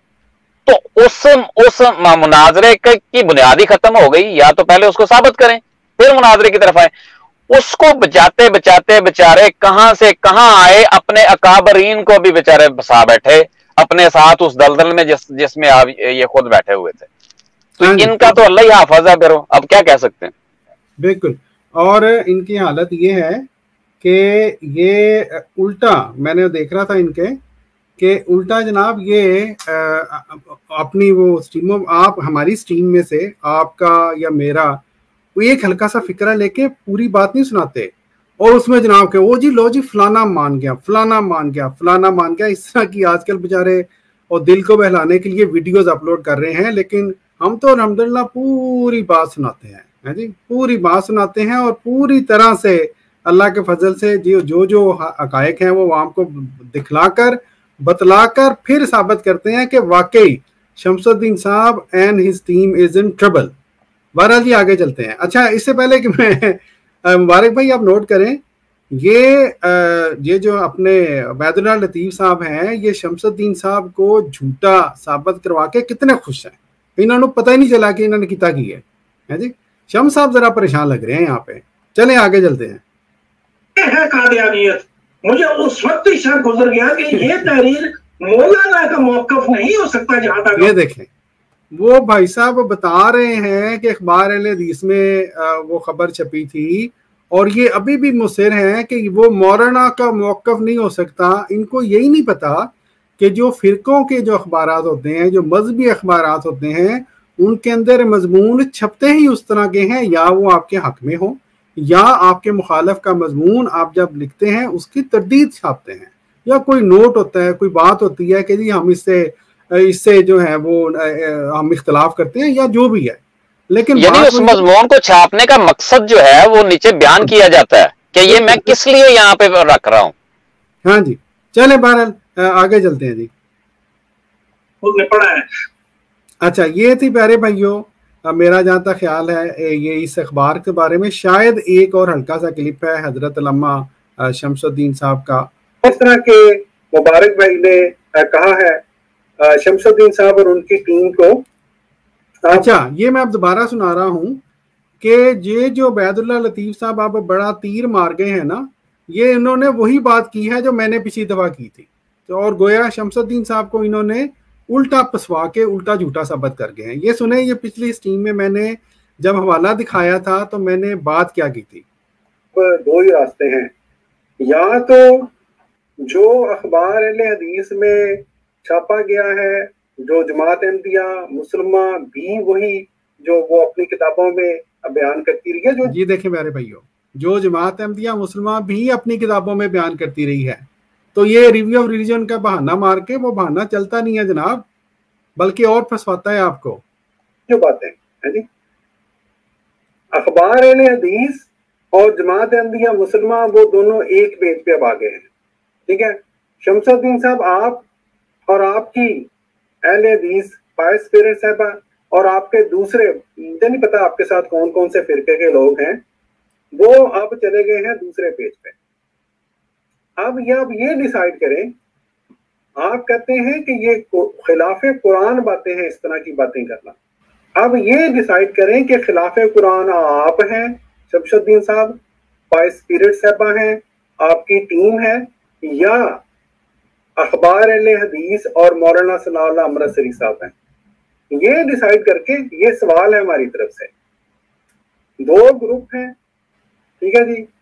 تو اس اس مناظرے کی بنیادی ختم ہو گئی. یا تو پہلے اس کو ثابت کریں پھر مناظرے کی طرف آئیں. اس کو بچاتے بچاتے بےچارے کہاں سے کہاں آئے, اپنے اکابرین کو بھی بےچارے بسا بیٹھے اپنے ساتھ اس دلدل میں جس جس میں آپ یہ خود بیٹھے ہوئے تھے. تو ان کا تو اللہ ہی حافظ ہے, پھر اب کیا کہہ سکتے ہیں. بالکل. اور ان کی حالت یہ ہے کہ یہ الٹا میں نے دیکھ رہا تھا ان کے کہ الٹا جناب یہ اپنی وہ سٹریموں, آپ ہماری سٹریم میں سے آپ کا یا میرا وہ ایک ہلکا سا فکرہ لے کے پوری بات نہیں سناتے, اور اس میں جناب کہ وہ جی لو جی فلانا مان گیا فلانا مان گیا فلانا مان گیا اس طرح کی آج کل بےچارے اور دل کو بہلانے کے لیے ویڈیوز اپلوڈ کر رہے ہیں. لیکن ہم تو الحمدللہ پوری بات سناتے ہیں جی, پوری بات سناتے ہیں, اور پوری طرح سے اللہ کے فضل سے جو جو جو حقائق ہیں وہ عوام کو دکھلا کر بتلا کر پھر ثابت کرتے ہیں کہ واقعی Shamsuddin sahib and his team is in trouble. بہرحال جی آگے چلتے ہیں. اچھا, اس سے پہلے کہ میں مبارک بھائی آپ نوٹ کریں, یہ یہ جو اپنے عبید اللہ لطیف صاحب ہیں یہ شمس الدین صاحب کو جھوٹا ثابت کروا کے کتنے خوش ہیں. انہوں نے پتہ ہی نہیں چلا کہ انہوں نے کتا کی ہے جی. شمس صاحب ذرا پریشان لگ رہے ہیں یہاں پہ. چلیں آگے چلتے ہیں. ہے قادیانیت. مجھے اس وقت ہی شک گزر گیا کہ یہ تحریر مولانا کا موقف نہیں ہو سکتا. جہاں تک یہ دیکھیں وہ بھائی صاحب بتا رہے ہیں کہ اخبار اہل حدیث میں وہ خبر چھپی تھی, اور یہ ابھی بھی مصر ہیں کہ وہ مولانا کا موقف نہیں ہو سکتا. ان کو یہی نہیں پتا کہ جو فرقوں کے جو اخبارات ہوتے ہیں, جو مذہبی اخبارات ہوتے ہیں, ان کے اندر مضمون چھپتے ہی اس طرح کے ہیں, یا وہ آپ کے حق میں ہوں یا آپ کے مخالف کا مضمون آپ جب لکھتے ہیں اس کی تردید چھاپتے ہیں, یا کوئی نوٹ ہوتا ہے, کوئی بات ہوتی ہے کہ جی ہم اس سے اس سے جو ہے وہ ہم اختلاف کرتے ہیں یا جو بھی ہے. لیکن یعنی اس مضمون کو چھاپنے کا مقصد جو ہے وہ نیچے بیان کیا جاتا ہے کہ یہ میں کس لیے یہاں پہ رکھ رہا ہوں. ہاں جی چلیں بہرحال آگے چلتے ہیں جی. پڑھا ہے. اچھا, یہ تھی پیارے بھائیوں اب میرا جہاں تک خیال ہے یہ اس اخبار کے بارے میں شاید ایک اور ہلکا سا کلپ ہے حضرت علامہ شمس الدین صاحب کا. اس طرح کے مبارک بھائی نے کہا ہے شمس الدین صاحب اور ان کی ٹیم کو. اچھا یہ میں اب دوبارہ سنا رہا ہوں کہ یہ جو عبید اللہ لطیف صاحب اب بڑا تیر مار گئے ہیں نا, یہ انہوں نے وہی بات کی ہے جو میں نے پچھلی دفعہ کی تھی, اور گویا شمس الدین صاحب کو انہوں نے الٹا پسوا کے الٹا جھوٹا ثابت کر گئے ہیں. یہ سنیں, یہ پچھلی اسٹریم میں میں نے جب حوالہ دکھایا تھا تو میں نے بات کیا کی تھی. دو ہی راستے ہیں, یا تو جو اخبار اہل حدیث میں چھاپا گیا ہے, جو جماعت احمدیہ مسلمہ بھی وہی جو وہ اپنی کتابوں میں بیان کرتی رہی ہے. جو جی دیکھیں میرے بھائیو, جو جماعت احمدیہ مسلمہ بھی اپنی کتابوں میں بیان کرتی رہی ہے, تو یہ ریویو آف ریلیجن کا بہانہ مار کے وہ بہانہ چلتا نہیں ہے جناب, بلکہ اور پھنسواتا ہے آپ کو. جو باتیں جی اخبار اہل حدیث اور جماعت احمدیہ مسلمہ وہ دونوں ایک پیج پہ اب آ گئے ہیں. ٹھیک ہے, شمس الدین صاحب آپ اور آپ کی اہل حدیث فائز پیرنٹ صاحبہ اور آپ کے دوسرے مجھے نہیں پتا آپ کے ساتھ کون کون سے فرقے کے لوگ ہیں, وہ اب چلے گئے ہیں دوسرے پیج پہ. اب یہ اب یہ ڈیسائیڈ کریں, آپ کہتے ہیں کہ یہ خلاف قرآن باتیں ہیں, اس طرح کی باتیں کرنا. اب یہ ڈیسائیڈ کریں کہ خلاف قرآن آپ ہیں شمس الدین صاحب, فائز پیرنٹ صاحبہ ہیں, آپ کی ٹیم ہے, یا اخبار اہل حدیث اور مولانا ثناء اللہ امرتسری صاحب ہیں. یہ ڈیسائیڈ کر کے, یہ سوال ہے ہماری طرف سے. دو گروپ ہیں, ٹھیک ہے جی,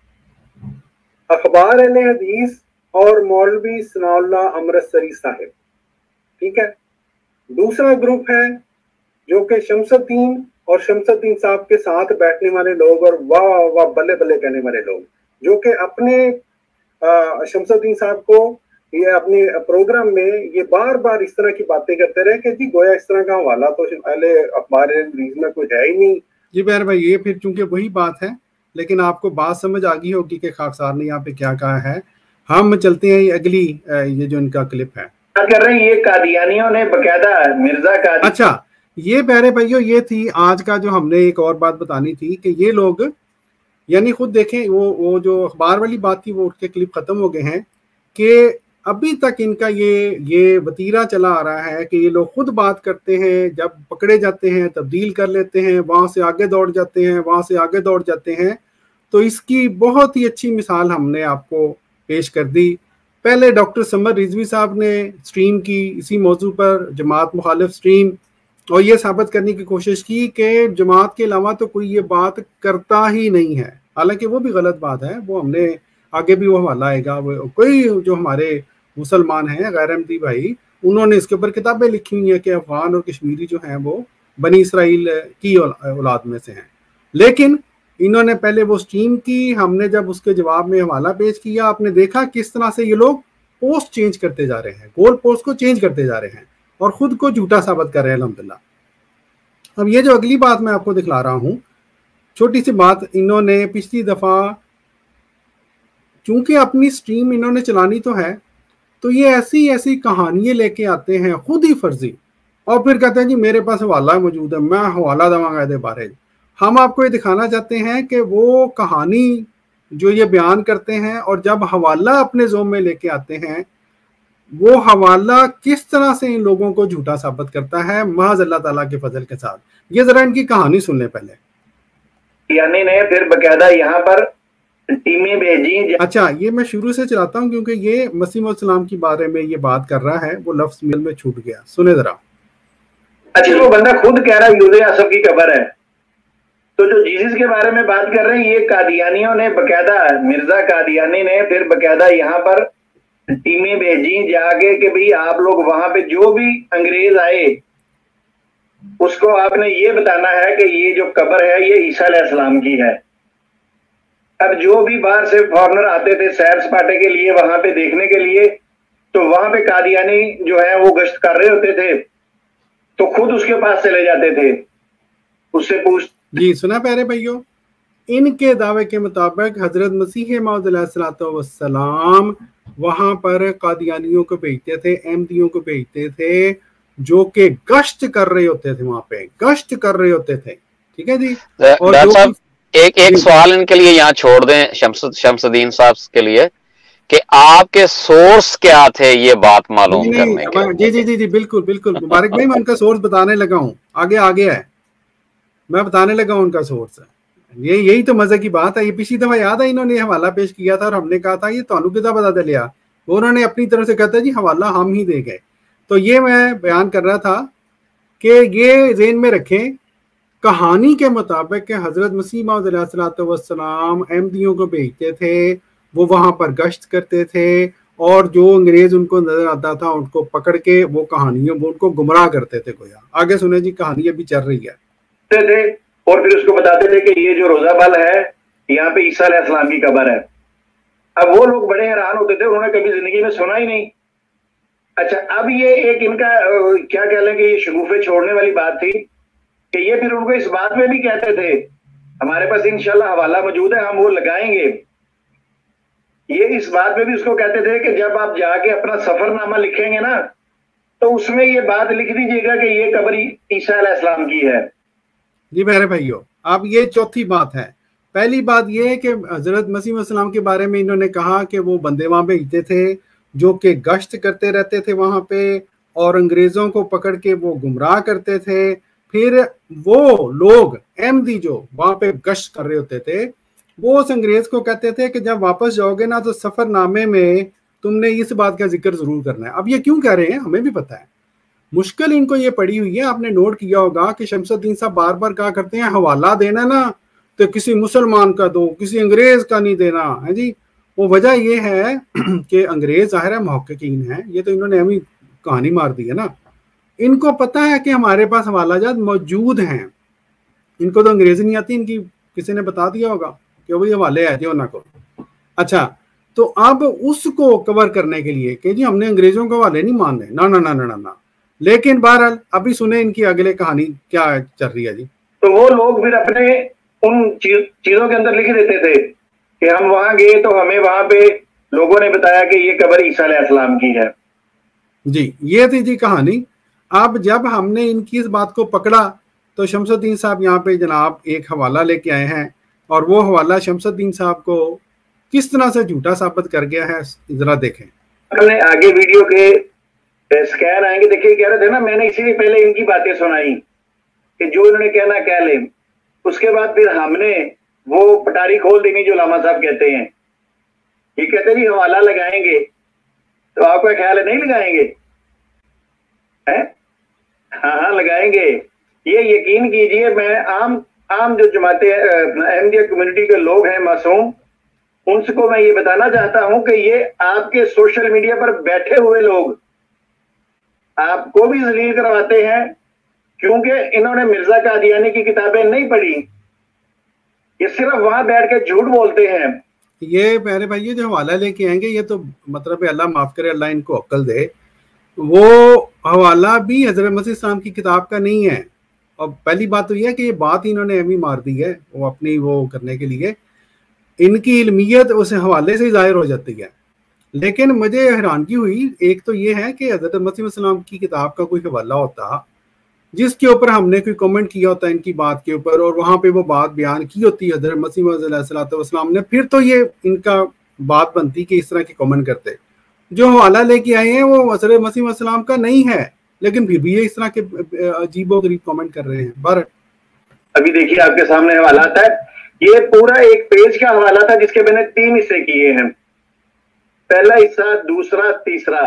اخبار اہل حدیث اور مولوی ثناء اللہ امرتسری صاحب. ٹھیک ہے, دوسرا گروپ ہے جو کہ شمس الدین اور شمس الدین صاحب کے ساتھ بیٹھنے والے لوگ اور واہ واہ بلے بلے کہنے والے لوگ, جو کہ اپنے شمس الدین صاحب کو یہ اپنے پروگرام میں یہ بار بار اس طرح کی باتیں کرتے رہے کہ جی گویا اس طرح کا حوالہ تو اہل اخبار حدیث میں کچھ ہے ہی نہیں. جی بہر بھائی, یہ پھر چونکہ وہی بات ہے, لیکن آپ کو بات سمجھ آ گئی ہوگی کہ خاکسار نے یہاں پہ کیا کہا ہے. ہم چلتے ہیں اگلی, یہ جو ان کا کلپ ہے کر رہے ہیں, یہ قادیانیوں نے باقاعدہ مرزا قادی. اچھا یہ پیارے بھائیو, یہ تھی آج کا جو ہم نے ایک اور بات بتانی تھی کہ یہ لوگ یعنی خود دیکھیں, وہ وہ جو اخبار والی بات تھی وہ اٹھ کے کلپ ختم ہو گئے ہیں کہ ابھی تک ان کا یہ یہ وتیرہ چلا آ رہا ہے کہ یہ لوگ خود بات کرتے ہیں, جب پکڑے جاتے ہیں تبدیل کر لیتے ہیں, وہاں سے آگے دوڑ جاتے ہیں, وہاں سے آگے دوڑ جاتے ہیں. تو اس کی بہت ہی اچھی مثال ہم نے آپ کو پیش کر دی. پہلے ڈاکٹر سمر رضوی صاحب نے سٹریم کی اسی موضوع پر, جماعت مخالف سٹریم, اور یہ ثابت کرنے کی کوشش کی کہ جماعت کے علاوہ تو کوئی یہ بات کرتا ہی نہیں ہے. حالانکہ وہ بھی غلط بات ہے, وہ ہم نے آگے بھی وہ حوالہ آئے گا. وہ کوئی جو ہمارے مسلمان ہیں غیر احمدی بھائی, انہوں نے اس کے اوپر کتابیں لکھی ہوئی ہیں کہ افغان اور کشمیری جو ہیں وہ بنی اسرائیل کی اولاد میں سے ہیں. لیکن انہوں نے پہلے وہ سٹریم کی, ہم نے جب اس کے جواب میں حوالہ پیش کیا, آپ نے دیکھا کس طرح سے یہ لوگ پوسٹ چینج کرتے جا رہے ہیں, گول پوسٹ کو چینج کرتے جا رہے ہیں اور خود کو جھوٹا ثابت کر رہے ہیں الحمدللہ. اب یہ جو اگلی بات میں آپ کو دکھلا رہا ہوں, چھوٹی سی بات, انہوں نے پچھلی دفعہ چونکہ اپنی سٹریم انہوں نے چلانی تو ہے, تو یہ ایسی ایسی کہانیاں لے کے آتے ہیں خود ہی فرضی, اور پھر کہتے ہیں جی میرے پاس حوالہ موجود ہے, میں حوالہ دوں گا دے بارے. ہم آپ کو یہ دکھانا چاہتے ہیں کہ وہ کہانی جو یہ بیان کرتے ہیں اور جب حوالہ اپنے زوم میں لے کے آتے ہیں, وہ حوالہ کس طرح سے ان لوگوں کو جھوٹا ثابت کرتا ہے محض اللہ تعالیٰ کے فضل کے ساتھ. یہ ذرا ان کی کہانی سن لیں پہلے. یعنی نے پھر باقاعدہ یہاں پر ٹیمیں بھیجی. اچھا یہ میں شروع سے چلاتا ہوں کیونکہ یہ مسیح السلام کے بارے میں یہ بات کر رہا ہے, وہ لفظ میل میں چھوٹ گیا, سنیں ذرا. اچھا وہ بندہ خود کہہ رہا ہے یوزے آصف کی قبر ہے, تو جو جیسس کے بارے میں بات کر رہے ہیں یہ قادیانیوں نے باقاعدہ, مرزا قادیانی نے پھر باقاعدہ یہاں پر ٹیمیں بھیجی جا کے کہ بھئی آپ لوگ وہاں پہ جو بھی انگریز آئے اس کو آپ نے یہ بتانا ہے کہ یہ جو قبر ہے یہ عیسیٰ علیہ السلام کی ہے. اب جو بھی باہر سے فارنر آتے تھے سیر سپاٹے کے لیے وہاں پہ دیکھنے کے لیے, تو وہاں پہ قادیانی جو ہے وہ گشت کر رہے ہوتے تھے تو خود اس کے پاس چلے جاتے تھے, اس سے پوچھ. جی سنا پیارے بھائیو, ان کے دعوے کے مطابق حضرت مسیح موعود علیہ الصلوۃ والسلام وہاں پر قادیانیوں کو بھیجتے تھے, احمدیوں کو بھیجتے تھے, جو کہ گشت کر رہے ہوتے تھے وہاں پہ گشت کر رہے ہوتے تھے. ٹھیک ہے جی. اور ایک ایک سوال ان کے لیے یہاں چھوڑ دیں شمس شمس الدین صاحب کے لیے کہ آپ کے سورس کیا تھے یہ بات معلوم کرنے کے. جی جی جی جی بالکل بالکل مبارک بھائی, میں ان کا سورس بتانے لگا ہوں, آگے آگے ہے, میں بتانے لگا ہوں ان کا سورس. یہ یہی تو مزے کی بات ہے. یہ پچھلی دفعہ یاد ہے انہوں نے حوالہ پیش کیا تھا اور ہم نے کہا تھا یہ تانوں کدھر پتا چلیا, انہوں نے اپنی طرف سے کہتا ہے جی حوالہ ہم ہی دے گئے. تو یہ میں بیان کر رہا تھا کہ یہ ذہن میں رکھیں, کہانی کے مطابق کہ حضرت مسیح موعود علیہ الصلوۃ والسلام احمدیوں کو بھیجتے تھے, وہ وہاں پر گشت کرتے تھے اور جو انگریز ان کو نظر آتا تھا ان کو پکڑ کے وہ کہانیوں وہ ان کو گمراہ کرتے تھے. گویا آگے سنیں جی, کہانی ابھی چل رہی ہے. اور پھر اس کو بتاتے تھے کہ یہ جو روزہ بال ہے یہاں پہ عیسیٰ علیہ السلام کی قبر ہے. اب وہ لوگ بڑے حیران ہوتے تھے, انہوں نے کبھی زندگی میں سنا ہی نہیں. اچھا اب یہ ایک ان کا کیا کہہ لیں کہ یہ شگوفے چھوڑنے والی بات تھی کہ یہ پھر ان کو اس بات میں بھی کہتے تھے, ہمارے پاس انشاءاللہ حوالہ موجود ہے ہم وہ لگائیں گے. یہ اس بات میں بھی اس کو کہتے تھے کہ جب آپ جا کے اپنا سفر نامہ لکھیں گے نا تو اس میں یہ بات لکھ دیجیے گا کہ یہ قبر عیسیٰ علیہ السلام کی ہے. جی میرے بھائیو, اب یہ چوتھی بات ہے. پہلی بات یہ ہے کہ حضرت مسیح علیہ السلام کے بارے میں انہوں نے کہا کہ وہ بندے وہاں بھیجتے تھے جو کہ گشت کرتے رہتے تھے وہاں پہ اور انگریزوں کو پکڑ کے وہ گمراہ کرتے تھے. پھر وہ لوگ احمدی جو وہاں پہ گشت کر رہے ہوتے تھے وہ اس انگریز کو کہتے تھے کہ جب واپس جاؤ گے نا تو سفر نامے میں تم نے اس بات کا ذکر ضرور کرنا ہے. اب یہ کیوں کہہ رہے ہیں ہمیں بھی پتہ ہے, مشکل ان کو یہ پڑی ہوئی ہے. آپ نے نوٹ کیا ہوگا کہ شمس الدین صاحب بار بار کہا کرتے ہیں حوالہ دینا نا تو کسی مسلمان کا دو, کسی انگریز کا نہیں دینا ہے جی. وہ وجہ یہ ہے کہ انگریز ظاہر ہے محققین ہیں, یہ تو انہوں نے ہمیں کہانی مار دی ہے نا. ان کو پتہ ہے کہ ہمارے پاس حوالہ جات موجود ہیں, ان کو تو انگریزی نہیں آتی, ان کی کسی نے بتا دیا ہوگا کہ وہی حوالے ہے جی انہوں کو. اچھا تو اب اس کو کور کرنے کے لیے کہ جی ہم نے انگریزوں کے حوالے نہیں ماننے, نہ نہ نہ نہ نہ لیکن بہرحال ابھی سنیں ان کی اگلے کہانی کیا چل رہی ہے جی. تو وہ لوگ پھر اپنے ان چیزوں کے اندر لکھ دیتے تھے کہ ہم وہاں گئے تو ہمیں وہاں پہ لوگوں نے بتایا کہ یہ قبر عیسیٰ علیہ السلام کی ہے. جی یہ تھی جی کہانی. اب جب ہم نے ان کی اس بات کو پکڑا تو شمس الدین صاحب یہاں پہ جناب ایک حوالہ لے کے آئے ہیں اور وہ حوالہ شمس الدین صاحب کو کس طرح سے جھوٹا ثابت کر گیا ہے ذرا دیکھیں. آگے ویڈیو کے اسکین آئیں گے, دیکھیے کہہ رہے تھے نا میں نے اسی لیے پہلے ان کی باتیں سنائی کہ جو انہوں نے کہنا کہہ لیں. اس کے بعد پھر ہم نے وہ پٹاری کھول دینی جو علامہ صاحب کہتے ہیں. یہ کہتے ہیں جی حوالہ لگائیں گے, تو آپ کا خیال ہے نہیں لگائیں گے؟ ہاں ہاں لگائیں گے. یہ یقین کیجئے, میں عام عام جو جماعت احمدیہ کمیونٹی کے لوگ ہیں معصوم, ان سے کو میں یہ بتانا چاہتا ہوں کہ یہ آپ کے سوشل میڈیا پر بیٹھے ہوئے لوگ آپ کو بھی ذلیل کرواتے ہیں کیونکہ انہوں نے مرزا قادیانی کی کتابیں نہیں پڑھی, یہ صرف وہاں بیٹھ کے جھوٹ بولتے ہیں. یہ میرے بھائی جو حوالہ لے کے آئیں گے یہ تو مطلب اللہ معاف کرے, اللہ ان کو عقل دے, وہ حوالہ بھی حضرت مسیح السلام کی کتاب کا نہیں ہے. اور پہلی بات تو یہ ہے کہ یہ بات انہوں نے امی مار دی ہے وہ اپنی وہ کرنے کے لیے, ان کی علمیت اس حوالے سے ظاہر ہو جاتی ہے. لیکن مجھے حیرانگی ہوئی, ایک تو یہ ہے کہ حضرت مسیح السلام کی کتاب کا کوئی حوالہ ہوتا جس کے اوپر ہم نے کوئی کمنٹ کیا ہوتا ہے ان کی بات کے اوپر اور وہاں پہ وہ بات بیان کی ہوتی ہے حضرت مسیح علیہ السلام نے, پھر تو یہ ان کا بات بنتی کہ اس طرح کی کمنٹ کرتے. جو حوالہ لے کے آئے ہیں وہ حضرت مسیح علیہ السلام کا نہیں ہے, لیکن پھر بھی یہ اس طرح کے عجیب و غریب کمنٹ کر رہے ہیں. بہرحال ابھی دیکھیے آپ کے سامنے حوالہ آتا ہے, یہ پورا ایک پیج کا حوالہ تھا جس کے میں نے تین حصے کیے ہیں, پہلا حصہ, دوسرا, تیسرا.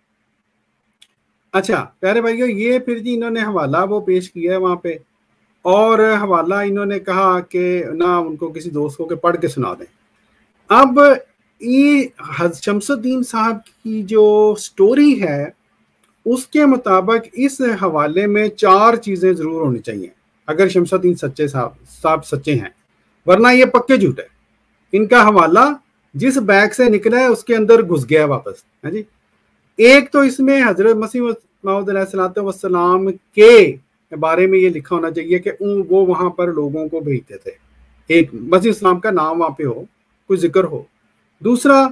اچھا پیارے بھائیو, یہ پھر جی انہوں نے حوالہ وہ پیش کیا ہے وہاں پہ, اور حوالہ انہوں نے کہا کہ نہ ان کو کسی دوست کو کہ پڑھ کے سنا دیں. اب یہ شمس الدین صاحب کی جو سٹوری ہے اس کے مطابق اس حوالے میں چار چیزیں ضرور ہونی چاہیے اگر شمس الدین سچے صاحب صاحب سچے ہیں, ورنہ یہ پکے جھوٹ ہے. ان کا حوالہ جس بیگ سے نکلا ہے اس کے اندر گھس گیا واپس ہے جی. ایک تو اس میں حضرت مسیح موعود علیہ الصلوۃ والسلام کے بارے میں یہ لکھا ہونا چاہیے کہ وہ وہاں پر لوگوں کو بھیجتے تھے, ایک مسیح السلام کا نام وہاں پہ ہو, کوئی ذکر ہو. دوسرا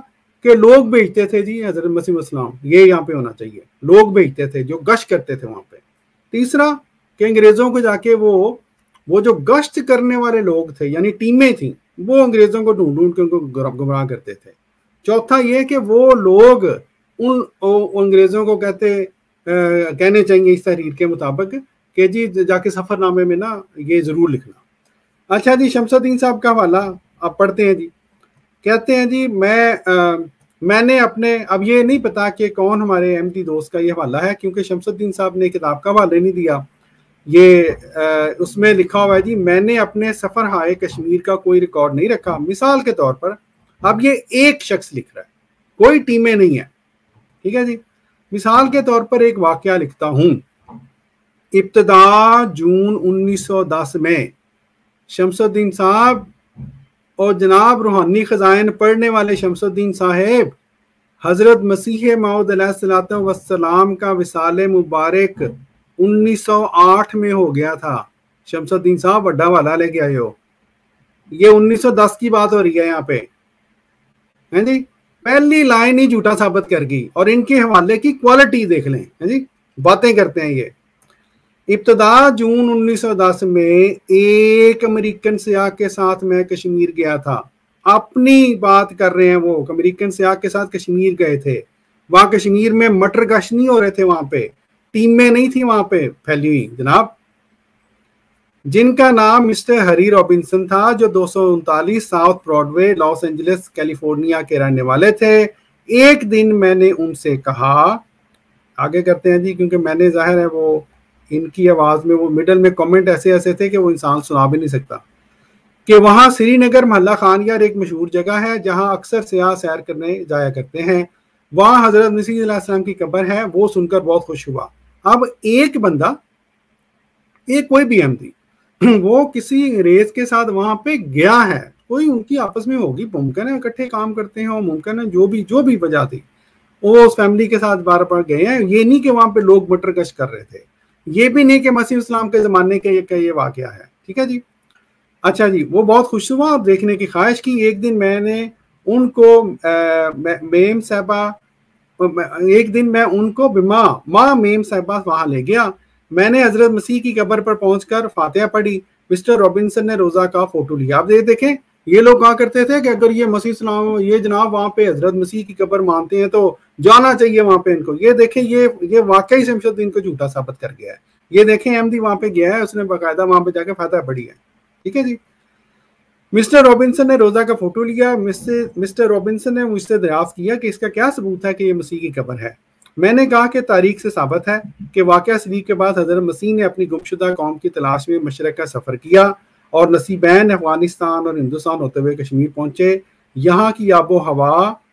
کہ لوگ بھیجتے تھے جی حضرت مسیح السلام، یہ یہاں پہ ہونا چاہیے، لوگ بھیجتے تھے جو گشت کرتے تھے وہاں پہ۔ تیسرا کہ انگریزوں کو جا کے وہ وہ جو گشت کرنے والے لوگ تھے یعنی ٹیمیں تھیں، وہ انگریزوں کو ڈھونڈ ڈھونڈ کے ان کو گمراہ کرتے تھے۔ چوتھا یہ کہ وہ لوگ ان انگریزوں کو کہتے کہنے چاہیے اس تحریر کے مطابق کہ جی جا کے سفر نامے میں نا یہ ضرور لکھنا۔ اچھا جی شمس الدین صاحب کا حوالہ آپ پڑھتے ہیں جی، کہتے ہیں جی میں میں نے اپنے، اب یہ نہیں پتا کہ کون ہمارے احمدی دوست کا یہ حوالہ ہے کیونکہ شمس الدین صاحب نے کتاب کا حوالہ نہیں دیا، یہ اس میں لکھا ہوا ہے جی میں نے اپنے سفر ہائے کشمیر کا کوئی ریکارڈ نہیں رکھا۔ مثال کے طور پر اب یہ ایک شخص لکھ رہا ہے، کوئی ٹیمیں نہیں ہیں، ٹھیک ہے جی۔ مثال کے طور پر ایک واقعہ لکھتا ہوں، ابتدا جون انیس سو دس میں شمس الدین صاحب اور جناب روحانی خزائن پڑھنے والے شمس الدین صاحب حضرت مسیح موعود علیہ الصلوۃ والسلام کا وصال مبارک انیس سو آٹھ میں ہو گیا تھا۔ شمس الدین صاحب بڑا والا لے کے آئے ہو، یہ انیس سو دس کی بات ہو رہی ہے یہاں پہ، ہیں جی۔ پہلی لائن ہی جھوٹا ثابت کر گئی، اور ان کے حوالے کی کوالٹی دیکھ لیں، ہیں جی، باتیں کرتے ہیں یہ۔ ابتدا جون انیس سو دس میں ایک امریکن سیاح کے ساتھ میں کشمیر گیا تھا، اپنی بات کر رہے ہیں وہ، امریکن سیاح کے ساتھ کشمیر گئے تھے، وہاں کشمیر میں مٹر گشت نہیں ہو رہے تھے، وہاں پہ ٹیمیں نہیں تھی وہاں پہ پھیلی ہوئی جناب، جن کا نام مسٹر ہری رابنسن تھا جو دو سو انتالیس south Broadway Los Angeles California کے رہنے والے تھے۔ ایک دن میں نے ان سے کہا، آگے کرتے ہیں جی کیونکہ میں نے ظاہر ہے وہ ان کی آواز میں وہ مڈل میں کامنٹ ایسے ایسے تھے کہ وہ انسان سنا بھی نہیں سکتا، کہ وہاں سری نگر محلہ خان یار ایک مشہور جگہ ہے جہاں اکثر سیاح سیر کرنے جایا کرتے ہیں، وہاں حضرت مسیح علیہ السلام کی قبر ہے۔ وہ سن کر بہت خوش ہوا۔ اب ایک بندہ، ایک کوئی بھی احمدی، وہ کسی انگریز کے ساتھ وہاں پہ گیا ہے، کوئی ان کی آپس میں ہوگی، ممکن ہے اکٹھے کام کرتے ہیں، اور ممکن ہے جو بھی جو بھی وجہ تھی وہ اس فیملی کے ساتھ بار بار گئے ہیں۔ یہ نہیں کہ وہاں پہ لوگ مٹر گشت کر رہے تھے، یہ بھی نہیں کہ مسیح اسلام کے زمانے کے یہ واقعہ ہے، ٹھیک ہے جی۔ اچھا جی، وہ بہت خوش ہوا اور دیکھنے کی خواہش کی۔ ایک دن میں نے ان کو میم صاحبہ ایک دن میں ان کو بما ماں میم صاحبہ وہاں لے گیا۔ میں نے حضرت مسیح کی قبر پر پہنچ کر فاتحہ پڑھی۔ مسٹر رابنسن نے روزہ کا فوٹو لیا۔ آپ یہ دیکھیں، یہ لوگ کہا کرتے تھے کہ اگر یہ مسیح اسلام یہ جناب وہاں پہ حضرت مسیح کی قبر مانتے ہیں تو جانا چاہیے وہاں پہ ان کو۔ یہ دیکھیں، یہ یہ واقعی شمس الدین کو جھوٹا ثابت کر گیا ہے۔ یہ دیکھیں احمدی وہاں پہ گیا ہے، اس نے باقاعدہ وہاں پہ جا کے فاتحہ پڑھی ہے، ٹھیک ہے جی۔ مسٹر رابنسن نے روزہ کا فوٹو لیا۔ مسٹر رابنسن نے مجھ سے دریافت کیا کہ اس کا کیا ثبوت ہے کہ یہ مسیح کی قبر ہے۔ میں نے کہا کہ تاریخ سے ثابت ہے کہ واقعہ سلیب کے بعد حضرت مسیح نے اپنی گمشدہ قوم کی تلاش میں مشرق کا سفر کیا اور نصیبین افغانستان اور ہندوستان ہوتے ہوئے کشمیر پہنچے۔ یہاں کی آب و ہوا،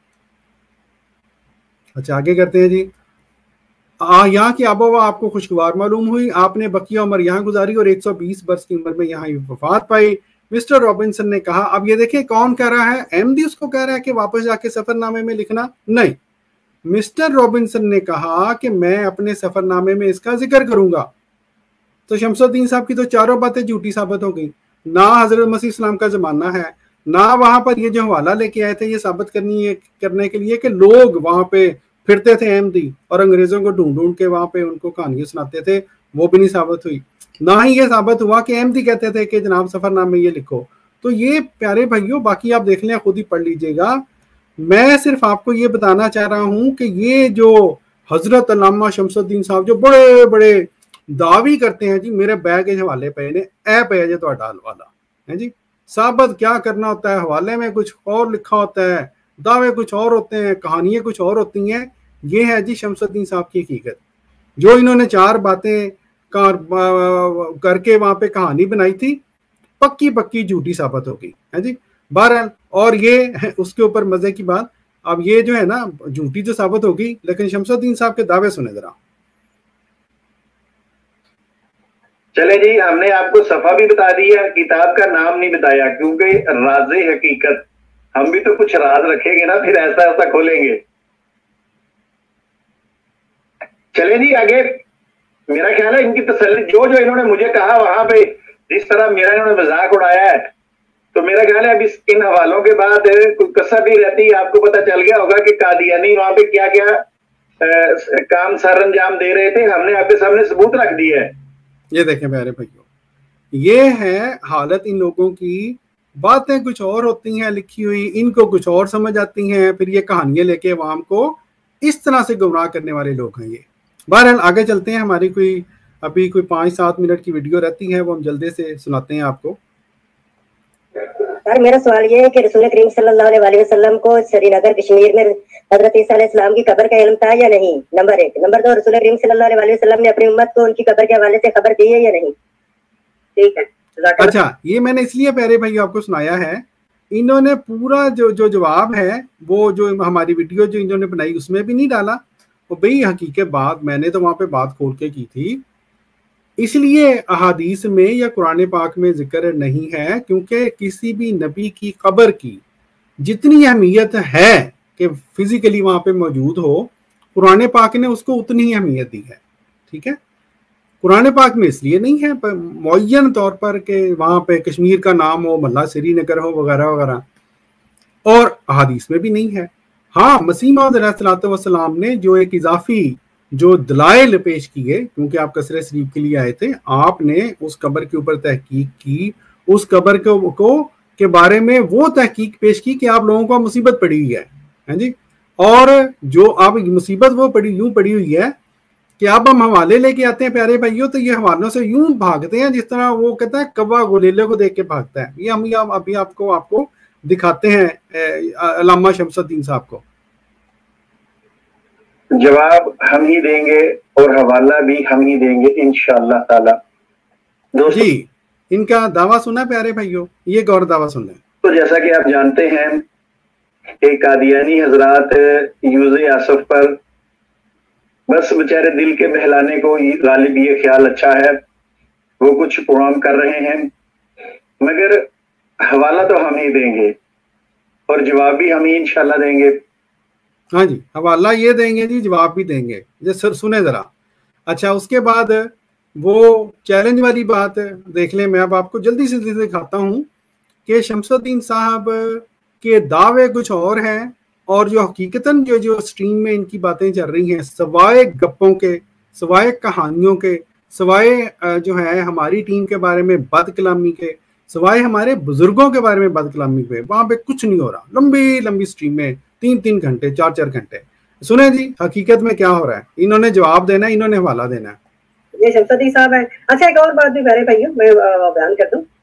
اچھا آگے کرتے ہیں جی، یہاں کی آب و ہوا آپ کو خوشگوار معلوم ہوئی۔ آپ نے بقیہ عمر یہاں گزاری اور ایک سو بیس برس کی عمر میں یہاں وفات پائی۔ مسٹر رابنسن نے کہا، اب یہ دیکھیں کون کہہ رہا ہے، احمدی اس کو کہہ رہا ہے کہ واپس جا کے سفر نامے میں لکھنا نہیں۔ مسٹر رابنسن نے کہا کہ میں اپنے سفر نامے میں اس کا ذکر کروں گا۔ تو شمس الدین صاحب کی تو چاروں باتیں جھوٹی ثابت ہو گئی، نہ حضرت مسیح اسلام کا زمانہ ہے، نہ وہاں پر یہ جو حوالہ لے کے آئے تھے یہ ثابت کرنی ہے کرنے کے لیے کہ لوگ وہاں پہ پھرتے تھے احمدی اور انگریزوں کو ڈھونڈ ڈھونڈ کے وہاں پہ ان کو کہانیاں سناتے تھے، وہ بھی نہیں ثابت ہوئی۔ نہ ہی یہ ثابت ہوا کہ احمدی کہتے تھے کہ جناب سفر نامے میں یہ لکھو۔ تو یہ پیارے بھائیوں، باقی آپ دیکھ لیں، خود ہی پڑھ لیجئے گا۔ میں صرف آپ کو یہ بتانا چاہ رہا ہوں کہ یہ جو حضرت علامہ شمس الدین صاحب جو بڑے بڑے دعوی کرتے ہیں جی، میرے بیگ کے حوالے پہ نے اے پہ جی تو ڈال والا ہے جی، ثابت کیا کرنا ہوتا ہے، حوالے میں کچھ اور لکھا ہوتا ہے، دعوے کچھ اور ہوتے ہیں، کہانیاں کچھ اور ہوتی ہیں۔ یہ ہے جی شمس الدین صاحب کی حقیقت، جو انہوں نے چار باتیں کر کے وہاں پہ کہانی بنائی تھی، پکی پکی جھوٹی ثابت ہوگی ہے جی۔ بہرحال، اور یہ اس کے اوپر مزے کی بات، اب یہ جو ہے نا جھوٹی تو ثابت ہوگی، لیکن شمس الدین صاحب کے دعوے سنے ذرا۔ چلے جی، ہم نے آپ کو صفحہ بھی بتا دیا، کتاب کا نام نہیں بتایا، کیونکہ راز حقیقت، ہم بھی تو کچھ راز رکھیں گے نا، پھر ایسا ایسا کھولیں گے۔ چلے جی آگے، میرا خیال ہے ان کی تسلی، جو جو انہوں نے مجھے کہا وہاں پہ جس طرح میرا انہوں نے مذاق اڑایا ہے، तो मेरा ख्याल है अब इस इन हवालों के बाद कोई कसर नहीं रहती, आपको पता चल गया होगा कि कादियानी वहां पे क्या क्या आ, काम सर अंजाम दे रहे थे, हमने आपके सामने सबूत रख दिया है। ये देखें प्यारे भाइयों, ये है हालत इन लोगों की, बातें कुछ और होती हैं लिखी हुई, इनको कुछ और समझ आती हैं, फिर ये कहानियां लेके अवाम को इस तरह से गुमराह करने वाले लोग हैं ये। बहरहाल आगे चलते हैं, हमारी कोई अभी कोई पाँच सात मिनट की वीडियो रहती है, वो हम जल्दी से सुनाते हैं आपको। सर मेरा सवाल ये है कि रसूल करीम सल्लल्लाहु अलैहि वसल्लम को श्रीनगर कश्मीर में हजरत ईसा अलैहिस्सलाम की कब्र का इल्म था या नहीं, नंबर एक। नंबर दो, रसूल करीम सल्लल्लाहु अलैहि वसल्लम ने अपनी उम्मत को उनकी कब्र के हवाले से खबर दी है या नहीं? ठीक है, अच्छा ये मैंने इसलिए प्यारे भाई आपको सुनाया है, इन्होंने पूरा जो जो जवाब है वो जो हमारी वीडियो जो इन्होंने बनाई उसमें भी नहीं डाला, वो भाई हकीकत बात मैंने तो वहां पे बात खोल के की थी, इसलिए अहादीस में या कुरान पाक में जिक्र नहीं है, क्योंकि किसी भी नबी की कब्र की जितनी अहमियत है कि फिजिकली वहां पे मौजूद हो, कुरान पाक ने उसको उतनी ही अहमियत दी है। ठीक है, कुरान पाक में इसलिए नहीं है मुअय्यन तौर पर कि वहां पे कश्मीर का नाम हो, मल्ला श्रीनगर हो वगैरह वगैरह, और अहादीस में भी नहीं है। हाँ, मसीह मौऊद अलैहिस्सलाम ने जो एक इजाफी जो दलाइल पेश किए, क्योंकि आप कसरे शरीफ के लिए आए थे, आपने उस कब्र के ऊपर तहकीक की, उस कब्र को, को के बारे में वो तहकीक पेश की कि आप लोगों को मुसीबत पड़ी हुई है, है जी, और जो आप मुसीबत वो पड़ी यूं पड़ी हुई है कि अब हम हवाले लेके आते हैं प्यारे भाइयों, तो ये हवालों से यूं भागते हैं जिस तरह वो कहता है कौवा गोलेले को देख के भागता है। ये हम अभी आपको आपको दिखाते हैं अल्लामा शमसुद्दीन साहब को। जवाब हम ही देंगे और हवाला भी हम ही देंगे इंशाअल्लाह ताला। जी, इनका दावा सुना प्यारे भाइयों, ये गौर दावा सुन लें। तो जैसा कि आप जानते हैं कि कादियानी हजरात यूज़े आसफ पर बस बेचारे दिल के बहलाने को गालिब ये ख्याल अच्छा है, वो कुछ प्रोग्राम कर रहे हैं, मगर हवाला तो हम ही देंगे और जवाब भी हम ही इंशाअल्लाह देंगे। हाँ जी, हवाला ये देंगे जी, जवाब भी देंगे, जैसे सुने जरा। अच्छा, उसके बाद वो चैलेंज वाली बात देख लें। मैं अब आपको जल्दी से जल्दी दिखाता हूँ कि शमसुद्दीन साहब के दावे कुछ और हैं और जो हकीकतन जो जो स्ट्रीम में इनकी बातें चल रही हैं, सवाए गप्पों के, सवाए कहानियों के, सवाए जो है हमारी टीम के बारे में बदकलामी के, सवाए हमारे बुजुर्गों के बारे में बदकलामी पे, वहाँ पे कुछ नहीं हो रहा। लंबी लंबी स्ट्रीम में तीन तीन घंटे चार चार घंटे सुने जी हकीकत में क्या हो रहा है। इन्होंने जवाब देना है, इन्होंने हवाला देना है। ये शमसुद्दीन साहब है। अच्छा, एक और बात भी मेरे भाइयों मैं बयान कर दूं।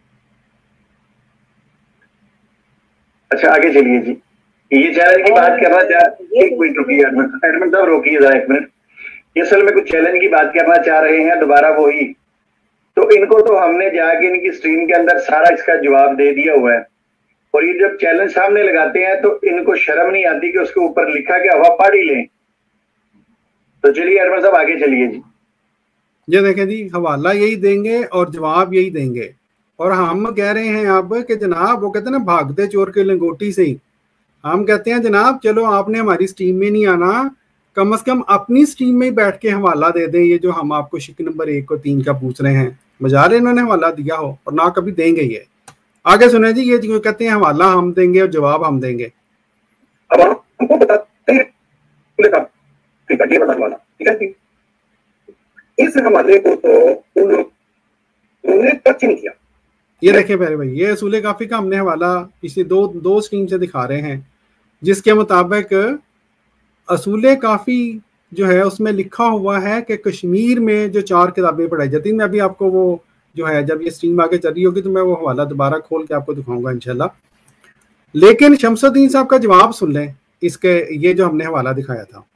अच्छा आगे चलिए जी, ये चैलेंज की बात करना चाह एक मिनट रुकिए, एडमिन साहब रोकिए जरा एक मिनट। ये असल में कुछ चैलेंज की बात करना चाह रहे हैं दोबारा वही, तो इनको तो हमने जाके इनकी स्ट्रीम के अंदर सारा इसका जवाब दे दिया हुआ है, और ये जब चैलेंज सामने लगाते हैं तो इनको शर्म नहीं आती कि उसके ऊपर लिखा कि हवा पढ़ ही लें। तो चलिए एडमिन साहब आगे चलिए जी। ये देखें जी, हवाला यही देंगे और जवाब यही देंगे, और हम कह रहे हैं अब कि जनाब, वो कहते हैं ना भागते चोर के लंगोटी से ही, हम कहते हैं जनाब चलो आपने हमारी स्ट्रीम में नहीं आना, कम से कम अपनी स्ट्रीम में ही बैठ के हवाला दे दें। ये जो हम आपको शिक नंबर एक और तीन का पूछ रहे हैं, मजाल इन्होंने हवाला दिया हो और ना कभी देंगे। ये आगे सुने जी, ये जो कहते हैं हवाला हम देंगे और जवाब हम देंगे। अब हमको बताते हैं ठीक है, ठीक है, इस हवाले को तो उन्होंने टच नहीं किया। ये देखिए प्यारे भाई, ये असूल काफी का हमने हवाला पिछले दो दो स्ट्रीम से दिखा रहे हैं, जिसके मुताबिक असूल काफी जो है उसमें लिखा हुआ है कि कश्मीर में जो चार किताबें पढ़ाई जाती हैं। मैं अभी आपको वो जो है जब ये स्ट्रीम आगे चल रही होगी तो मैं वो हवाला दोबारा खोल के आपको दिखाऊंगा इंशाल्लाह। लेकिन शमसुद्दीन साहब का जवाब सुन लें इसके, ये जो हमने हवाला दिखाया था।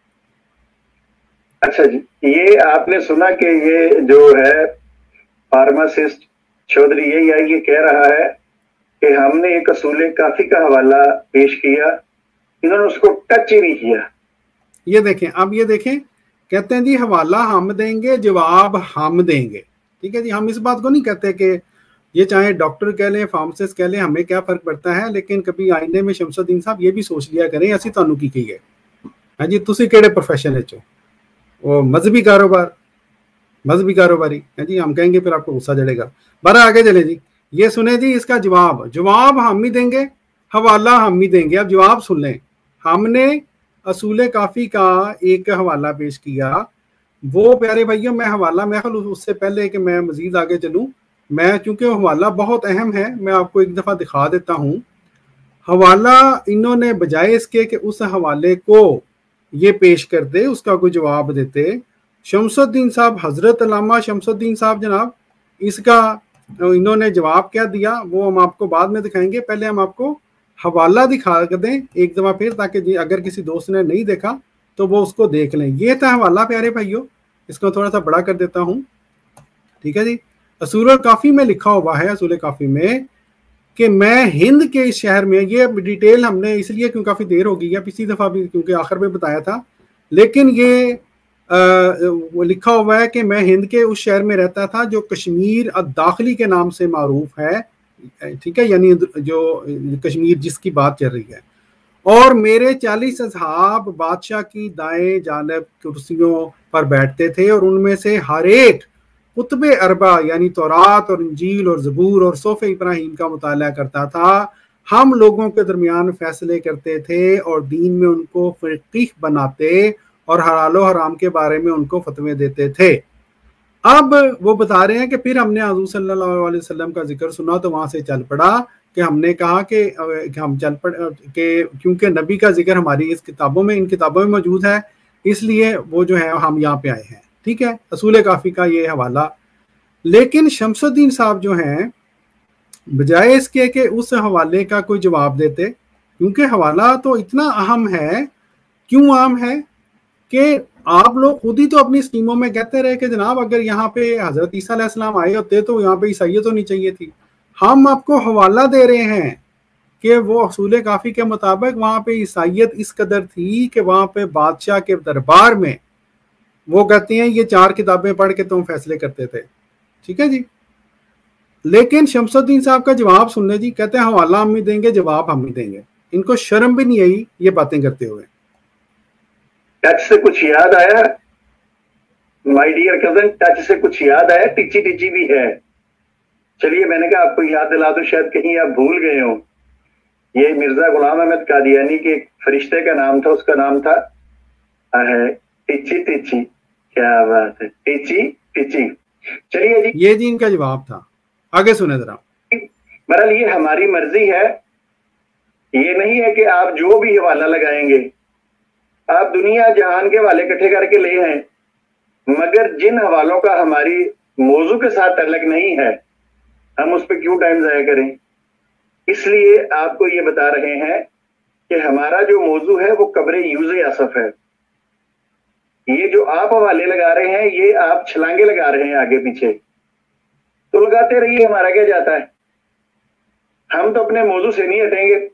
अच्छा जी, ये आपने सुना कि ये जो है फार्मासिस्ट चौधरी ये ये कह रहा है कि हमने एक असूल काफी का हवाला पेश किया, इन्होंने उसको टच ही नहीं किया। ये देखें, अब ये देखें, कहते हैं जी हवाला हम देंगे, जवाब हम देंगे। ठीक है जी, हम इस बात को नहीं कहते कि ये चाहे डॉक्टर कह लें, फार्मासिस्ट कह लें, हमें क्या फर्क पड़ता है, लेकिन कभी आईने में शमसुद्दीन साहब ये भी सोच लिया करें, असी तुहानू की कहिए है जी, तुसी केड़े प्रोफेशन है चो, वो मजहबी कारोबार, मजहबी कारोबारी है जी, हम कहेंगे फिर आपको गुस्सा चढ़ेगा। बारह आगे चले जी। یہ سنیں جی اس کا جواب جواب ہم ہی دیں گے, حوالہ ہم ہی دیں گے. اب جواب سن لیں. ہم نے اصول کافی کا ایک حوالہ پیش کیا, وہ پیارے بھائیوں میں حوالہ میں اس سے پہلے کہ میں مزید آگے چلوں, میں چونکہ حوالہ بہت اہم ہے میں آپ کو ایک دفعہ دکھا دیتا ہوں. حوالہ انہوں نے بجائے اس کے کہ اس حوالے کو یہ پیش کر دے, اس کا کوئی جواب دیتے, شمس الدین صاحب, حضرت علامہ شمس الدین صاحب جناب, اس کا انہوں نے جواب کیا دیا وہ ہم آپ کو بعد میں دکھائیں گے. پہلے ہم آپ کو حوالہ دکھا دیں ایک دفعہ پھر, تاکہ جی اگر کسی دوست نے نہیں دیکھا تو وہ اس کو دیکھ لیں. یہ تھا حوالہ پیارے بھائیوں, اس کو تھوڑا سا بڑا کر دیتا ہوں, ٹھیک ہے جی. اصول کافی میں لکھا ہوا ہے, اصول کافی میں, کہ میں ہند کے اس شہر میں, یہ ڈیٹیل ہم نے اس لیے کیوں کافی دیر ہو گئی ہے, پچھلی دفعہ بھی کیونکہ آخر میں بتایا تھا, لیکن یہ وہ لکھا ہوا ہے کہ میں ہند کے اس شہر میں رہتا تھا جو کشمیر الداخلی کے نام سے معروف ہے, ٹھیک ہے, یعنی جو کشمیر جس کی بات چل رہی ہے. اور میرے چالیس اصحاب بادشاہ کی دائیں جانب کرسیوں پر بیٹھتے تھے, اور ان میں سے ہر ایک کتب اربع یعنی تورات اور انجیل اور زبور اور صحف ابراہیم کا مطالعہ کرتا تھا. ہم لوگوں کے درمیان فیصلے کرتے تھے اور دین میں ان کو فقیہ بناتے اور حلال و حرام کے بارے میں ان کو فتوے دیتے تھے. اب وہ بتا رہے ہیں کہ پھر ہم نے حضور صلی اللہ علیہ وسلم کا ذکر سنا تو وہاں سے چل پڑا کہ ہم نے کہا کہ ہم چل پڑ کہ کیونکہ نبی کا ذکر ہماری اس کتابوں میں ان کتابوں میں موجود ہے, اس لیے وہ جو ہے ہم یہاں پہ آئے ہیں, ٹھیک ہے. اصول کافی کا یہ حوالہ. لیکن شمس الدین صاحب جو ہیں بجائے اس کے کہ اس حوالے کا کوئی جواب دیتے, کیونکہ حوالہ تو اتنا اہم ہے. کیوں اہم ہے کہ آپ لوگ خود ہی تو اپنی اسکیموں میں کہتے رہے کہ جناب اگر یہاں پہ حضرت عیسیٰ علیہ السلام آئے ہوتے تو یہاں پہ عیسائیت ہونی چاہیے تھی. ہم آپ کو حوالہ دے رہے ہیں کہ وہ اصول کافی کے مطابق وہاں پہ عیسائیت اس قدر تھی کہ وہاں پہ بادشاہ کے دربار میں وہ کہتے ہیں یہ چار کتابیں پڑھ کے تم فیصلے کرتے تھے, ٹھیک ہے جی. لیکن شمس الدین صاحب کا جواب سننے جی, کہتے ہیں حوالہ ہم ہی دیں گے, جواب ہم ہی دیں گے. ان کو شرم بھی نہیں آئی یہ باتیں کرتے ہوئے. ٹچ سے کچھ یاد آیا مائی ڈیئر کزن, ٹچ سے کچھ یاد آیا, ٹچی ٹچی بھی ہے. چلیے میں نے کہا آپ کو یاد دلا دو, شاید کہیں آپ بھول گئے ہوں. یہ مرزا غلام احمد قادیانی کے ایک فرشتے کا نام تھا, اس کا نام تھا ٹچی ٹچی. کیا بات ہے, ٹچی ٹچی. چلیے جی, یہ جی ان کا جواب تھا. آگے سنیں ذرا. بہرحال یہ ہماری مرضی ہے, یہ نہیں ہے کہ آپ جو بھی حوالہ لگائیں گے آپ دنیا جہان کے حوالے اکٹھے کر کے لے ہیں, مگر جن حوالوں کا ہماری موضوع کے ساتھ تعلق نہیں ہے ہم اس پہ کیوں ٹائم ضائع کریں. اس لیے آپ کو یہ بتا رہے ہیں کہ ہمارا جو موضوع ہے وہ قبر یوز یاسف ہے. یہ جو آپ حوالے لگا رہے ہیں یہ آپ چھلانگے لگا رہے ہیں آگے پیچھے, تو لگاتے رہیے, ہمارا کیا جاتا ہے, ہم تو اپنے موضوع سے نہیں ہٹیں گے.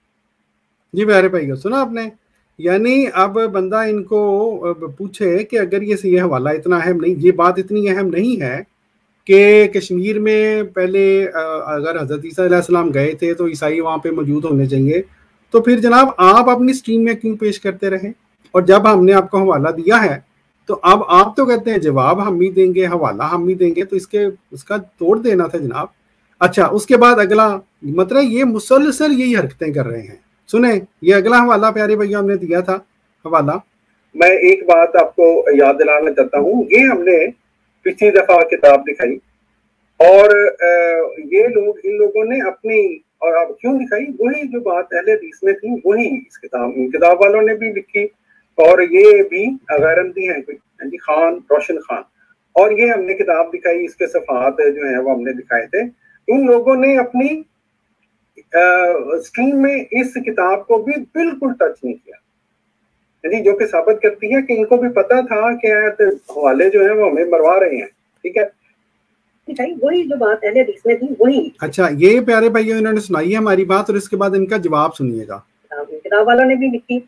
جی پیارے بھائی سنا آپ نے, یعنی اب بندہ ان کو پوچھے کہ اگر یہ یہ حوالہ اتنا اہم نہیں, یہ بات اتنی اہم نہیں ہے کہ کشمیر میں پہلے اگر حضرت عیسیٰ علیہ السلام گئے تھے تو عیسائی وہاں پہ موجود ہونے چاہیے, تو پھر جناب آپ اپنی اسٹریم میں کیوں پیش کرتے رہے؟ اور جب ہم نے آپ کو حوالہ دیا ہے تو اب آپ تو کہتے ہیں جواب ہم ہی دیں گے, حوالہ ہم ہی دیں گے, تو اس کے اس کا توڑ دینا تھا جناب. اچھا اس کے بعد اگلا مطلب یہ مسلسل یہی حرکتیں کر رہے ہیں. سنیں یہ اگلا حوالہ پیارے بھیا ہم نے دیا تھا حوالہ. میں ایک بات آپ کو یاد دلانا چاہتا ہوں, یہ ہم نے پچھلی دفعہ کتاب دکھائی اور یہ لوگ ان لوگوں نے اپنی, اور آپ کیوں دکھائی, وہی جو بات اہل حدیث میں تھی وہی اس کتاب کتاب والوں نے بھی لکھی, اور یہ بھی غیرمدی ہیں کوئی جی خان روشن خان, اور یہ ہم نے کتاب دکھائی, اس کے صفحات جو ہیں وہ ہم نے دکھائے تھے. ان لوگوں نے اپنی اسٹریم میں اس کتاب کو بھی بالکل ٹچ نہیں کیا, یعنی جو کہ ثابت کرتی ہے کہ ان کو بھی پتا تھا کہ حوالے جو ہیں وہ ہمیں مروا رہے ہیں, ٹھیک ہے. وہی جو بات اہل حدیث میں تھی وہی. اچھا یہ پیارے بھائی انہوں نے سنائی ہے ہماری بات, اور اس کے بعد ان کا جواب سنیے گا. کتاب والوں نے بھی لکھی.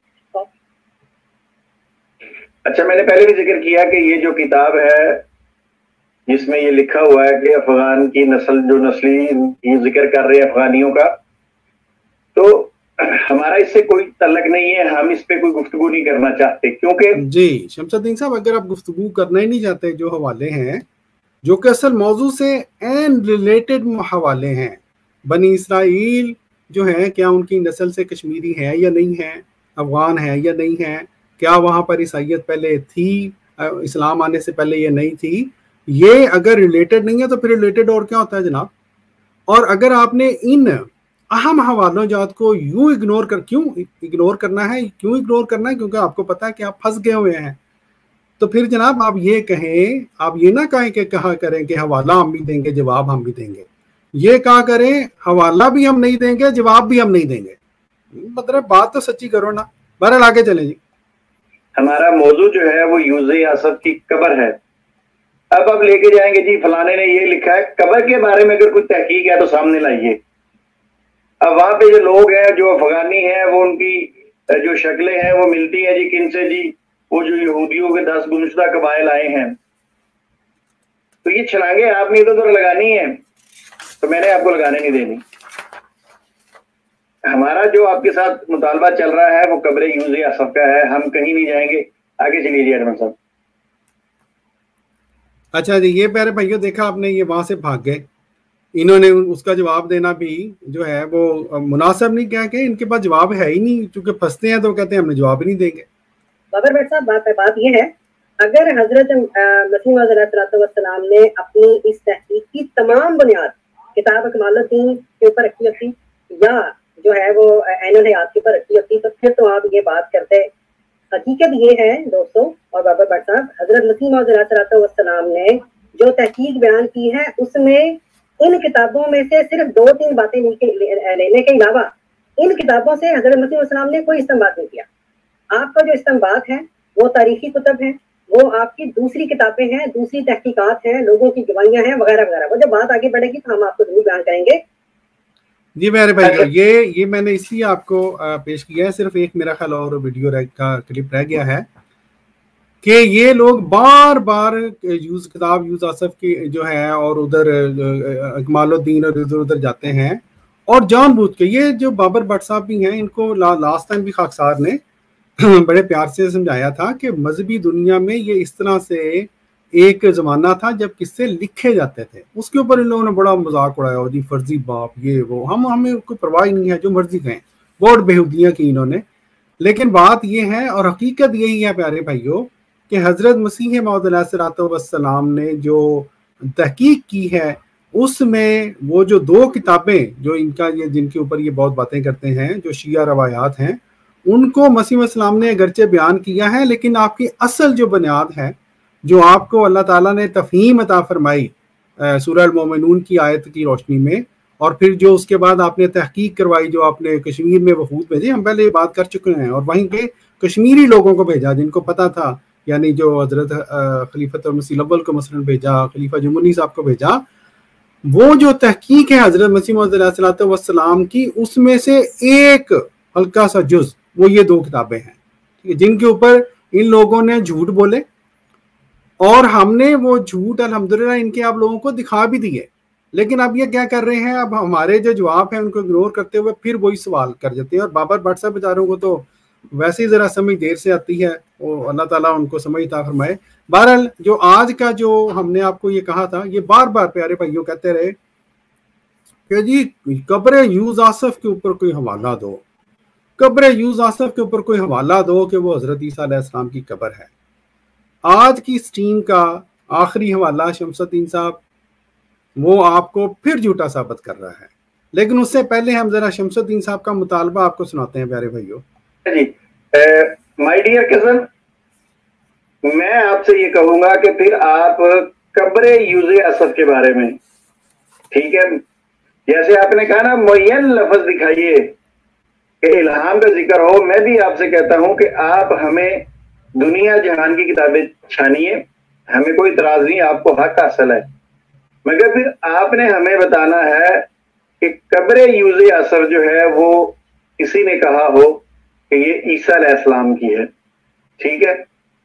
اچھا میں نے پہلے بھی ذکر کیا کہ یہ جو کتاب ہے جس میں یہ لکھا ہوا ہے کہ افغان کی نسل جو نسلی یہ ذکر کر رہے ہیں افغانیوں کا, تو ہمارا اس سے کوئی تعلق نہیں ہے, ہم اس پہ کوئی گفتگو نہیں کرنا چاہتے. کیونکہ جی شمس الدین صاحب اگر آپ گفتگو کرنا ہی نہیں چاہتے جو حوالے ہیں جو کہ اصل موضوع سے این ریلیٹڈ حوالے ہیں. بنی اسرائیل جو ہیں کیا ان کی نسل سے کشمیری ہے یا نہیں ہے, افغان ہے یا نہیں ہے, کیا وہاں پر عیسائیت پہلے تھی, اسلام آنے سے پہلے یہ نہیں تھی. یہ اگر ریلیٹڈ نہیں ہے تو پھر ریلیٹڈ اور کیا ہوتا ہے جناب. اور اگر آپ نے ان اہم حوالوں جات کو یوں اگنور کر کیوں اگنور کرنا ہے کیوں اگنور کرنا ہے کیونکہ آپ کو پتا ہے کہ آپ پھنس گئے ہوئے ہیں. تو پھر جناب آپ یہ کہیں, آپ یہ نہ کہیں کہ کہا کریں کہ حوالہ ہم بھی دیں گے جواب ہم بھی دیں گے, یہ کہا کریں حوالہ بھی ہم نہیں دیں گے جواب بھی ہم نہیں دیں گے. مطلب بات تو سچی کرو نا. بہرحال آگے چلیں جی. ہمارا موضوع جو ہے وہ یوز آصف کی قبر ہے. اب اب لے کے جائیں گے جی فلانے نے یہ لکھا ہے, قبر کے بارے میں اگر کوئی تحقیق ہے تو سامنے لائیے. اب وہاں پہ جو لوگ ہیں جو افغانی ہیں وہ ان کی جو شکلیں ہیں وہ ملتی ہیں جی کن سے, جی وہ جو یہودیوں کے دس گمشدہ قبائل آئے ہیں. تو یہ چھلانگے آپ نے ادھر ادھر لگانی ہے تو میں نے آپ کو لگانے نہیں دینی. ہمارا جو آپ کے ساتھ مطالبہ چل رہا ہے وہ قبر یوز آصف کا ہے, ہم کہیں نہیں جائیں گے. آگے چلیے جی ایڈمن صاحب. اچھا جی, یہ پیارے بھائیو دیکھا آپ نے, یہ وہاں سے بھاگ گئے. انہوں نے اس کا جواب دینا بھی جو ہے وہ مناسب نہیں کیا کہ ان کے پاس جواب ہے ہی نہیں, چونکہ پھنستے ہیں تو کہتے ہیں ہم نے جواب ہی نہیں دیں گے. بابر بٹ صاحب بات بات یہ ہے, اگر حضرت مسیح موعود علیہ السلام نے اپنی اس تحقیق کی تمام بنیاد کتاب کمال الدین کے اوپر رکھی ہوتی یا جو ہے وہ عین الحیات کے اوپر رکھی ہوتی تو پھر تو آپ یہ بات کرتے. حقیقت یہ ہے دوستوں اور بابر بٹ صاحب, حضرت مسیح موعود علیہ السلام نے جو تحقیق بیان کی ہے اس میں ان کتابوں میں سے صرف دو تین باتیں لینے کے علاوہ ان کتابوں سے حضرت مسیح السلام نے کوئی استنباط نہیں کیا. آپ کا جو استنباط ہے وہ تاریخی کتب ہیں, وہ آپ کی دوسری کتابیں ہیں, دوسری تحقیقات ہیں, لوگوں کی گواہیاں ہیں وغیرہ وغیرہ. وہ جب بات آگے بڑھے گی تو ہم آپ کو ضرور بیان کریں گے. جی میرے بھائی, یہ یہ میں نے اس لیے آپ کو پیش کیا ہے, صرف ایک میرا خیال اور ویڈیو کا کلپ رہ گیا ہے کہ یہ لوگ بار بار یوز کتاب یوز آصف کی جو ہے اور ادھر کمال الدین اور ادھر ادھر جاتے ہیں اور جان بوجھ کے. یہ جو بابر بٹ صاحب بھی ہیں, ان کو لاسٹ ٹائم بھی خاکسار نے بڑے پیار سے سمجھایا تھا کہ مذہبی دنیا میں یہ اس طرح سے ایک زمانہ تھا جب قصے لکھے جاتے تھے. اس کے اوپر ان لوگوں نے بڑا مذاق اڑایا, جی فرضی باپ یہ وہ, ہم ہمیں کوئی پرواہ نہیں ہے, جو مرضی کہیں. بہت بےہودیاں کی انہوں نے. لیکن بات یہ ہے اور حقیقت یہی ہے پیارے بھائیوں کہ حضرت مسیح موعود علیہ السلام نے جو تحقیق کی ہے اس میں وہ جو دو کتابیں جو ان کا یہ جن کے اوپر یہ بہت باتیں کرتے ہیں, جو شیعہ روایات ہیں, ان کو مسیح السلام نے اگرچہ بیان کیا ہے, لیکن آپ کی اصل جو بنیاد ہے جو آپ کو اللہ تعالیٰ نے تفہیم عطا فرمائی سورہ المومنون کی آیت کی روشنی میں, اور پھر جو اس کے بعد آپ نے تحقیق کروائی جو آپ نے کشمیر میں وفود بھیجے, ہم پہلے یہ بات کر چکے ہیں, اور وہیں کے کشمیری لوگوں کو بھیجا جن کو پتہ تھا, یعنی جو حضرت خلیفۃ المسیح الاول کو مثلاً بھیجا, خلیفہ جمنی صاحب کو بھیجا. وہ جو تحقیق ہے حضرت مسیح موعود علیہ السلام کی, اس میں سے ایک ہلکا سا جز وہ یہ دو کتابیں ہیں جن کے اوپر ان لوگوں نے جھوٹ بولے, اور ہم نے وہ جھوٹ الحمدللہ ان کے آپ لوگوں کو دکھا بھی دیے. لیکن اب یہ کیا کر رہے ہیں, اب ہمارے جو جواب ہیں ان کو اگنور کرتے ہوئے پھر وہی سوال کر جاتے ہیں. اور بابر بٹ صاحب بیچاروں کو تو ویسے ہی ذرا سمجھ دیر سے آتی ہے, وہ اللہ تعالیٰ ان کو سمجھ عطا فرمائے. بہرحال جو آج کا جو ہم نے آپ کو یہ کہا تھا, یہ بار بار پیارے بھائیوں کہتے رہے کہ جی قبر یوز آصف کے اوپر کوئی حوالہ دو, قبر یوز آصف کے اوپر کوئی حوالہ دو کہ وہ حضرت عیسیٰ علیہ السلام کی قبر ہے. آج کی سٹریم کا آخری حوالہ شمس الدین صاحب وہ آپ کو پھر جھوٹا ثابت کر رہا ہے. لیکن اس سے پہلے ہم ذرا شمس الدین صاحب کا مطالبہ آپ کو سناتے ہیں پیارے بھائیوں. جی مائی ڈیئر کزن, میں آپ سے یہ کہوں گا کہ پھر آپ قبر یوز آصف کے بارے میں, ٹھیک ہے, جیسے آپ نے کہا نا معین لفظ دکھائیے کہ الہام کا ذکر ہو. میں بھی آپ سے کہتا ہوں کہ آپ ہمیں دنیا جہان کی کتابیں چھانیے, ہمیں کوئی اعتراض نہیں, آپ کو حق حاصل ہے, مگر پھر آپ نے ہمیں بتانا ہے کہ قبر یوز آصف جو ہے وہ کسی نے کہا ہو کہ یہ عیسیٰ علیہ السلام کی ہے. ٹھیک ہے,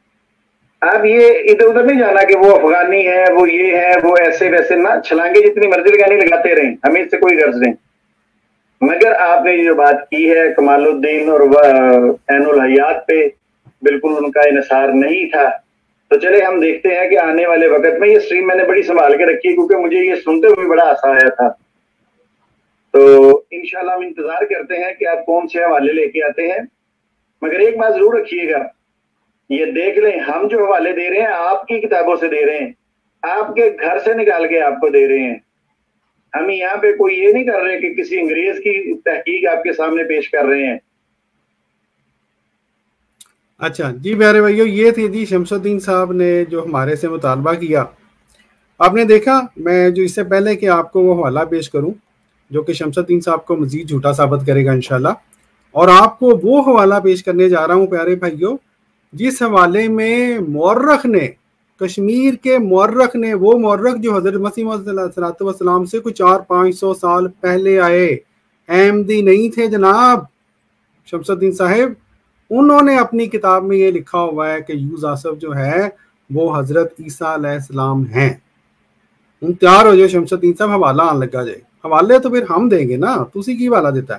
آپ یہ ادھر ادھر نہیں جانا کہ وہ افغانی ہے, وہ یہ ہے, وہ ایسے ویسے, نہ چھلانگے جتنی مرضی لگانی لگاتے رہیں, ہمیں اس سے کوئی غرض نہیں. مگر آپ نے جو بات کی ہے کمال الدین اور عین الحیات پہ بالکل ان کا انحصار نہیں تھا, تو چلے ہم دیکھتے ہیں کہ آنے والے وقت میں، یہ اسٹریم میں نے بڑی سنبھال کے رکھی ہے کیونکہ مجھے یہ سنتے ہوئے بڑا ہنسی آیا تھا، تو انشاءاللہ ہم انتظار کرتے ہیں کہ آپ کون سے حوالے لے کے آتے ہیں. مگر ایک بات ضرور رکھیے گا، یہ دیکھ لیں ہم جو حوالے دے رہے ہیں آپ کی کتابوں سے دے رہے ہیں، آپ کے گھر سے نکال کے آپ کو دے رہے ہیں. ہم یہاں پہ کوئی یہ نہیں کر رہے کہ کسی انگریز کی تحقیق آپ کے سامنے پیش کر رہے ہیں. اچھا جی پیارے بھائیو، یہ تھی جی شمس الدین صاحب نے جو ہمارے سے مطالبہ کیا. آپ نے دیکھا، میں جو اس سے پہلے کہ آپ کو وہ حوالہ پیش کروں جو کہ شمس الدین صاحب کو مزید جھوٹا ثابت کرے گا انشاءاللہ، اور آپ کو وہ حوالہ پیش کرنے جا رہا ہوں پیارے بھائیو جس حوالے میں مورخ نے، کشمیر کے مورخ نے، وہ مورخ جو حضرت مسیح موعود صلی اللہ علیہ وسلم سے کچھ چار پانچ سو سال پہلے آئے، احمدی نہیں تھے جناب شمس الدین صاحب. انہوں نے اپنی کتاب میں یہ لکھا ہوا ہے کہ یوز آصف جو ہے وہ حضرت عیسیٰ علیہ السلام ہیں. ہم تیار ہو جائے شمس الدین صاحب، حوالہ آن لگا جائے. حوالے تو پھر ہم دیں گے نا، تو اسی کی حوالہ دیتا ہے.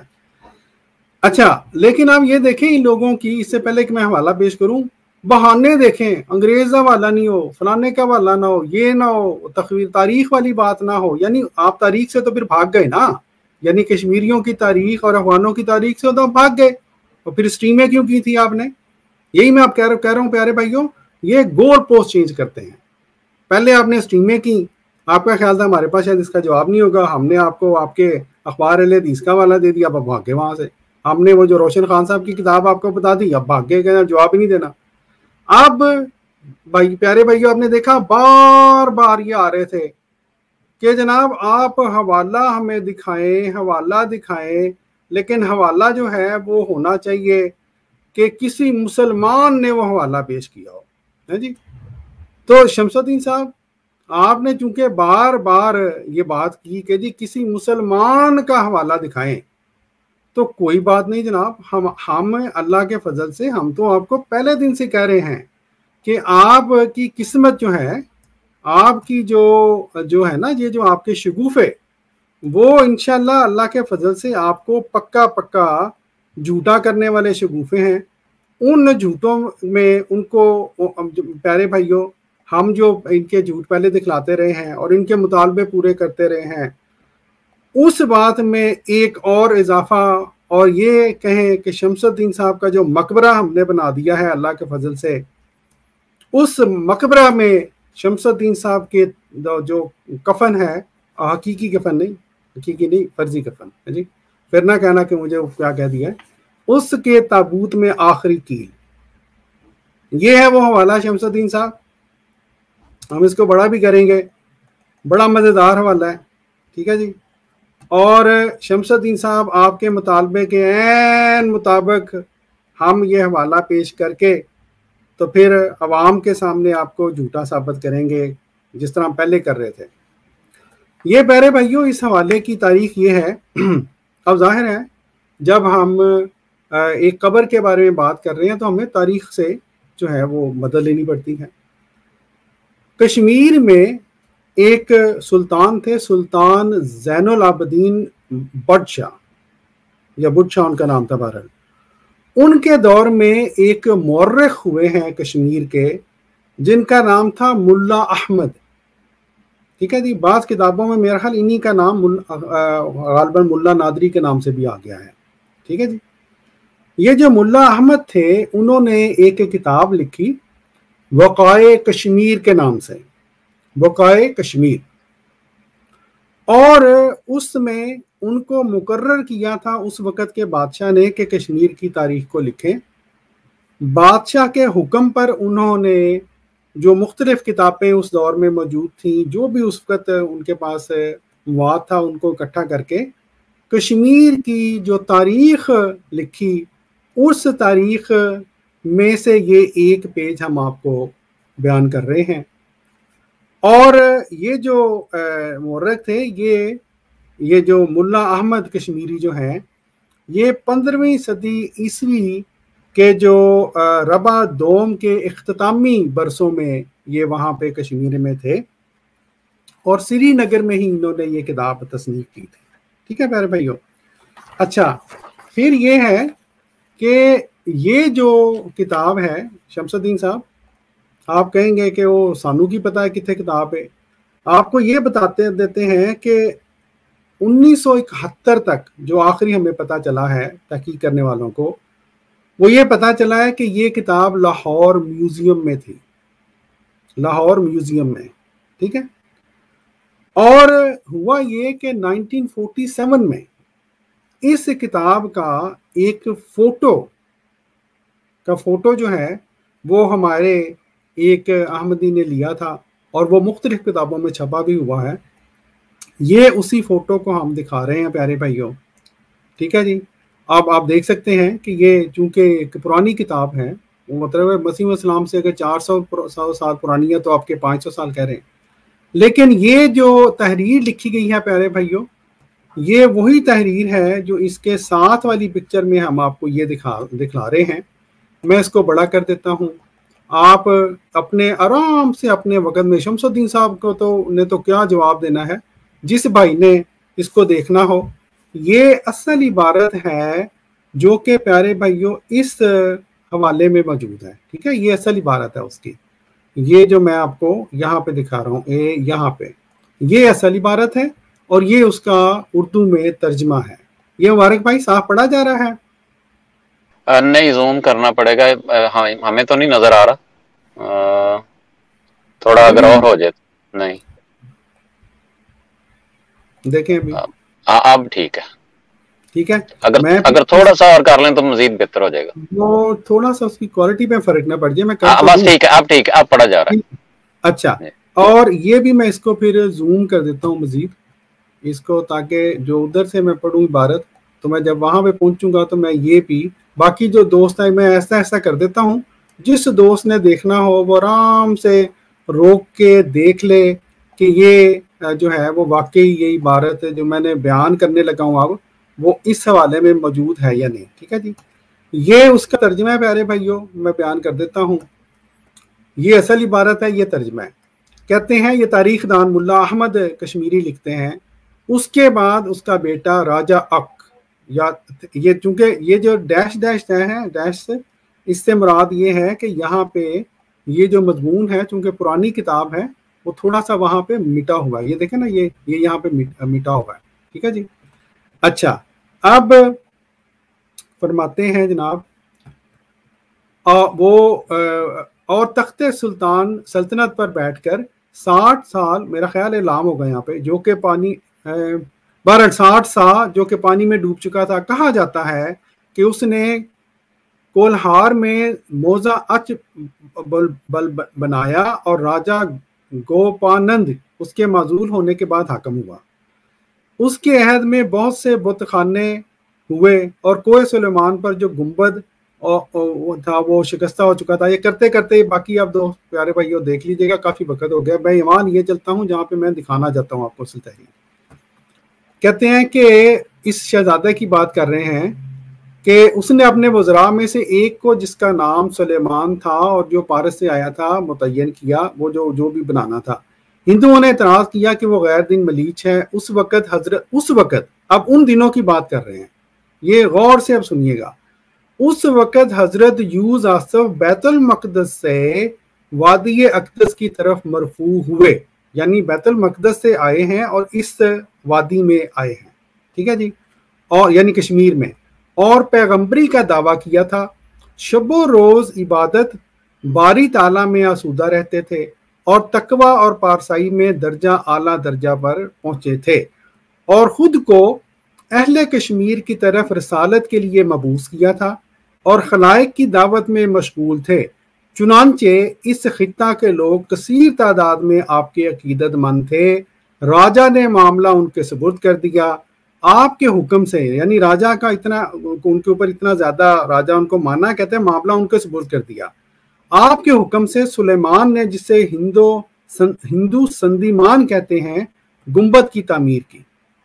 اچھا لیکن آپ یہ دیکھیں ان لوگوں کی، اس سے پہلے کہ میں حوالہ پیش کروں، بہانے دیکھیں، انگریز کا حوالہ نہیں ہو، فلانے کا حوالہ نہ ہو، یہ نہ ہو، تخویر تاریخ والی بات نہ ہو. یعنی آپ تاریخ سے تو پھر بھاگ گئے نا، یعنی کشمیریوں کی تاریخ اور افغانوں کی تاریخ سے تو آپ بھاگ گئے، اور پھر اسٹریمیں کیوں کی تھی آپ نے؟ یہی میں آپ کہہ رہا ہوں پیارے بھائیوں، یہ گول پوسٹ چینج کرتے ہیں. پہلے آپ نے اسٹریمیں کی، آپ کا خیال تھا ہمارے پاس شاید اس کا جواب نہیں ہوگا، ہم نے آپ کو آپ کے اخبار اہل حدیث کا حوالہ دے دیا، اب آپ بھاگے وہاں سے. ہم نے وہ جو روشن خان صاحب کی کتاب آپ کو بتا دی، اب بھاگے گئے، جواب ہی نہیں دینا. اب بھائی پیارے بھائیوں، آپ نے دیکھا بار بار یہ آ رہے تھے کہ جناب آپ حوالہ ہمیں دکھائیں، حوالہ دکھائیں، لیکن حوالہ جو ہے وہ ہونا چاہیے کہ کسی مسلمان نے وہ حوالہ پیش کیا ہو. ہے جی. تو شمس الدین صاحب آپ نے چونکہ بار بار یہ بات کی کہ جی کسی مسلمان کا حوالہ دکھائیں، تو کوئی بات نہیں جناب، ہم ہم اللہ کے فضل سے ہم تو آپ کو پہلے دن سے کہہ رہے ہیں کہ آپ کی قسمت جو ہے، آپ کی جو جو ہے نا، یہ جو آپ کے شگوفے، وہ انشاءاللہ اللہ کے فضل سے آپ کو پکا پکا جھوٹا کرنے والے شگوفے ہیں. ان جھوٹوں میں ان کو پیارے بھائیوں، ہم جو ان کے جھوٹ پہلے دکھلاتے رہے ہیں اور ان کے مطالبے پورے کرتے رہے ہیں، اس بات میں ایک اور اضافہ، اور یہ کہیں کہ شمس الدین صاحب کا جو مقبرہ ہم نے بنا دیا ہے اللہ کے فضل سے، اس مقبرہ میں شمس الدین صاحب کے جو کفن ہے، حقیقی کفن نہیں، حقیقی نہیں، فرضی کفن ہے جی، پھر نہ کہنا کہ مجھے کیا کہہ دیا ہے، اس کے تابوت میں آخری کیل، یہ ہے وہ حوالہ شمس الدین صاحب. ہم اس کو بڑا بھی کریں گے، بڑا مزیدار حوالہ ہے، ٹھیک ہے جی. اور شمس الدین صاحب آپ کے مطالبے کے عین مطابق ہم یہ حوالہ پیش کر کے تو پھر عوام کے سامنے آپ کو جھوٹا ثابت کریں گے جس طرح ہم پہلے کر رہے تھے. یہ پیارے بھائیوں اس حوالے کی تاریخ یہ ہے، اب ظاہر ہے جب ہم ایک قبر کے بارے میں بات کر رہے ہیں تو ہمیں تاریخ سے جو ہے وہ مدد لینی پڑتی ہے. کشمیر میں ایک سلطان تھے، سلطان زین العابدین بٹ شاہ، یا بٹ شاہ ان کا نام تھا. بہرحال ان کے دور میں ایک مورخ ہوئے ہیں کشمیر کے جن کا نام تھا ملا احمد. ٹھیک ہے جی. بعض کتابوں میں میرا خیال انہی کا نام غالباً ملا نادری کے نام سے بھی آ گیا ہے. ٹھیک ہے جی. یہ جو ملا احمد تھے انہوں نے ایک کتاب لکھی وقائع کشمیر کے نام سے، وقائع کشمیر، اور اس میں ان کو مقرر کیا تھا اس وقت کے بادشاہ نے کہ کشمیر کی تاریخ کو لکھیں. بادشاہ کے حکم پر انہوں نے جو مختلف کتابیں اس دور میں موجود تھیں، جو بھی اس وقت ان کے پاس مواد تھا، ان کو اکٹھا کر کے کشمیر کی جو تاریخ لکھی، اس تاریخ میں سے یہ ایک پیج ہم آپ کو بیان کر رہے ہیں. اور یہ جو مورخ تھے، یہ یہ جو ملا احمد کشمیری جو ہیں، یہ پندرہویں صدی عیسوی کے جو ربع دوم کے اختتامی برسوں میں یہ وہاں پہ کشمیر میں تھے، اور سری نگر میں ہی انہوں نے یہ کتاب تصنیف کی تھی. ٹھیک ہے پیارے بھائیو. اچھا پھر یہ ہے کہ یہ جو کتاب ہے شمس الدین صاحب، آپ کہیں گے کہ وہ سانو کی پتہ ہے کتنے کتاب ہے. آپ کو یہ بتاتے دیتے ہیں کہ انیس سو اکہتر تک جو آخری ہمیں پتہ چلا ہے تحقیق کرنے والوں کو، وہ یہ پتہ چلا ہے کہ یہ کتاب لاہور میوزیم میں تھی، لاہور میوزیم میں. ٹھیک ہے. اور ہوا یہ کہ نائنٹین فورٹی سیون میں اس کتاب کا ایک فوٹو کا فوٹو جو ہے وہ ہمارے ایک احمدی نے لیا تھا اور وہ مختلف کتابوں میں چھپا بھی ہوا ہے. یہ اسی فوٹو کو ہم دکھا رہے ہیں پیارے بھائیوں. ٹھیک ہے جی. اب آپ دیکھ سکتے ہیں کہ یہ چونکہ ایک پرانی کتاب ہے، مطلب مسیح السلام سے اگر چار سو سال پرانی ہے تو آپ کے پانچ سو سال کہہ رہے ہیں. لیکن یہ جو تحریر لکھی گئی ہے پیارے بھائیوں، یہ وہی تحریر ہے جو اس کے ساتھ والی پکچر میں ہم آپ کو یہ دکھا دکھلا رہے ہیں. میں اس کو بڑا کر دیتا ہوں. آپ اپنے آرام سے اپنے وقت میں، شمس الدین صاحب کو تو نے تو کیا جواب دینا ہے، جس بھائی نے اس کو دیکھنا ہو. یہ اصل عبارت ہے جو کہ پیارے بھائیوں اس حوالے میں موجود ہے. ٹھیک ہے. یہ اصل عبارت ہے اس کی. یہ جو میں آپ کو یہاں پہ دکھا رہا ہوں، اے یہاں پہ یہ اصل عبارت ہے اور یہ اس کا اردو میں ترجمہ ہے. یہ مبارک بھائی صاف پڑھا جا رہا ہے؟ نہیں، زوم کرنا پڑے گا، ہمیں تو نہیں نظر آ رہا، تھوڑا اگر اور ہو جائے. نہیں دیکھیں ابھی اب ٹھیک ہے. ٹھیک ہے. اگر اگر تھوڑا سا اور کر لیں تو مزید بہتر ہو جائے گا. وہ تھوڑا سا اس کی کوالٹی پہ فرق نہ پڑ جائے. میں بس ٹھیک ہے، اب ٹھیک ہے، اب پڑھا جا رہا ہے. اچھا. اور یہ بھی میں اس کو پھر زوم کر دیتا ہوں مزید اس کو، تاکہ جو ادھر سے میں پڑھوں عبارت تو میں جب وہاں پہ پہنچوں گا تو میں یہ بھی باقی جو دوست ہیں میں ایسا ایسا کر دیتا ہوں. جس دوست نے دیکھنا ہو وہ آرام سے روک کے دیکھ لے کہ یہ جو ہے وہ واقعی یہ عبارت جو میں نے بیان کرنے لگا ہوں اب وہ اس حوالے میں موجود ہے یا نہیں. ٹھیک ہے جی. یہ اس کا ترجمہ ہے پیارے بھائیوں، میں بیان کر دیتا ہوں. یہ اصل عبارت ہے، یہ ترجمہ ہے. کہتے ہیں یہ تاریخ دان ملا احمد کشمیری لکھتے ہیں، اس کے بعد اس کا بیٹا راجہ اک، یا یہ چونکہ یہ جو ڈیش ڈیش ہے ڈیش سے اس سے مراد یہ ہے کہ یہاں پہ یہ جو مضمون ہے چونکہ پرانی کتاب ہے وہ تھوڑا سا وہاں پہ مٹا ہوا ہے. یہ دیکھیں نا، یہ یہ یہاں پہ مٹا ہوا ہے. ٹھیک ہے جی. اچھا. اب فرماتے ہیں جناب وہ اور تخت سلطان سلطنت پر بیٹھ کر ساٹھ سال میرا خیال ہے لام ہوگا یہاں پہ، جو کہ پانی بارہ ساٹھ سال جو کہ پانی میں ڈوب چکا تھا. کہا جاتا ہے کہ اس نے کولہار میں موزہ اچ بل بل بنایا اور راجہ گوپانند اس کے معزول ہونے کے بعد حاکم ہوا. اس کے عہد میں بہت سے بت خانے ہوئے اور کوہ سلیمان پر جو گنبد تھا وہ شکستہ ہو چکا تھا. یہ کرتے کرتے باقی آپ دو پیارے بھائیوں دیکھ لیجیے گا، کافی وقت ہو گیا. میں ایمان یہ چلتا ہوں جہاں پہ میں دکھانا چاہتا ہوں آپ کو اصل تحریر. کہتے ہیں کہ اس شہزادے کی بات کر رہے ہیں کہ اس نے اپنے وزراء میں سے ایک کو جس کا نام سلیمان تھا اور جو پارس سے آیا تھا متعین کیا، وہ جو جو بھی بنانا تھا. ہندوؤں نے اعتراض کیا کہ وہ غیر دین ملیچ ہے. اس وقت حضرت اس وقت اب ان دنوں کی بات کر رہے ہیں، یہ غور سے اب سنیے گا. اس وقت حضرت یوز آصف بیت المقدس سے وادی اقدس کی طرف مرفوع ہوئے، یعنی بیت المقدس سے آئے ہیں اور اس وادی میں آئے ہیں. ٹھیک ہے جی. اور یعنی کشمیر میں، اور پیغمبری کا دعویٰ کیا تھا. شب و روز عبادت باری تعالیٰ میں آسودہ رہتے تھے اور تقوی اور پارسائی میں درجہ اعلیٰ درجہ پر پہنچے تھے، اور خود کو اہل کشمیر کی طرف رسالت کے لیے مبعوث کیا تھا اور خلائق کی دعوت میں مشغول تھے. چنانچہ اس خطہ کے لوگ کثیر تعداد میں آپ کے عقیدت مند تھے. راجہ نے معاملہ ان کے سپرد کر دیا آپ کے حکم سے، یعنی راجہ کا اتنا ان کے اوپر اتنا زیادہ راجہ ان کو مانا، کہتے ہیں معاملہ ان کے سپرد کر دیا آپ کے حکم سے. سلیمان نے جسے ہندو ہندو سندیمان کہتے ہیں گنبد کی تعمیر کی.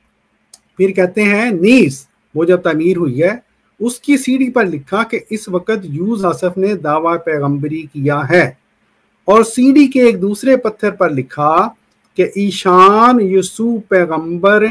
پھر کہتے ہیں نیز وہ جب تعمیر ہوئی ہے اس کی سیڑھی پر لکھا کہ اس وقت یوز آصف نے دعویٰ پیغمبری کیا ہے، اور سیڑھی کے ایک دوسرے پتھر پر لکھا کہ ایشان یسوع پیغمبر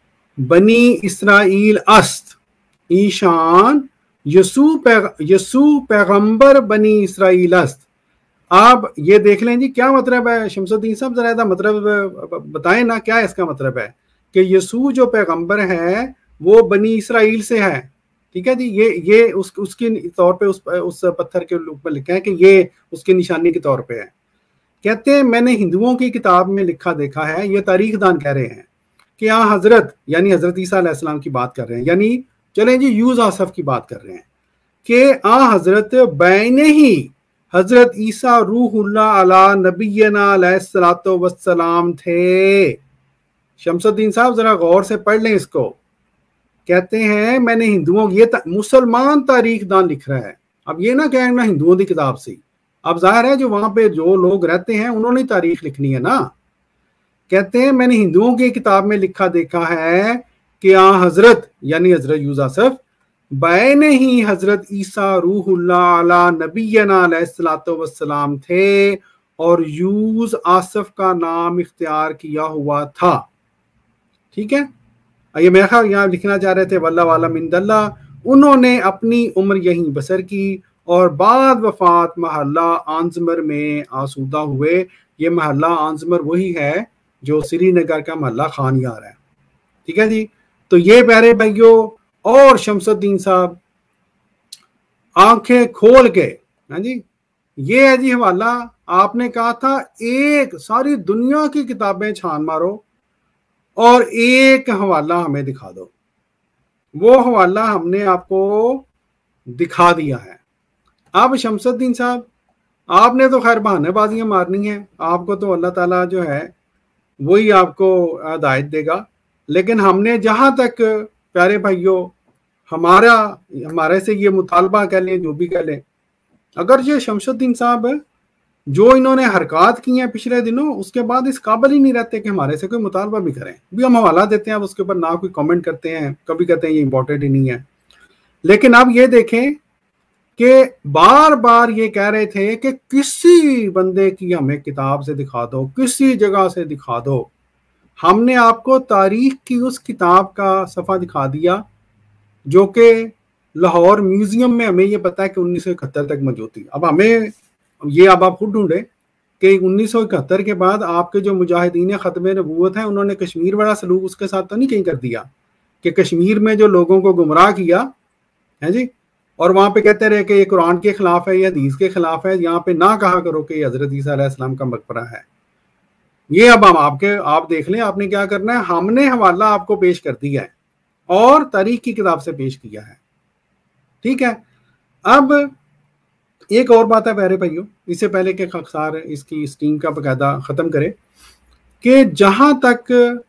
بنی اسرائیل است. ایشان یسوع پیغ... یسوع پیغمبر بنی اسرائیل است. آپ یہ دیکھ لیں جی کیا مطلب ہے شمس الدین صاحب، ذرا مطلب بتائیں نا کیا اس کا مطلب ہے کہ یسوع جو پیغمبر ہے وہ بنی اسرائیل سے ہے، ٹھیک ہے جی، یہ یہ اس اس کے طور پہ اس اس پتھر کے اوپر لکھا ہے کہ یہ اس کی نشانی کے طور پہ ہے۔ کہتے ہیں میں نے ہندوؤں کی کتاب میں لکھا دیکھا ہے، یہ تاریخ دان کہہ رہے ہیں کہ ہاں حضرت یعنی حضرت عیسیٰ علیہ السلام کی بات کر رہے ہیں، یعنی چلیں جی یوزاسف کی بات کر رہے ہیں کہ آ حضرت بین ہی حضرت عیسیٰ روح اللہ علی نبینا علیہ الصلوۃ والسلام تھے۔ شمس الدین صاحب ذرا غور سے پڑھ لیں اس کو، کہتے ہیں میں نے ہندوؤں یہ تا... مسلمان تاریخ دان لکھ رہا ہے، اب یہ نہ کہیں نا ہندوؤں کی کتاب سے، اب ظاہر ہے جو وہاں پہ جو لوگ رہتے ہیں انہوں نے تاریخ لکھنی ہے نا۔ کہتے ہیں میں نے ہندوؤں کی کتاب میں لکھا دیکھا ہے کہ آ حضرت یعنی حضرت یوزاسف بین ہی حضرت عیسیٰ روح اللہ علی نبینا علیہ الصلوۃ والسلام تھے اور یوز آصف کا نام اختیار کیا ہوا تھا، ٹھیک ہے۔ یہ میرا خیال یہاں لکھنا چاہ رہے تھے واللہ عالم عند اللہ، انہوں نے اپنی عمر یہیں بسر کی اور بعد وفات محلہ آنزمر میں آسودہ ہوئے۔ یہ محلہ آنزمر وہی ہے جو سری نگر کا محلہ خان یار ہے، ٹھیک ہے جی۔ تو یہ پیارے بھائیوں اور شمس الدین صاحب آنکھیں کھول کے، ہاں جی یہ ہے جی حوالہ، آپ نے کہا تھا ایک ساری دنیا کی کتابیں چھان مارو اور ایک حوالہ ہمیں دکھا دو، وہ حوالہ ہم نے آپ کو دکھا دیا ہے۔ اب شمس الدین صاحب آپ نے تو خیر بہانے بازیاں مارنی ہیں، آپ کو تو اللہ تعالیٰ جو ہے وہی آپ کو ہدایت دے گا، لیکن ہم نے جہاں تک پیارے بھائیوں ہمارا ہمارے سے یہ مطالبہ کہہ لیں جو بھی کہہ لیں، اگر یہ شمس الدین صاحب جو انہوں نے حرکات کی ہیں پچھلے دنوں اس کے بعد اس قابل ہی نہیں رہتے کہ ہمارے سے کوئی مطالبہ بھی کریں، بھی ہم حوالہ دیتے ہیں اب اس کے اوپر نہ کوئی کامنٹ کرتے ہیں، کبھی کہتے ہیں یہ امپورٹنٹ ہی نہیں ہے۔ لیکن اب یہ دیکھیں کہ بار بار یہ کہہ رہے تھے کہ کسی بندے کی ہمیں کتاب سے دکھا دو، کسی جگہ سے دکھا دو۔ ہم نے آپ کو تاریخ کی اس کتاب کا صفحہ دکھا دیا جو کہ لاہور میوزیم میں ہمیں یہ پتا ہے کہ انیس سو اکہتر تک موجود تھی۔ اب ہمیں یہ اب آپ خود ڈھونڈے کہ انیس سو اکہتر کے بعد آپ کے جو مجاہدین ختم نبوت ہیں انہوں نے کشمیر والا سلوک اس کے ساتھ تو نہیں کہیں کر دیا کہ کشمیر میں جو لوگوں کو گمراہ کیا ہے جی، اور وہاں پہ کہتے رہے کہ یہ قرآن کے خلاف ہے، یہ حدیث کے خلاف ہے، یہاں پہ نہ کہا کرو کہ یہ حضرت عیسیٰ علیہ السلام کا مقبرہ ہے۔ یہ اب ہم آپ کے آپ دیکھ لیں آپ نے کیا کرنا ہے، ہم نے حوالہ آپ کو پیش کر دیا ہے اور تاریخ کی کتاب سے پیش کیا ہے، ٹھیک ہے۔ اب ایک اور بات ہے پیارے بھائیوں، اس سے پہلے کہ خاکسار اس کی اس ٹیم کا باقاعدہ ختم کرے، کہ جہاں تک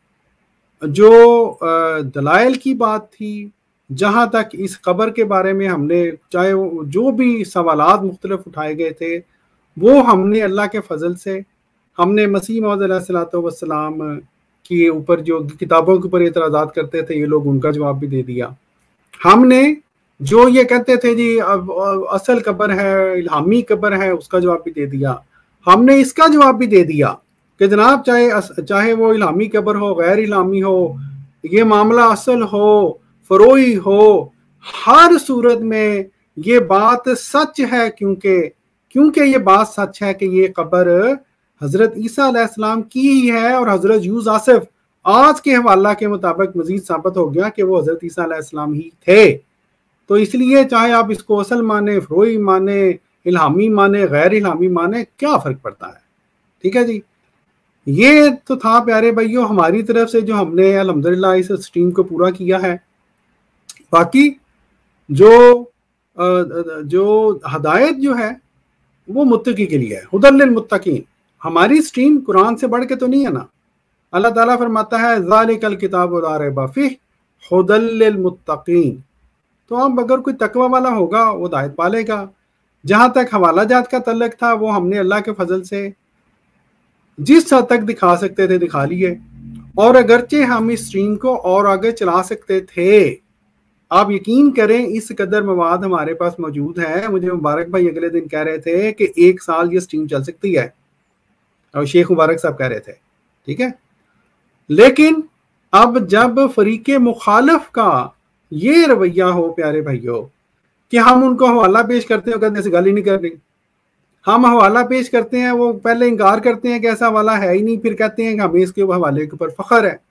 جو دلائل کی بات تھی، جہاں تک اس قبر کے بارے میں ہم نے چاہے جو بھی سوالات مختلف اٹھائے گئے تھے وہ ہم نے اللہ کے فضل سے ہم نے مسیح موعود علیہ الصلوۃ والسلام کے اوپر جو کتابوں کے اوپر اعتراضات کرتے تھے یہ لوگ ان کا جواب بھی دے دیا۔ ہم نے جو یہ کہتے تھے جی اصل قبر ہے الہامی قبر ہے اس کا جواب بھی دے دیا۔ ہم نے اس کا جواب بھی دے دیا کہ جناب چاہے چاہے وہ الہامی قبر ہو غیر الہامی ہو، یہ معاملہ اصل ہو فروئی ہو، ہر صورت میں یہ بات سچ ہے، کیونکہ کیونکہ یہ بات سچ ہے کہ یہ قبر حضرت عیسیٰ علیہ السلام کی ہی ہے، اور حضرت یوز آصف آج کے حوالہ کے مطابق مزید ثابت ہو گیا کہ وہ حضرت عیسیٰ علیہ السلام ہی تھے۔ تو اس لیے چاہے آپ اس کو اصل مانے، فروئی مانے، الہامی مانے، غیر الہامی مانے، کیا فرق پڑتا ہے، ٹھیک ہے جی۔ یہ تو تھا پیارے بھائیوں ہماری طرف سے جو ہم نے الحمدللہ اس اسٹریم کو پورا کیا ہے۔ باقی جو جو ہدایت جو ہے وہ متقی کے لیے ہے، ہدی للمتقین۔ ہماری اسٹریم قرآن سے بڑھ کے تو نہیں ہے نا، اللہ تعالیٰ فرماتا ہے ذالک الکتاب لا ریب فیہ ہدی للمتقین۔ تو اب اگر کوئی تقوی والا ہوگا وہ ہدایت پالے گا۔ جہاں تک حوالہ جات کا تعلق تھا وہ ہم نے اللہ کے فضل سے جس حد تک دکھا سکتے تھے دکھا لیے، اور اگرچہ ہم اس اسٹریم کو اور آگے چلا سکتے تھے، آپ یقین کریں اس قدر مواد ہمارے پاس موجود ہے۔ مجھے مبارک بھائی اگلے دن کہہ رہے تھے کہ ایک سال یہ اسٹریم چل سکتی ہے، اور شیخ مبارک صاحب کہہ رہے تھے، ٹھیک ہے۔ لیکن اب جب فریق مخالف کا یہ رویہ ہو پیارے بھائیوں کہ ہم ان کو حوالہ پیش کرتے ہیں کہتے ہیں گل ہی نہیں کر رہی، हम हवाला पेश करते हैं, वो पहले इनकार करते हैं कि ऐसा हवाला है ही नहीं, फिर कहते हैं कि हमें इसके हवाले के ऊपर फख्र है।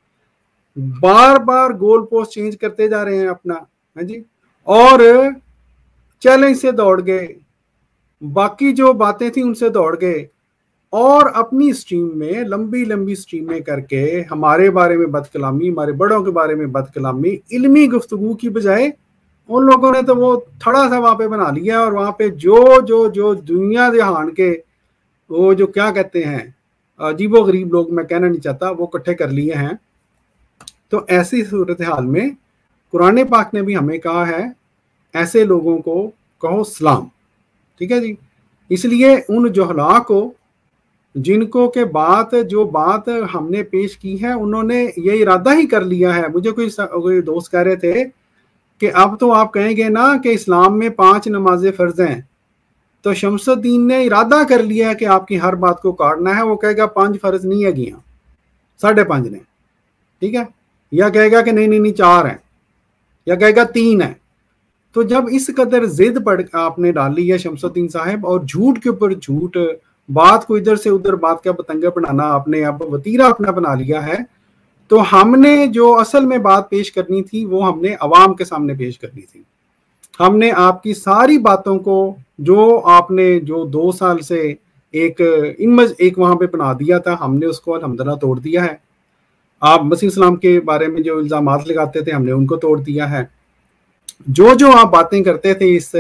बार बार गोल पोस्ट चेंज करते जा रहे हैं अपना, है जी, और चैलेंज से दौड़ गए, बाकी जो बातें थी उनसे दौड़ गए, और अपनी स्ट्रीम में लंबी लंबी स्ट्रीमें करके हमारे बारे में बदकलामी, हमारे बड़ों के बारे में बदकलामी, इल्मी गुफ्तगू की बजाय उन लोगों ने तो वो थोड़ा सा वहाँ पे बना लिया, और वहाँ पे जो जो जो दुनिया जहान के वो जो क्या कहते हैं अजीबो गरीब लोग, मैं कहना नहीं चाहता, वो इकट्ठे कर लिए हैं। तो ऐसी सूरत हाल में कुरान पाक ने भी हमें कहा है ऐसे लोगों को कहो सलाम, ठीक है जी। इसलिए उन जोहला को, जिनको के बात जो बात हमने पेश की है, उन्होंने ये इरादा ही कर लिया है। मुझे कोई, कोई दोस्त कह रहे थे कि अब तो आप कहेंगे ना कि इस्लाम में पांच नमाजें फ़र्ज हैं, तो शमसुद्दीन ने इरादा कर लिया है कि आपकी हर बात को काटना है। वो कहेगा पांच फ़र्ज नहीं है गिया, साढ़े पांच ने, ठीक है, या कहेगा कि नहीं नहीं नहीं चार हैं, या कहेगा तीन है। तो जब इस कदर जिद पड़ आपने डाली है शमसुद्दीन साहब, और झूठ के ऊपर झूठ, बात को इधर से उधर बात का पतंगा बनाना आपने अब वतीरा अपना बना लिया है, तो हमने जो असल में बात पेश करनी थी वो हमने अवाम के सामने पेश करनी थी। हमने आपकी सारी बातों को, जो आपने जो दो साल से एक इमज एक वहाँ पे बना दिया था, हमने उसको अल्हम्दुलिल्लाह तोड़ दिया है। आप मसीह इस्लाम के बारे में जो इल्ज़ामात लगाते थे, हमने उनको तोड़ दिया है। जो जो आप बातें करते थे इस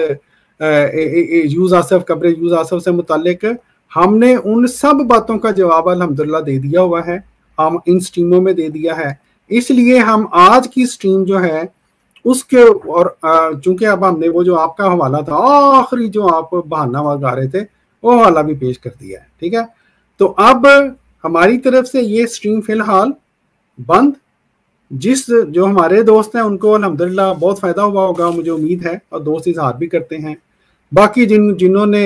यूस आसफ, कब्र यूस आसफ से मुतालिक, हमने उन सब बातों का जवाब अल्हम्दुलिल्लाह दे दिया हुआ है, हम इन स्ट्रीमों में दे दिया है। इसलिए हम आज की स्ट्रीम जो है उसके, और चूंकि अब हमने वो जो आपका हवाला था आखिरी जो आप बहाना गा रहे थे, वो हवाला भी पेश कर दिया है, ठीक है। तो अब हमारी तरफ से ये स्ट्रीम फिलहाल बंद। जिस जो हमारे दोस्त हैं उनको अल्हम्दुलिल्लाह बहुत फ़ायदा हुआ होगा, मुझे उम्मीद है, और दोस्त इजहार भी करते हैं। बाकी जिन जिन्होंने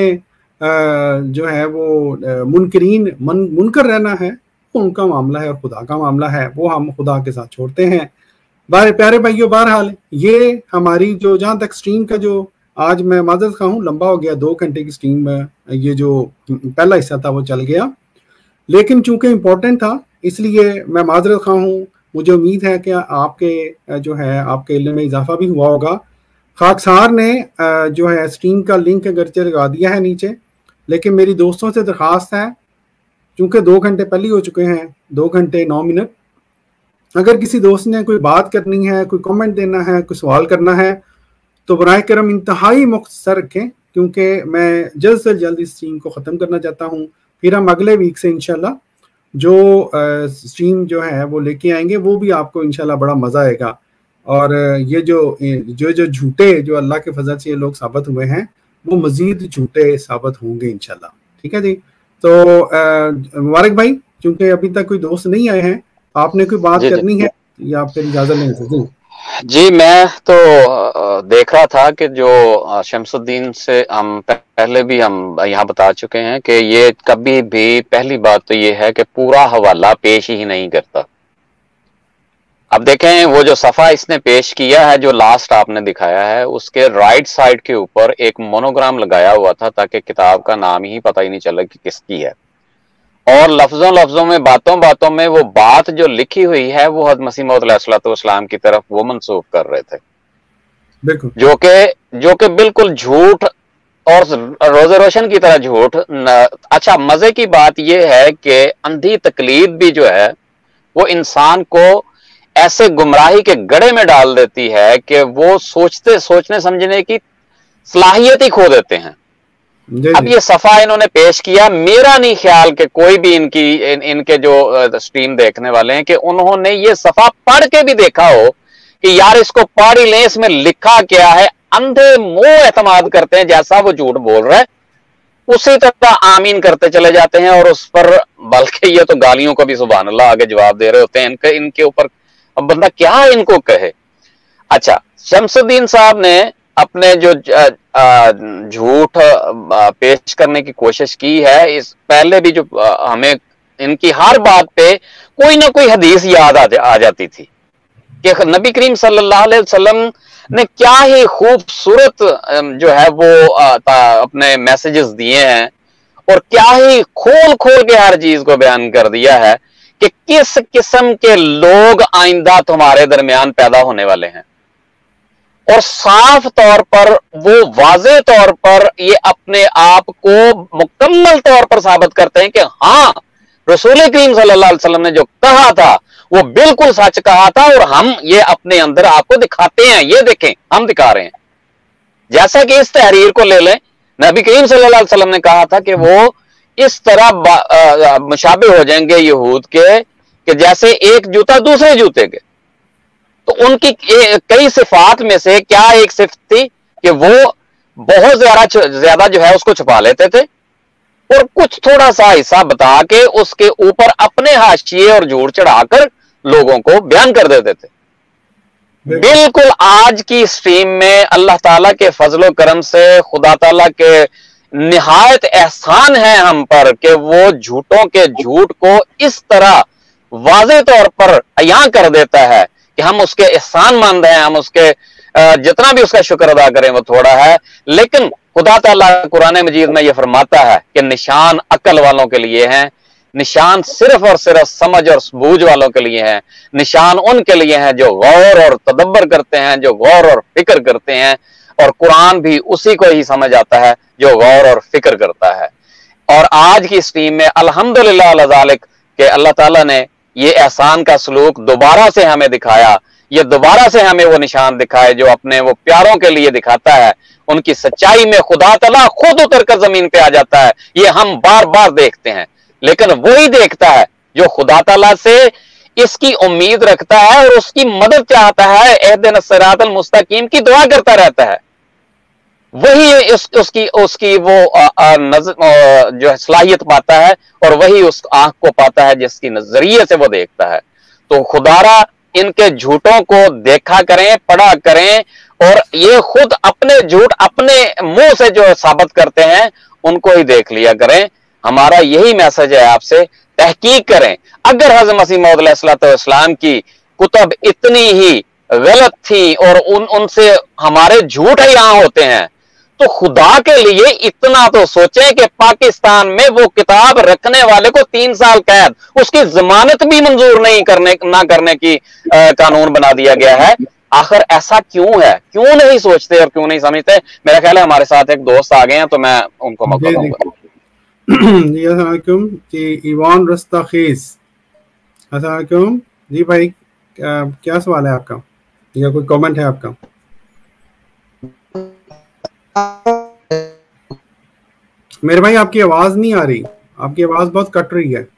जो है वो मुनकरीन मन मुनकर रहना है, उनका मामला है और खुदा का मामला है, वो हम खुदा के साथ छोड़ते हैं। बारे प्यारे भाइयों, बहरहाल ये हमारी जो जहाँ तक स्ट्रीम का जो आज मैं माजरत खा हूँ, लंबा हो गया, दो घंटे की स्ट्रीम, ये जो पहला हिस्सा था वो चल गया, लेकिन चूंकि इम्पोर्टेंट था इसलिए मैं माजरत खा हूँ। मुझे उम्मीद है कि आपके जो है आपके इल्म में इजाफा भी हुआ होगा। खाकसार ने जो है स्ट्रीम का लिंक अगरचे लगा दिया है नीचे, लेकिन मेरी दोस्तों से दरख्वास्त है, चूँकि दो घंटे पहले हो चुके हैं, दो घंटे नौ मिनट, अगर किसी दोस्त ने कोई बात करनी है, कोई कमेंट देना है, कोई सवाल करना है, तो बराए करम इंतहाई मुख्तसर रखें, क्योंकि मैं जल्द से जल्द इस स्ट्रीम को ख़त्म करना चाहता हूँ। फिर हम अगले वीक से इंशाल्लाह जो स्ट्रीम जो है वो लेके आएंगे, वो भी आपको इंशाल्लाह बड़ा मज़ा आएगा। और ये जो जो जो झूठे जो अल्लाह के फजल से ये लोग साबित हुए हैं, वो मज़ीद झूठे साबित होंगे इंशाल्लाह, ठीक है जी। तो मुबारक भाई, क्योंकि अभी तक कोई दोस्त नहीं आए हैं, आपने कोई बात करनी है या फिर इजाज़त लेनी है? जी, मैं तो देख रहा था कि जो शमसुद्दीन से हम पहले भी हम यहाँ बता चुके हैं कि ये कभी भी, पहली बात तो ये है कि पूरा हवाला पेश ही नहीं करता। अब देखें वो जो सफ़ा इसने पेश किया है, जो लास्ट आपने दिखाया है, उसके राइट साइड के ऊपर एक मोनोग्राम लगाया हुआ था ताकि किताब का नाम ही पता ही नहीं चला कि किसकी है, और लफ्जों लफ्जों में, बातों बातों में वो बात जो लिखी हुई है वो हज़रत मसीह मौऊद अलैहिस्सलाम की तरफ वो मंसूब कर रहे थे, बिल्कुल, जो कि जो कि बिल्कुल झूठ और रोज़े रोशन की तरह झूठ। अच्छा, मजे की बात यह है कि अंधी तकलीद भी जो है वो इंसान को ऐसे गुमराही के गड़े में डाल देती है कि वो सोचते सोचने समझने की सलाहियत ही खो देते हैं। अब ये सफा इन्होंने पेश किया, मेरा नहीं ख्याल कि कोई भी इनकी इन, इनके जो स्ट्रीम देखने वाले हैं कि उन्होंने ये सफा पढ़ के भी देखा हो कि यार इसको पढ़ ही लें, इसमें लिखा क्या है। अंधे मुंह एतमाद करते हैं, जैसा वो झूठ बोल रहा है उसी तरह आमीन करते चले जाते हैं, और उस पर बल्कि ये तो गालियों को भी सुभान अल्लाह आगे जवाब दे रहे होते हैं। इनके इनके ऊपर अब बंदा क्या इनको कहे। अच्छा, शमसुद्दीन साहब ने अपने जो झूठ पेश करने की कोशिश की है, इस पहले भी जो हमें इनकी हर बात पे कोई ना कोई हदीस याद आ, जा, आ जाती थी, کہ نبی کریم صلی اللہ علیہ وسلم نے کیا ہی خوبصورت جو ہے وہ اپنے میسیجز دیے ہیں اور کیا ہی کھول کھول کے ہر چیز کو بیان کر دیا ہے کہ کس قسم کے لوگ آئندہ تمہارے درمیان پیدا ہونے والے ہیں، اور صاف طور پر وہ واضح طور پر یہ اپنے آپ کو مکمل طور پر ثابت کرتے ہیں کہ ہاں رسول کریم صلی اللہ علیہ وسلم نے جو کہا تھا وہ بالکل سچ کہا تھا، اور ہم یہ اپنے اندر آپ کو دکھاتے ہیں، یہ دیکھیں ہم دکھا رہے ہیں۔ جیسا کہ اس تحریر کو لے لیں، نبی کریم صلی اللہ علیہ وسلم نے کہا تھا کہ وہ اس طرح مشابہ ہو جائیں گے یہود کے کہ جیسے ایک جوتا دوسرے جوتے کے۔ تو ان کی کئی صفات میں سے کیا ایک صفت تھی کہ وہ بہت زیادہ زیادہ جو ہے اس کو چھپا لیتے تھے، اور کچھ تھوڑا سا حصہ بتا کے اس کے اوپر اپنے حاشیے اور جھوٹ چڑھا کر لوگوں کو بیان کر دیتے تھے۔ بالکل آج کی سٹریم میں اللہ تعالیٰ کے فضل و کرم سے خدا تعالیٰ کے نہایت احسان ہے ہم پر کہ وہ جھوٹوں کے جھوٹ کو اس طرح واضح طور پر عیاں کر دیتا ہے کہ ہم اس کے احسان مند ہیں، ہم اس کے جتنا بھی اس کا شکر ادا کریں وہ تھوڑا ہے۔ لیکن خدا تعالیٰ قرآن مجید میں یہ فرماتا ہے کہ نشان عقل والوں کے لیے ہیں، نشان صرف اور صرف سمجھ اور بوجھ والوں کے لیے ہیں، نشان ان کے لیے ہیں جو غور اور تدبر کرتے ہیں، جو غور اور فکر کرتے ہیں، اور قرآن بھی اسی کو ہی سمجھ آتا ہے جو غور اور فکر کرتا ہے۔ اور آج کی سٹریم میں الحمدللہ علی ذالک کہ اللہ تعالیٰ نے یہ احسان کا سلوک دوبارہ سے ہمیں دکھایا، یہ دوبارہ سے ہمیں وہ نشان دکھائے جو اپنے وہ پیاروں کے لیے دکھاتا ہے۔ ان کی سچائی میں خدا تعالیٰ خود اتر کر زمین پہ آ جاتا ہے، یہ ہم بار بار دیکھتے ہیں، لیکن وہی دیکھتا ہے جو خدا تعالیٰ سے اس کی امید رکھتا ہے اور اس کی مدد چاہتا ہے، اہدنا الصراط المستقیم کی دعا کرتا رہتا ہے، وہی اس, اس کی اس کی وہ نظر جو صلاحیت پاتا ہے، اور وہی اس آنکھ کو پاتا ہے جس کی نظریے سے وہ دیکھتا ہے۔ تو خدارا ان کے جھوٹوں کو دیکھا کریں، پڑھا کریں، اور یہ خود اپنے جھوٹ اپنے منہ سے جو ثابت کرتے ہیں ان کو ہی دیکھ لیا کریں۔ ہمارا یہی میسج ہے آپ سے، تحقیق کریں۔ اگر حضرت مسیح موعود علیہ الصلوۃ والسلام کی کتب اتنی ہی غلط تھی اور ان ان سے ہمارے جھوٹ ہی یہاں ہوتے ہیں، تو خدا کے لیے اتنا تو سوچیں کہ پاکستان میں وہ کتاب رکھنے والے کو تین سال قید، اس کی ضمانت بھی منظور نہیں کرنے نہ کرنے کی قانون بنا دیا گیا ہے۔ آخر ایسا کیوں ہے؟ کیوں نہیں سوچتے اور کیوں نہیں سمجھتے؟ میرا خیال ہے ہمارے ساتھ ایک دوست آ گئے ہیں تو میں ان کو موقع دوں گا۔ جی السلام علیکم جی، ایوان رستاخیز، السلام علیکم جی بھائی، کیا سوال ہے آپ کا یا کوئی کامنٹ ہے آپ کا؟ میرے بھائی آپ کی آواز نہیں آ رہی، آپ کی آواز بہت کٹ رہی ہے۔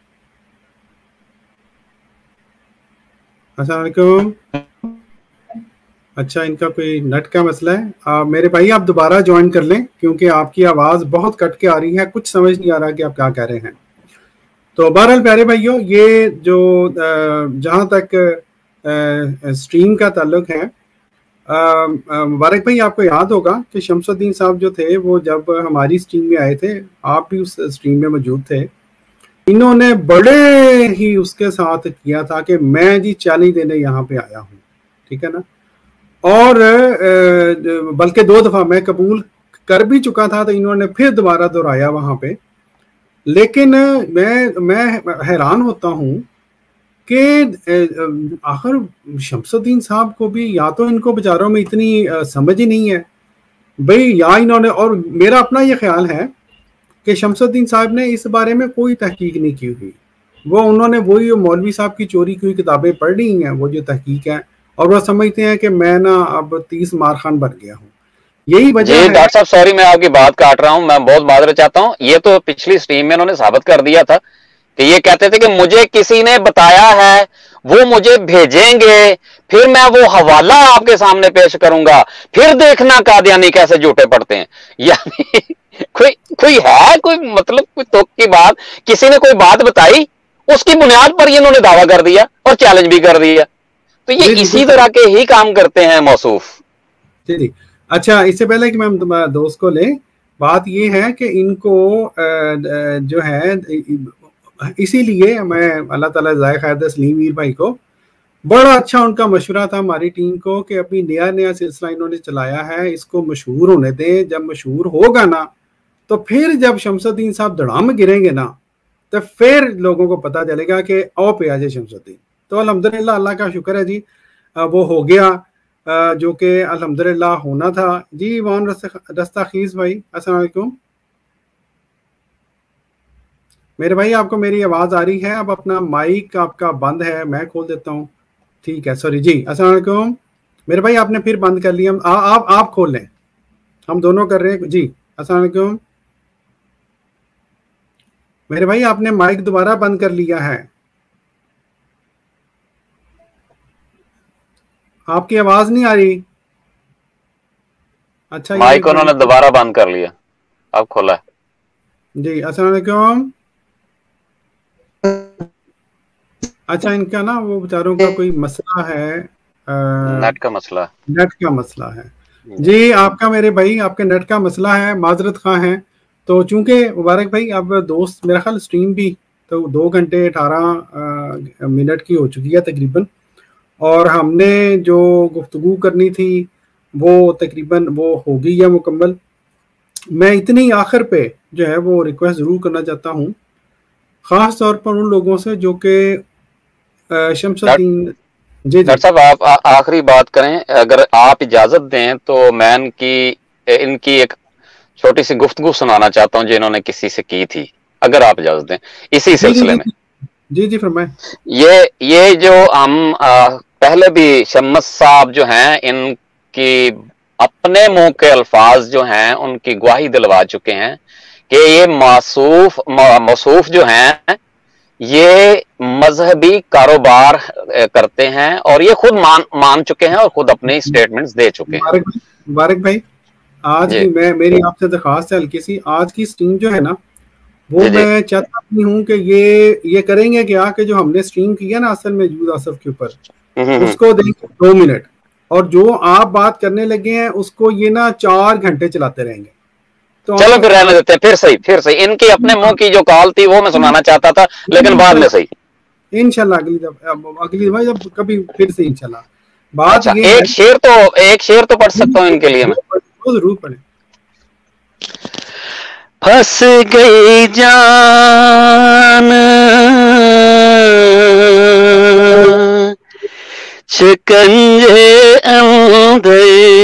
السلام علیکم۔ اچھا ان کا کوئی نیٹ کا مسئلہ ہے۔ آ, میرے بھائی آپ دوبارہ جوائن کر لیں کیونکہ آپ کی آواز بہت کٹ کے آ رہی ہے، کچھ سمجھ نہیں آ رہا کہ آپ کیا کہہ رہے ہیں۔ تو بہرحال پیارے بھائیوں، یہ جو جہاں تک سٹریم کا تعلق ہے، مبارک بھائی آپ کو یاد ہوگا کہ شمس الدین صاحب جو تھے وہ جب ہماری سٹریم میں آئے تھے، آپ بھی اس سٹریم میں موجود تھے، انہوں نے بڑے ہی اس کے ساتھ کیا تھا کہ میں جی چیلنج دینے یہاں پہ آیا ہوں، ٹھیک ہے نا، اور بلکہ دو دفعہ میں قبول کر بھی چکا تھا تو انہوں نے پھر دوبارہ دہرایا وہاں پہ۔ لیکن میں میں حیران ہوتا ہوں کہ آخر شمس الدین صاحب کو بھی یا تو ان کو بیچاروں میں اتنی سمجھ ہی نہیں ہے بھئی، یا انہوں نے، اور میرا اپنا یہ خیال ہے کہ شمس الدین صاحب نے اس بارے میں کوئی تحقیق نہیں کی ہوئی، وہ انہوں نے وہی مولوی صاحب کی چوری کی ہوئی کتابیں پڑھ لی ہیں، وہ جو تحقیق ہے، اور وہ سمجھتے ہیں کہ میں نا اب تیس مارخان بن گیا ہوں۔ یہی وجہ ہے۔ جی ڈاکٹر صاحب سوری میں آپ کی بات کاٹ رہا ہوں، میں بہت معذرت چاہتا ہوں۔ یہ تو پچھلی سٹریم میں انہوں نے ثابت کر دیا تھا کہ یہ کہتے تھے کہ مجھے کسی نے بتایا ہے، وہ مجھے بھیجیں گے، پھر میں وہ حوالہ آپ کے سامنے پیش کروں گا، پھر دیکھنا قادیانی کیسے جھوٹے پڑتے ہیں۔ یعنی کوئی کوئی ہے کوئی مطلب کوئی توک کی بات، کسی نے کوئی بات بتائی، اس کی بنیاد پر یہ انہوں نے دعویٰ کر دیا اور چیلنج بھی کر دیا۔ تو یہ اسی طرح کے ہی کام کرتے ہیں موصوف۔ جی جی اچھا، اس سے پہلے کہ میں دوست کو لیں، بات یہ ہے کہ ان کو جو ہے، اسی لیے میں اللہ تعالیٰ ذائقہ خیر سلیم میر بھائی کو बड़ा अच्छा उनका मशवरा था हमारी टीम को कि अभी नया नया सिलसिला इन्होंने चलाया है, इसको मशहूर होने दें। जब मशहूर होगा ना तो फिर जब शमसुद्दीन साहब धड़ाम गिरेंगे ना तो फिर लोगों को पता चलेगा कि आओ पे आज शमसुद्दीन। तो अल्हम्दुलिल्लाह अल्लाह का शुक्र है जी, वो हो गया जो कि अल्हम्दुलिल्लाह होना था जी। वन रस्ताखीज भाई अस्सलाम वालेकुम। मेरे भाई आपको मेरी आवाज़ आ रही है? अब अपना माइक आपका बंद है, मैं खोल देता हूँ। ठीक है, सॉरी जी। अस्सलाम वालेकुम मेरे भाई, आपने फिर बंद कर लिया। आ, आप आप खोल लें, हम दोनों कर रहे हैं जी। अस्सलाम वालेकुम मेरे भाई, आपने माइक दोबारा बंद कर लिया है, आपकी आवाज नहीं आ रही। अच्छा, माइक उन्होंने दोबारा बंद कर लिया, अब खोला है जी। अस्सलाम वालेकुम। अच्छा, इनका ना वो बेचारों का कोई मसला है, आ, नेट का मसला नेट का मसला है जी। आपका मेरे भाई आपके नेट का मसला है, माजरत खां है। तो चूंकि मुबारक भाई अब दोस्त मेरा ख्याल स्ट्रीम भी तो दो घंटे अठारह मिनट की हो चुकी है तकरीबन, और हमने जो गुफ्तगू करनी थी वो तकरीबन वो हो गई है मुकम्मल। मैं इतनी आखिर पे जो है वो रिक्वेस्ट ज़रूर करना चाहता हूँ, ख़ास तौर पर उन लोगों से जो कि शमसुद्दीन जी। डॉक्टर साहब आप आखिरी बात करें, अगर आप इजाजत दें तो मैं इनकी इनकी एक छोटी सी गुफ्तगू सुनाना चाहता हूं जो इन्होंने किसी से की थी, अगर आप इजाजत दें इसी सिलसिले में। जी जी फरमाएं। ये ये जो हम आ, पहले भी शम्स साहब जो हैं इनकी अपने मुंह के अल्फाज जो हैं उनकी गवाही दिलवा चुके हैं कि ये मासूफ मौसूफ जो हैं ये मजहबी कारोबार करते हैं, और ये खुद मान मान चुके हैं और खुद अपने स्टेटमेंट्स दे चुके हैं। मुबारक भाई, आज की मैं मेरी आपसे दरख्वास्त है हल्की सी, आज की स्ट्रीम जो है ना वो जी मैं चाहता नहीं हूँ कि ये ये करेंगे क्या कि जो हमने स्ट्रीम किया ना असल में यूद आसफ के ऊपर उसको देंगे दो मिनट, और जो आप बात करने लगे हैं उसको ये ना चार घंटे चलाते रहेंगे। तो चलो फिर रहने देते हैं, फिर सही फिर सही इनकी अपने मुंह की जो कॉल थी वो मैं सुनाना चाहता था, लेकिन बाद में सही इंशाल्लाह अगली अगली भाई जब कभी फिर से इंशाल्लाह बात। अच्छा, एक शेर तो एक शेर तो पढ़ सकता हूँ इनके लिए मैं, जरूर पढ़े। फंस गई जान शिकंजे अंदर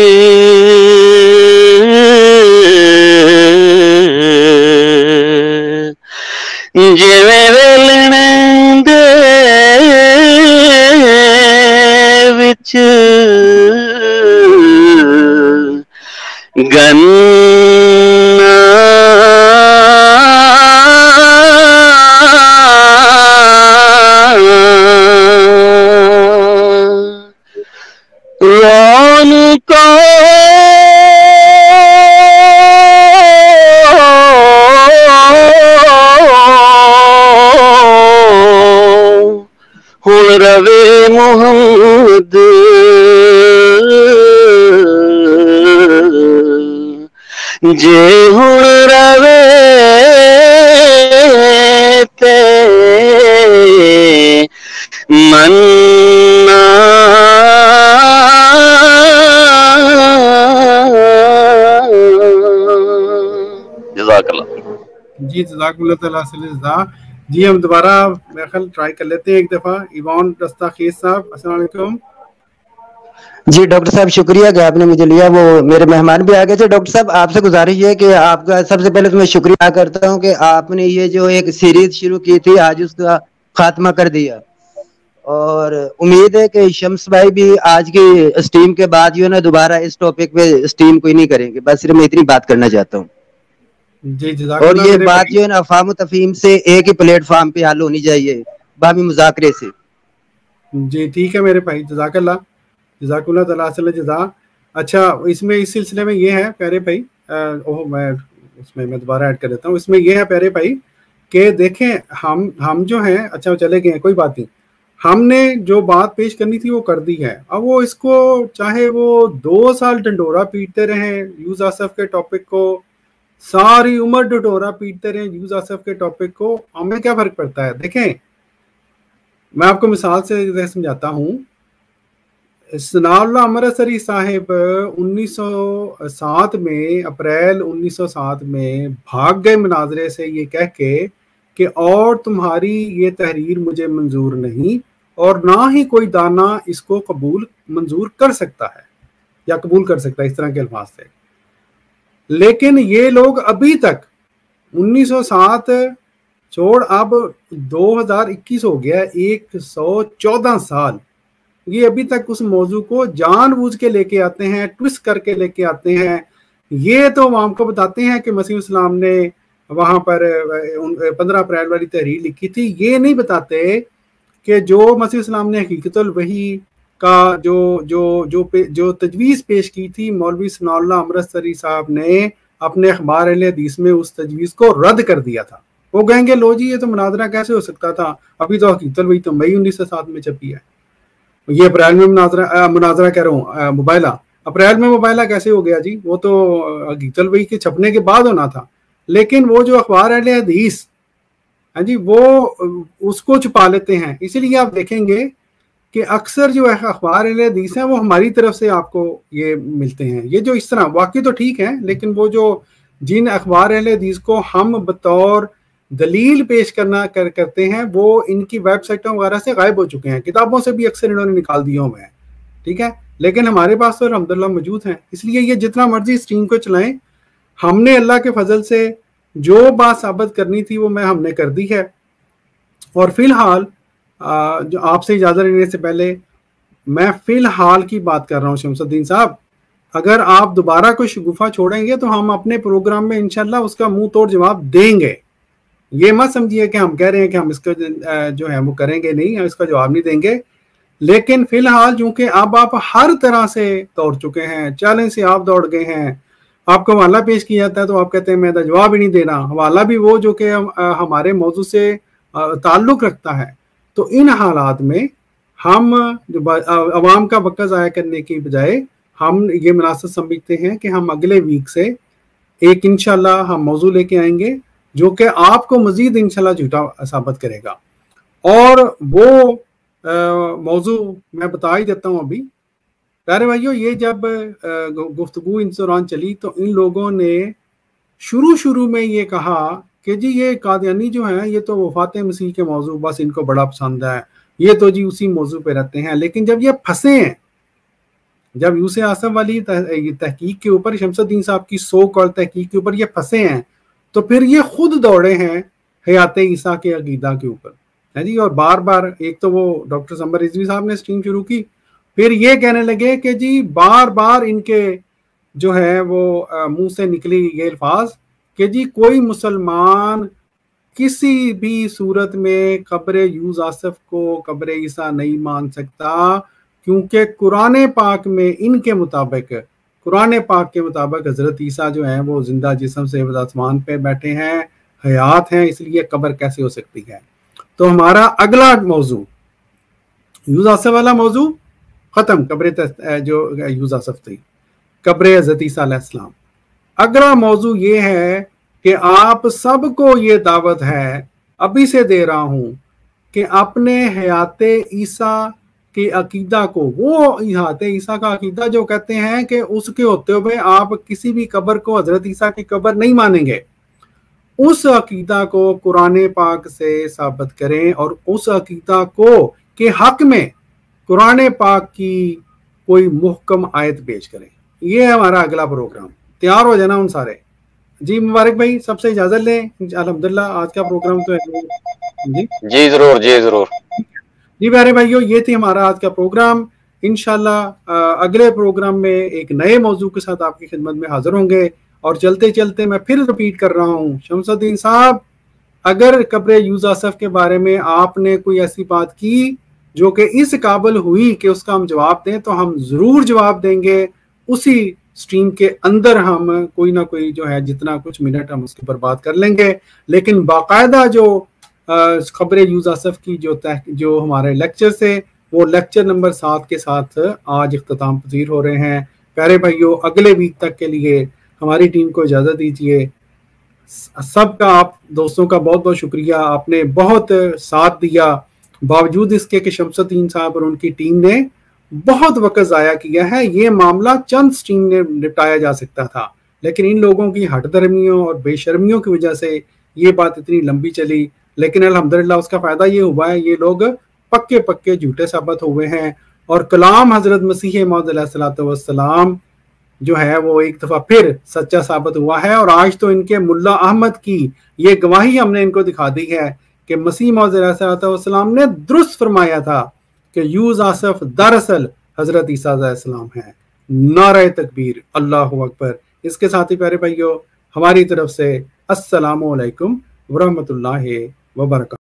जिवें वेलण दे विच गन्ना रौनकों हुण रवे मोहम्मद जे हुण रवे ते मन्ना जी जज़ाकुमुल्लाह तआला खैर। जी हम दोबारा मेरा ख्याल ट्राई कर लेते हैं एक दफा। इवान रस्ताखीज साहब अस्सलाम वालेकुम। जी डॉक्टर साहब शुक्रिया कि आपने मुझे लिया, वो मेरे मेहमान भी आ गए थे। डॉक्टर साहब आपसे गुजारिश है कि आपका सबसे पहले तो मैं शुक्रिया करता हूं कि आपने ये जो एक सीरीज शुरू की थी आज उसका खात्मा कर दिया, और उम्मीद है कि शम्स भाई भी आज की स्ट्रीम के बाद जो है ना दोबारा इस टॉपिक पे स्ट्रीम कोई नहीं करेंगे। बस सिर्फ मैं इतनी बात करना चाहता हूँ। और ये बात जो है ना अफाम तफहीम से एक ही प्लेटफॉर्म पे हल होनी चाहिए, बामी मुज़ाकरे से। जी ठीक है मेरे भाई, जज़ाकल्लाह जज़ाकुल्लाह तआला जज़ा। अच्छा, इसमें इस सिलसिले में ये है प्यारे भाई, ओह मैं उसमें मैं दोबारा ऐड कर देता हूँ। इसमें ये है प्यारे भाई कि देखें हम हम जो हैं, अच्छा चले गए कोई बात नहीं, हमने जो बात पेश करनी थी वो कर दी है। अब वो इसको चाहे वो दो साल डंडोरा पीटते रहे यूज आसफ के टॉपिक को, सारी उम्र डंडोरा पीटते रहे यूज आसफ के टॉपिक को, हमें क्या फर्क पड़ता है। देखें میں آپ کو مثال سے سمجھاتا ہوں. ثناء اللہ امرتسری صاحب انیس سو سات میں اپریل انیس سو سات میں بھاگ گئے مناظرے سے یہ کہہ کے کہ اور تمہاری یہ تحریر مجھے منظور نہیں اور نہ ہی کوئی دانا اس کو قبول منظور کر سکتا ہے یا قبول کر سکتا ہے، اس طرح کے الفاظ تھے. لیکن یہ لوگ ابھی تک انیس سو سات چھوڑ اب دو ہزار اکیس ہو گیا، ایک سو چودہ سال یہ ابھی تک اس موضوع کو جان بوجھ کے لے کے آتے ہیں، ٹوسٹ کر کے لے کے آتے ہیں. یہ تو عوام کو بتاتے ہیں کہ مسیح السلام نے وہاں پر پندرہ اپریل والی تحریر لکھی تھی، یہ نہیں بتاتے کہ جو مسیح السلام نے حقیقت الوحی کا جو جو جو جو تجویز پیش کی تھی مولوی ثناء اللہ امرتسری صاحب نے اپنے اخبار اہل حدیث میں اس تجویز کو رد کر دیا تھا. وہ کہیں گے لو جی یہ تو مناظرہ کیسے ہو سکتا تھا، ابھی تو حقیقت الوحی تو مئی انیس سو سات میں چھپی ہے. یہ اپریل میں مناظرہ مناظرہ کہہ رہا ہوں مباحلہ اپریل میں مباحلہ کیسے ہو گیا جی، وہ تو حقیقت الوحی کے چھپنے کے بعد ہونا تھا. لیکن وہ جو اخبار اہل حدیث ہاں جی وہ اس کو چھپا لیتے ہیں. اسی لیے آپ دیکھیں گے کہ اکثر جو اخبار اہل حدیث ہیں وہ ہماری طرف سے آپ کو یہ ملتے ہیں. یہ جو اس طرح واقعی تو ٹھیک ہے، لیکن وہ جو جن اخبار اہل حدیث کو ہم بطور دلیل پیش کرنا کر کرتے ہیں وہ ان کی ویب سائٹوں وغیرہ سے غائب ہو چکے ہیں، کتابوں سے بھی اکثر انہوں نے نکال دیے ہوئے ہیں. ٹھیک ہے، لیکن ہمارے پاس تو الحمدللہ موجود ہیں. اس لیے یہ جتنا مرضی اسٹریم کو چلائیں، ہم نے اللہ کے فضل سے جو بات ثابت کرنی تھی وہ میں ہم نے کر دی ہے. اور فی الحال جو آپ سے اجازت لینے سے پہلے میں فی الحال کی بات کر رہا ہوں شمس الدین صاحب، اگر آپ دوبارہ کوئی شگوفہ چھوڑیں گے تو ہم اپنے پروگرام میں انشاءاللہ اس کا منہ توڑ جواب دیں گے. یہ مت سمجھیے کہ ہم کہہ رہے ہیں کہ ہم اس کا جو ہے وہ کریں گے نہیں، ہم اس کا جواب نہیں دیں گے. لیکن فی الحال چونکہ اب آپ ہر طرح سے دوڑ چکے ہیں، چیلنج سے آپ دوڑ گئے ہیں، آپ کو حوالہ پیش کیا جاتا ہے تو آپ کہتے ہیں میں تو جواب ہی نہیں دینا، حوالہ بھی وہ جو کہ ہمارے موضوع سے تعلق رکھتا ہے. تو ان حالات میں ہم عوام کا وقت ضائع کرنے کی بجائے ہم یہ مناسب سمجھتے ہیں کہ ہم اگلے ویک سے ایک انشاءاللہ ہم موضوع لے کے آئیں گے جو کہ آپ کو مزید انشاءاللہ جھوٹا ثابت کرے گا. اور وہ موضوع میں بتا ہی دیتا ہوں ابھی. پیارے بھائیو، یہ جب گفتگو ان دوران چلی تو ان لوگوں نے شروع شروع میں یہ کہا کہ جی یہ قادیانی جو ہیں یہ تو وفات مسیح کے موضوع بس ان کو بڑا پسند ہے، یہ تو جی اسی موضوع پہ رہتے ہیں. لیکن جب یہ پھنسے ہیں، جب یوسف آصف والی تحقیق کے اوپر، شمس الدین صاحب کی سو کال تحقیق کے اوپر یہ پھنسے ہیں تو پھر یہ خود دوڑے ہیں حیات عیسیٰ کے عقیدہ کے اوپر ہے جی. اور بار بار ایک تو وہ ڈاکٹر سمر رضوی صاحب نے اسٹریم شروع کی، پھر یہ کہنے لگے کہ جی بار بار ان کے جو ہے وہ منہ سے نکلی یہ الفاظ کہ جی کوئی مسلمان کسی بھی صورت میں قبر یوسف آصف کو قبر عیسیٰ نہیں مان سکتا، کیونکہ قرآن پاک میں ان کے مطابق قرآن پاک کے مطابق حضرت عیسیٰ جو ہیں وہ زندہ جسم سے آسمان پہ بیٹھے ہیں، حیات ہیں، اس لیے قبر کیسے ہو سکتی ہے. تو ہمارا اگلا موضوع یوسف آصف والا موضوع ختم، قبر جو یوسف آصف تھی، قبر حضرت عیسیٰ علیہ السلام. اگلا موضوع یہ ہے کہ آپ سب کو یہ دعوت ہے، ابھی سے دے رہا ہوں، کہ اپنے حیات عیسیٰ کے عقیدہ کو، وہ حیات عیسیٰ کا عقیدہ جو کہتے ہیں کہ اس کے ہوتے ہوئے آپ کسی بھی قبر کو حضرت عیسیٰ کی قبر نہیں مانیں گے، اس عقیدہ کو قرآن پاک سے ثابت کریں اور اس عقیدہ کو کے حق میں قرآن پاک کی کوئی محکم آیت پیش کریں. یہ ہمارا اگلا پروگرام. تیار ہو جانا ان سارے. جی مبارک بھائی سب سے اجازت لیں. الحمدللہ آج کا پروگرام تو ہے جی جی ضرور جی ضرور جی پیارے بھائیو، یہ تھی ہمارا آج کا پروگرام. انشاءاللہ اگلے پروگرام میں ایک نئے موضوع کے ساتھ آپ کی خدمت میں حاضر ہوں گے. اور چلتے چلتے میں پھر رپیٹ کر رہا ہوں، شمس الدین صاحب اگر قبر یوسف آصف کے بارے میں آپ نے کوئی ایسی بات کی جو کہ اس قابل ہوئی کہ اس کا ہم جواب دیں تو ہم ضرور جواب دیں گے. اسی سٹریم کے اندر ہم کوئی نہ کوئی جو ہے جتنا کچھ منٹ ہم اس کے اوپر بات کر لیں گے. لیکن باقاعدہ جو خبر یوسف آصف کی جو جو ہمارے لیکچر سے وہ لیکچر نمبر سات کے ساتھ آج اختتام پذیر ہو رہے ہیں. پیارے بھائیو، اگلے ویک تک کے لیے ہماری ٹیم کو اجازت دیجیے. سب کا آپ دوستوں کا بہت بہت شکریہ، آپ نے بہت ساتھ دیا. बावजूद इसके कि शमसुद्दीन साहब और उनकी टीम ने बहुत वक्त ज़ाया किया है। ये मामला चंद स्ट्रीम ने निपटाया जा सकता था, लेकिन इन लोगों की हठधर्मियों और बेशर्मियों की वजह से ये बात इतनी लंबी चली। लेकिन अल्हम्दुलिल्लाह उसका फ़ायदा ये हुआ है, ये लोग पक्के पक्के झूठे साबित हुए हैं और कलाम हज़रत मसीह मौद अलैहिस्सलातु वस्सलाम जो है वो एक दफ़ा फिर सच्चा साबित हुआ है। और आज तो इनके मुल्ला अहमद की ये गवाही हमने इनको दिखा दी है कि मसीह मौद अलैहिस्सलातु वस्सलाम ने दुरुस्त फरमाया था कि यूस आसफ दरअसल हज़रत ईसा अलैहिस्सलाम है। नारे तकबीर, अल्लाहु अकबर। इसके साथ ही प्यारे भाइयों, हमारी तरफ से अस्सलामु अलैकुम व रहमतुल्लाहि व बरकातहू।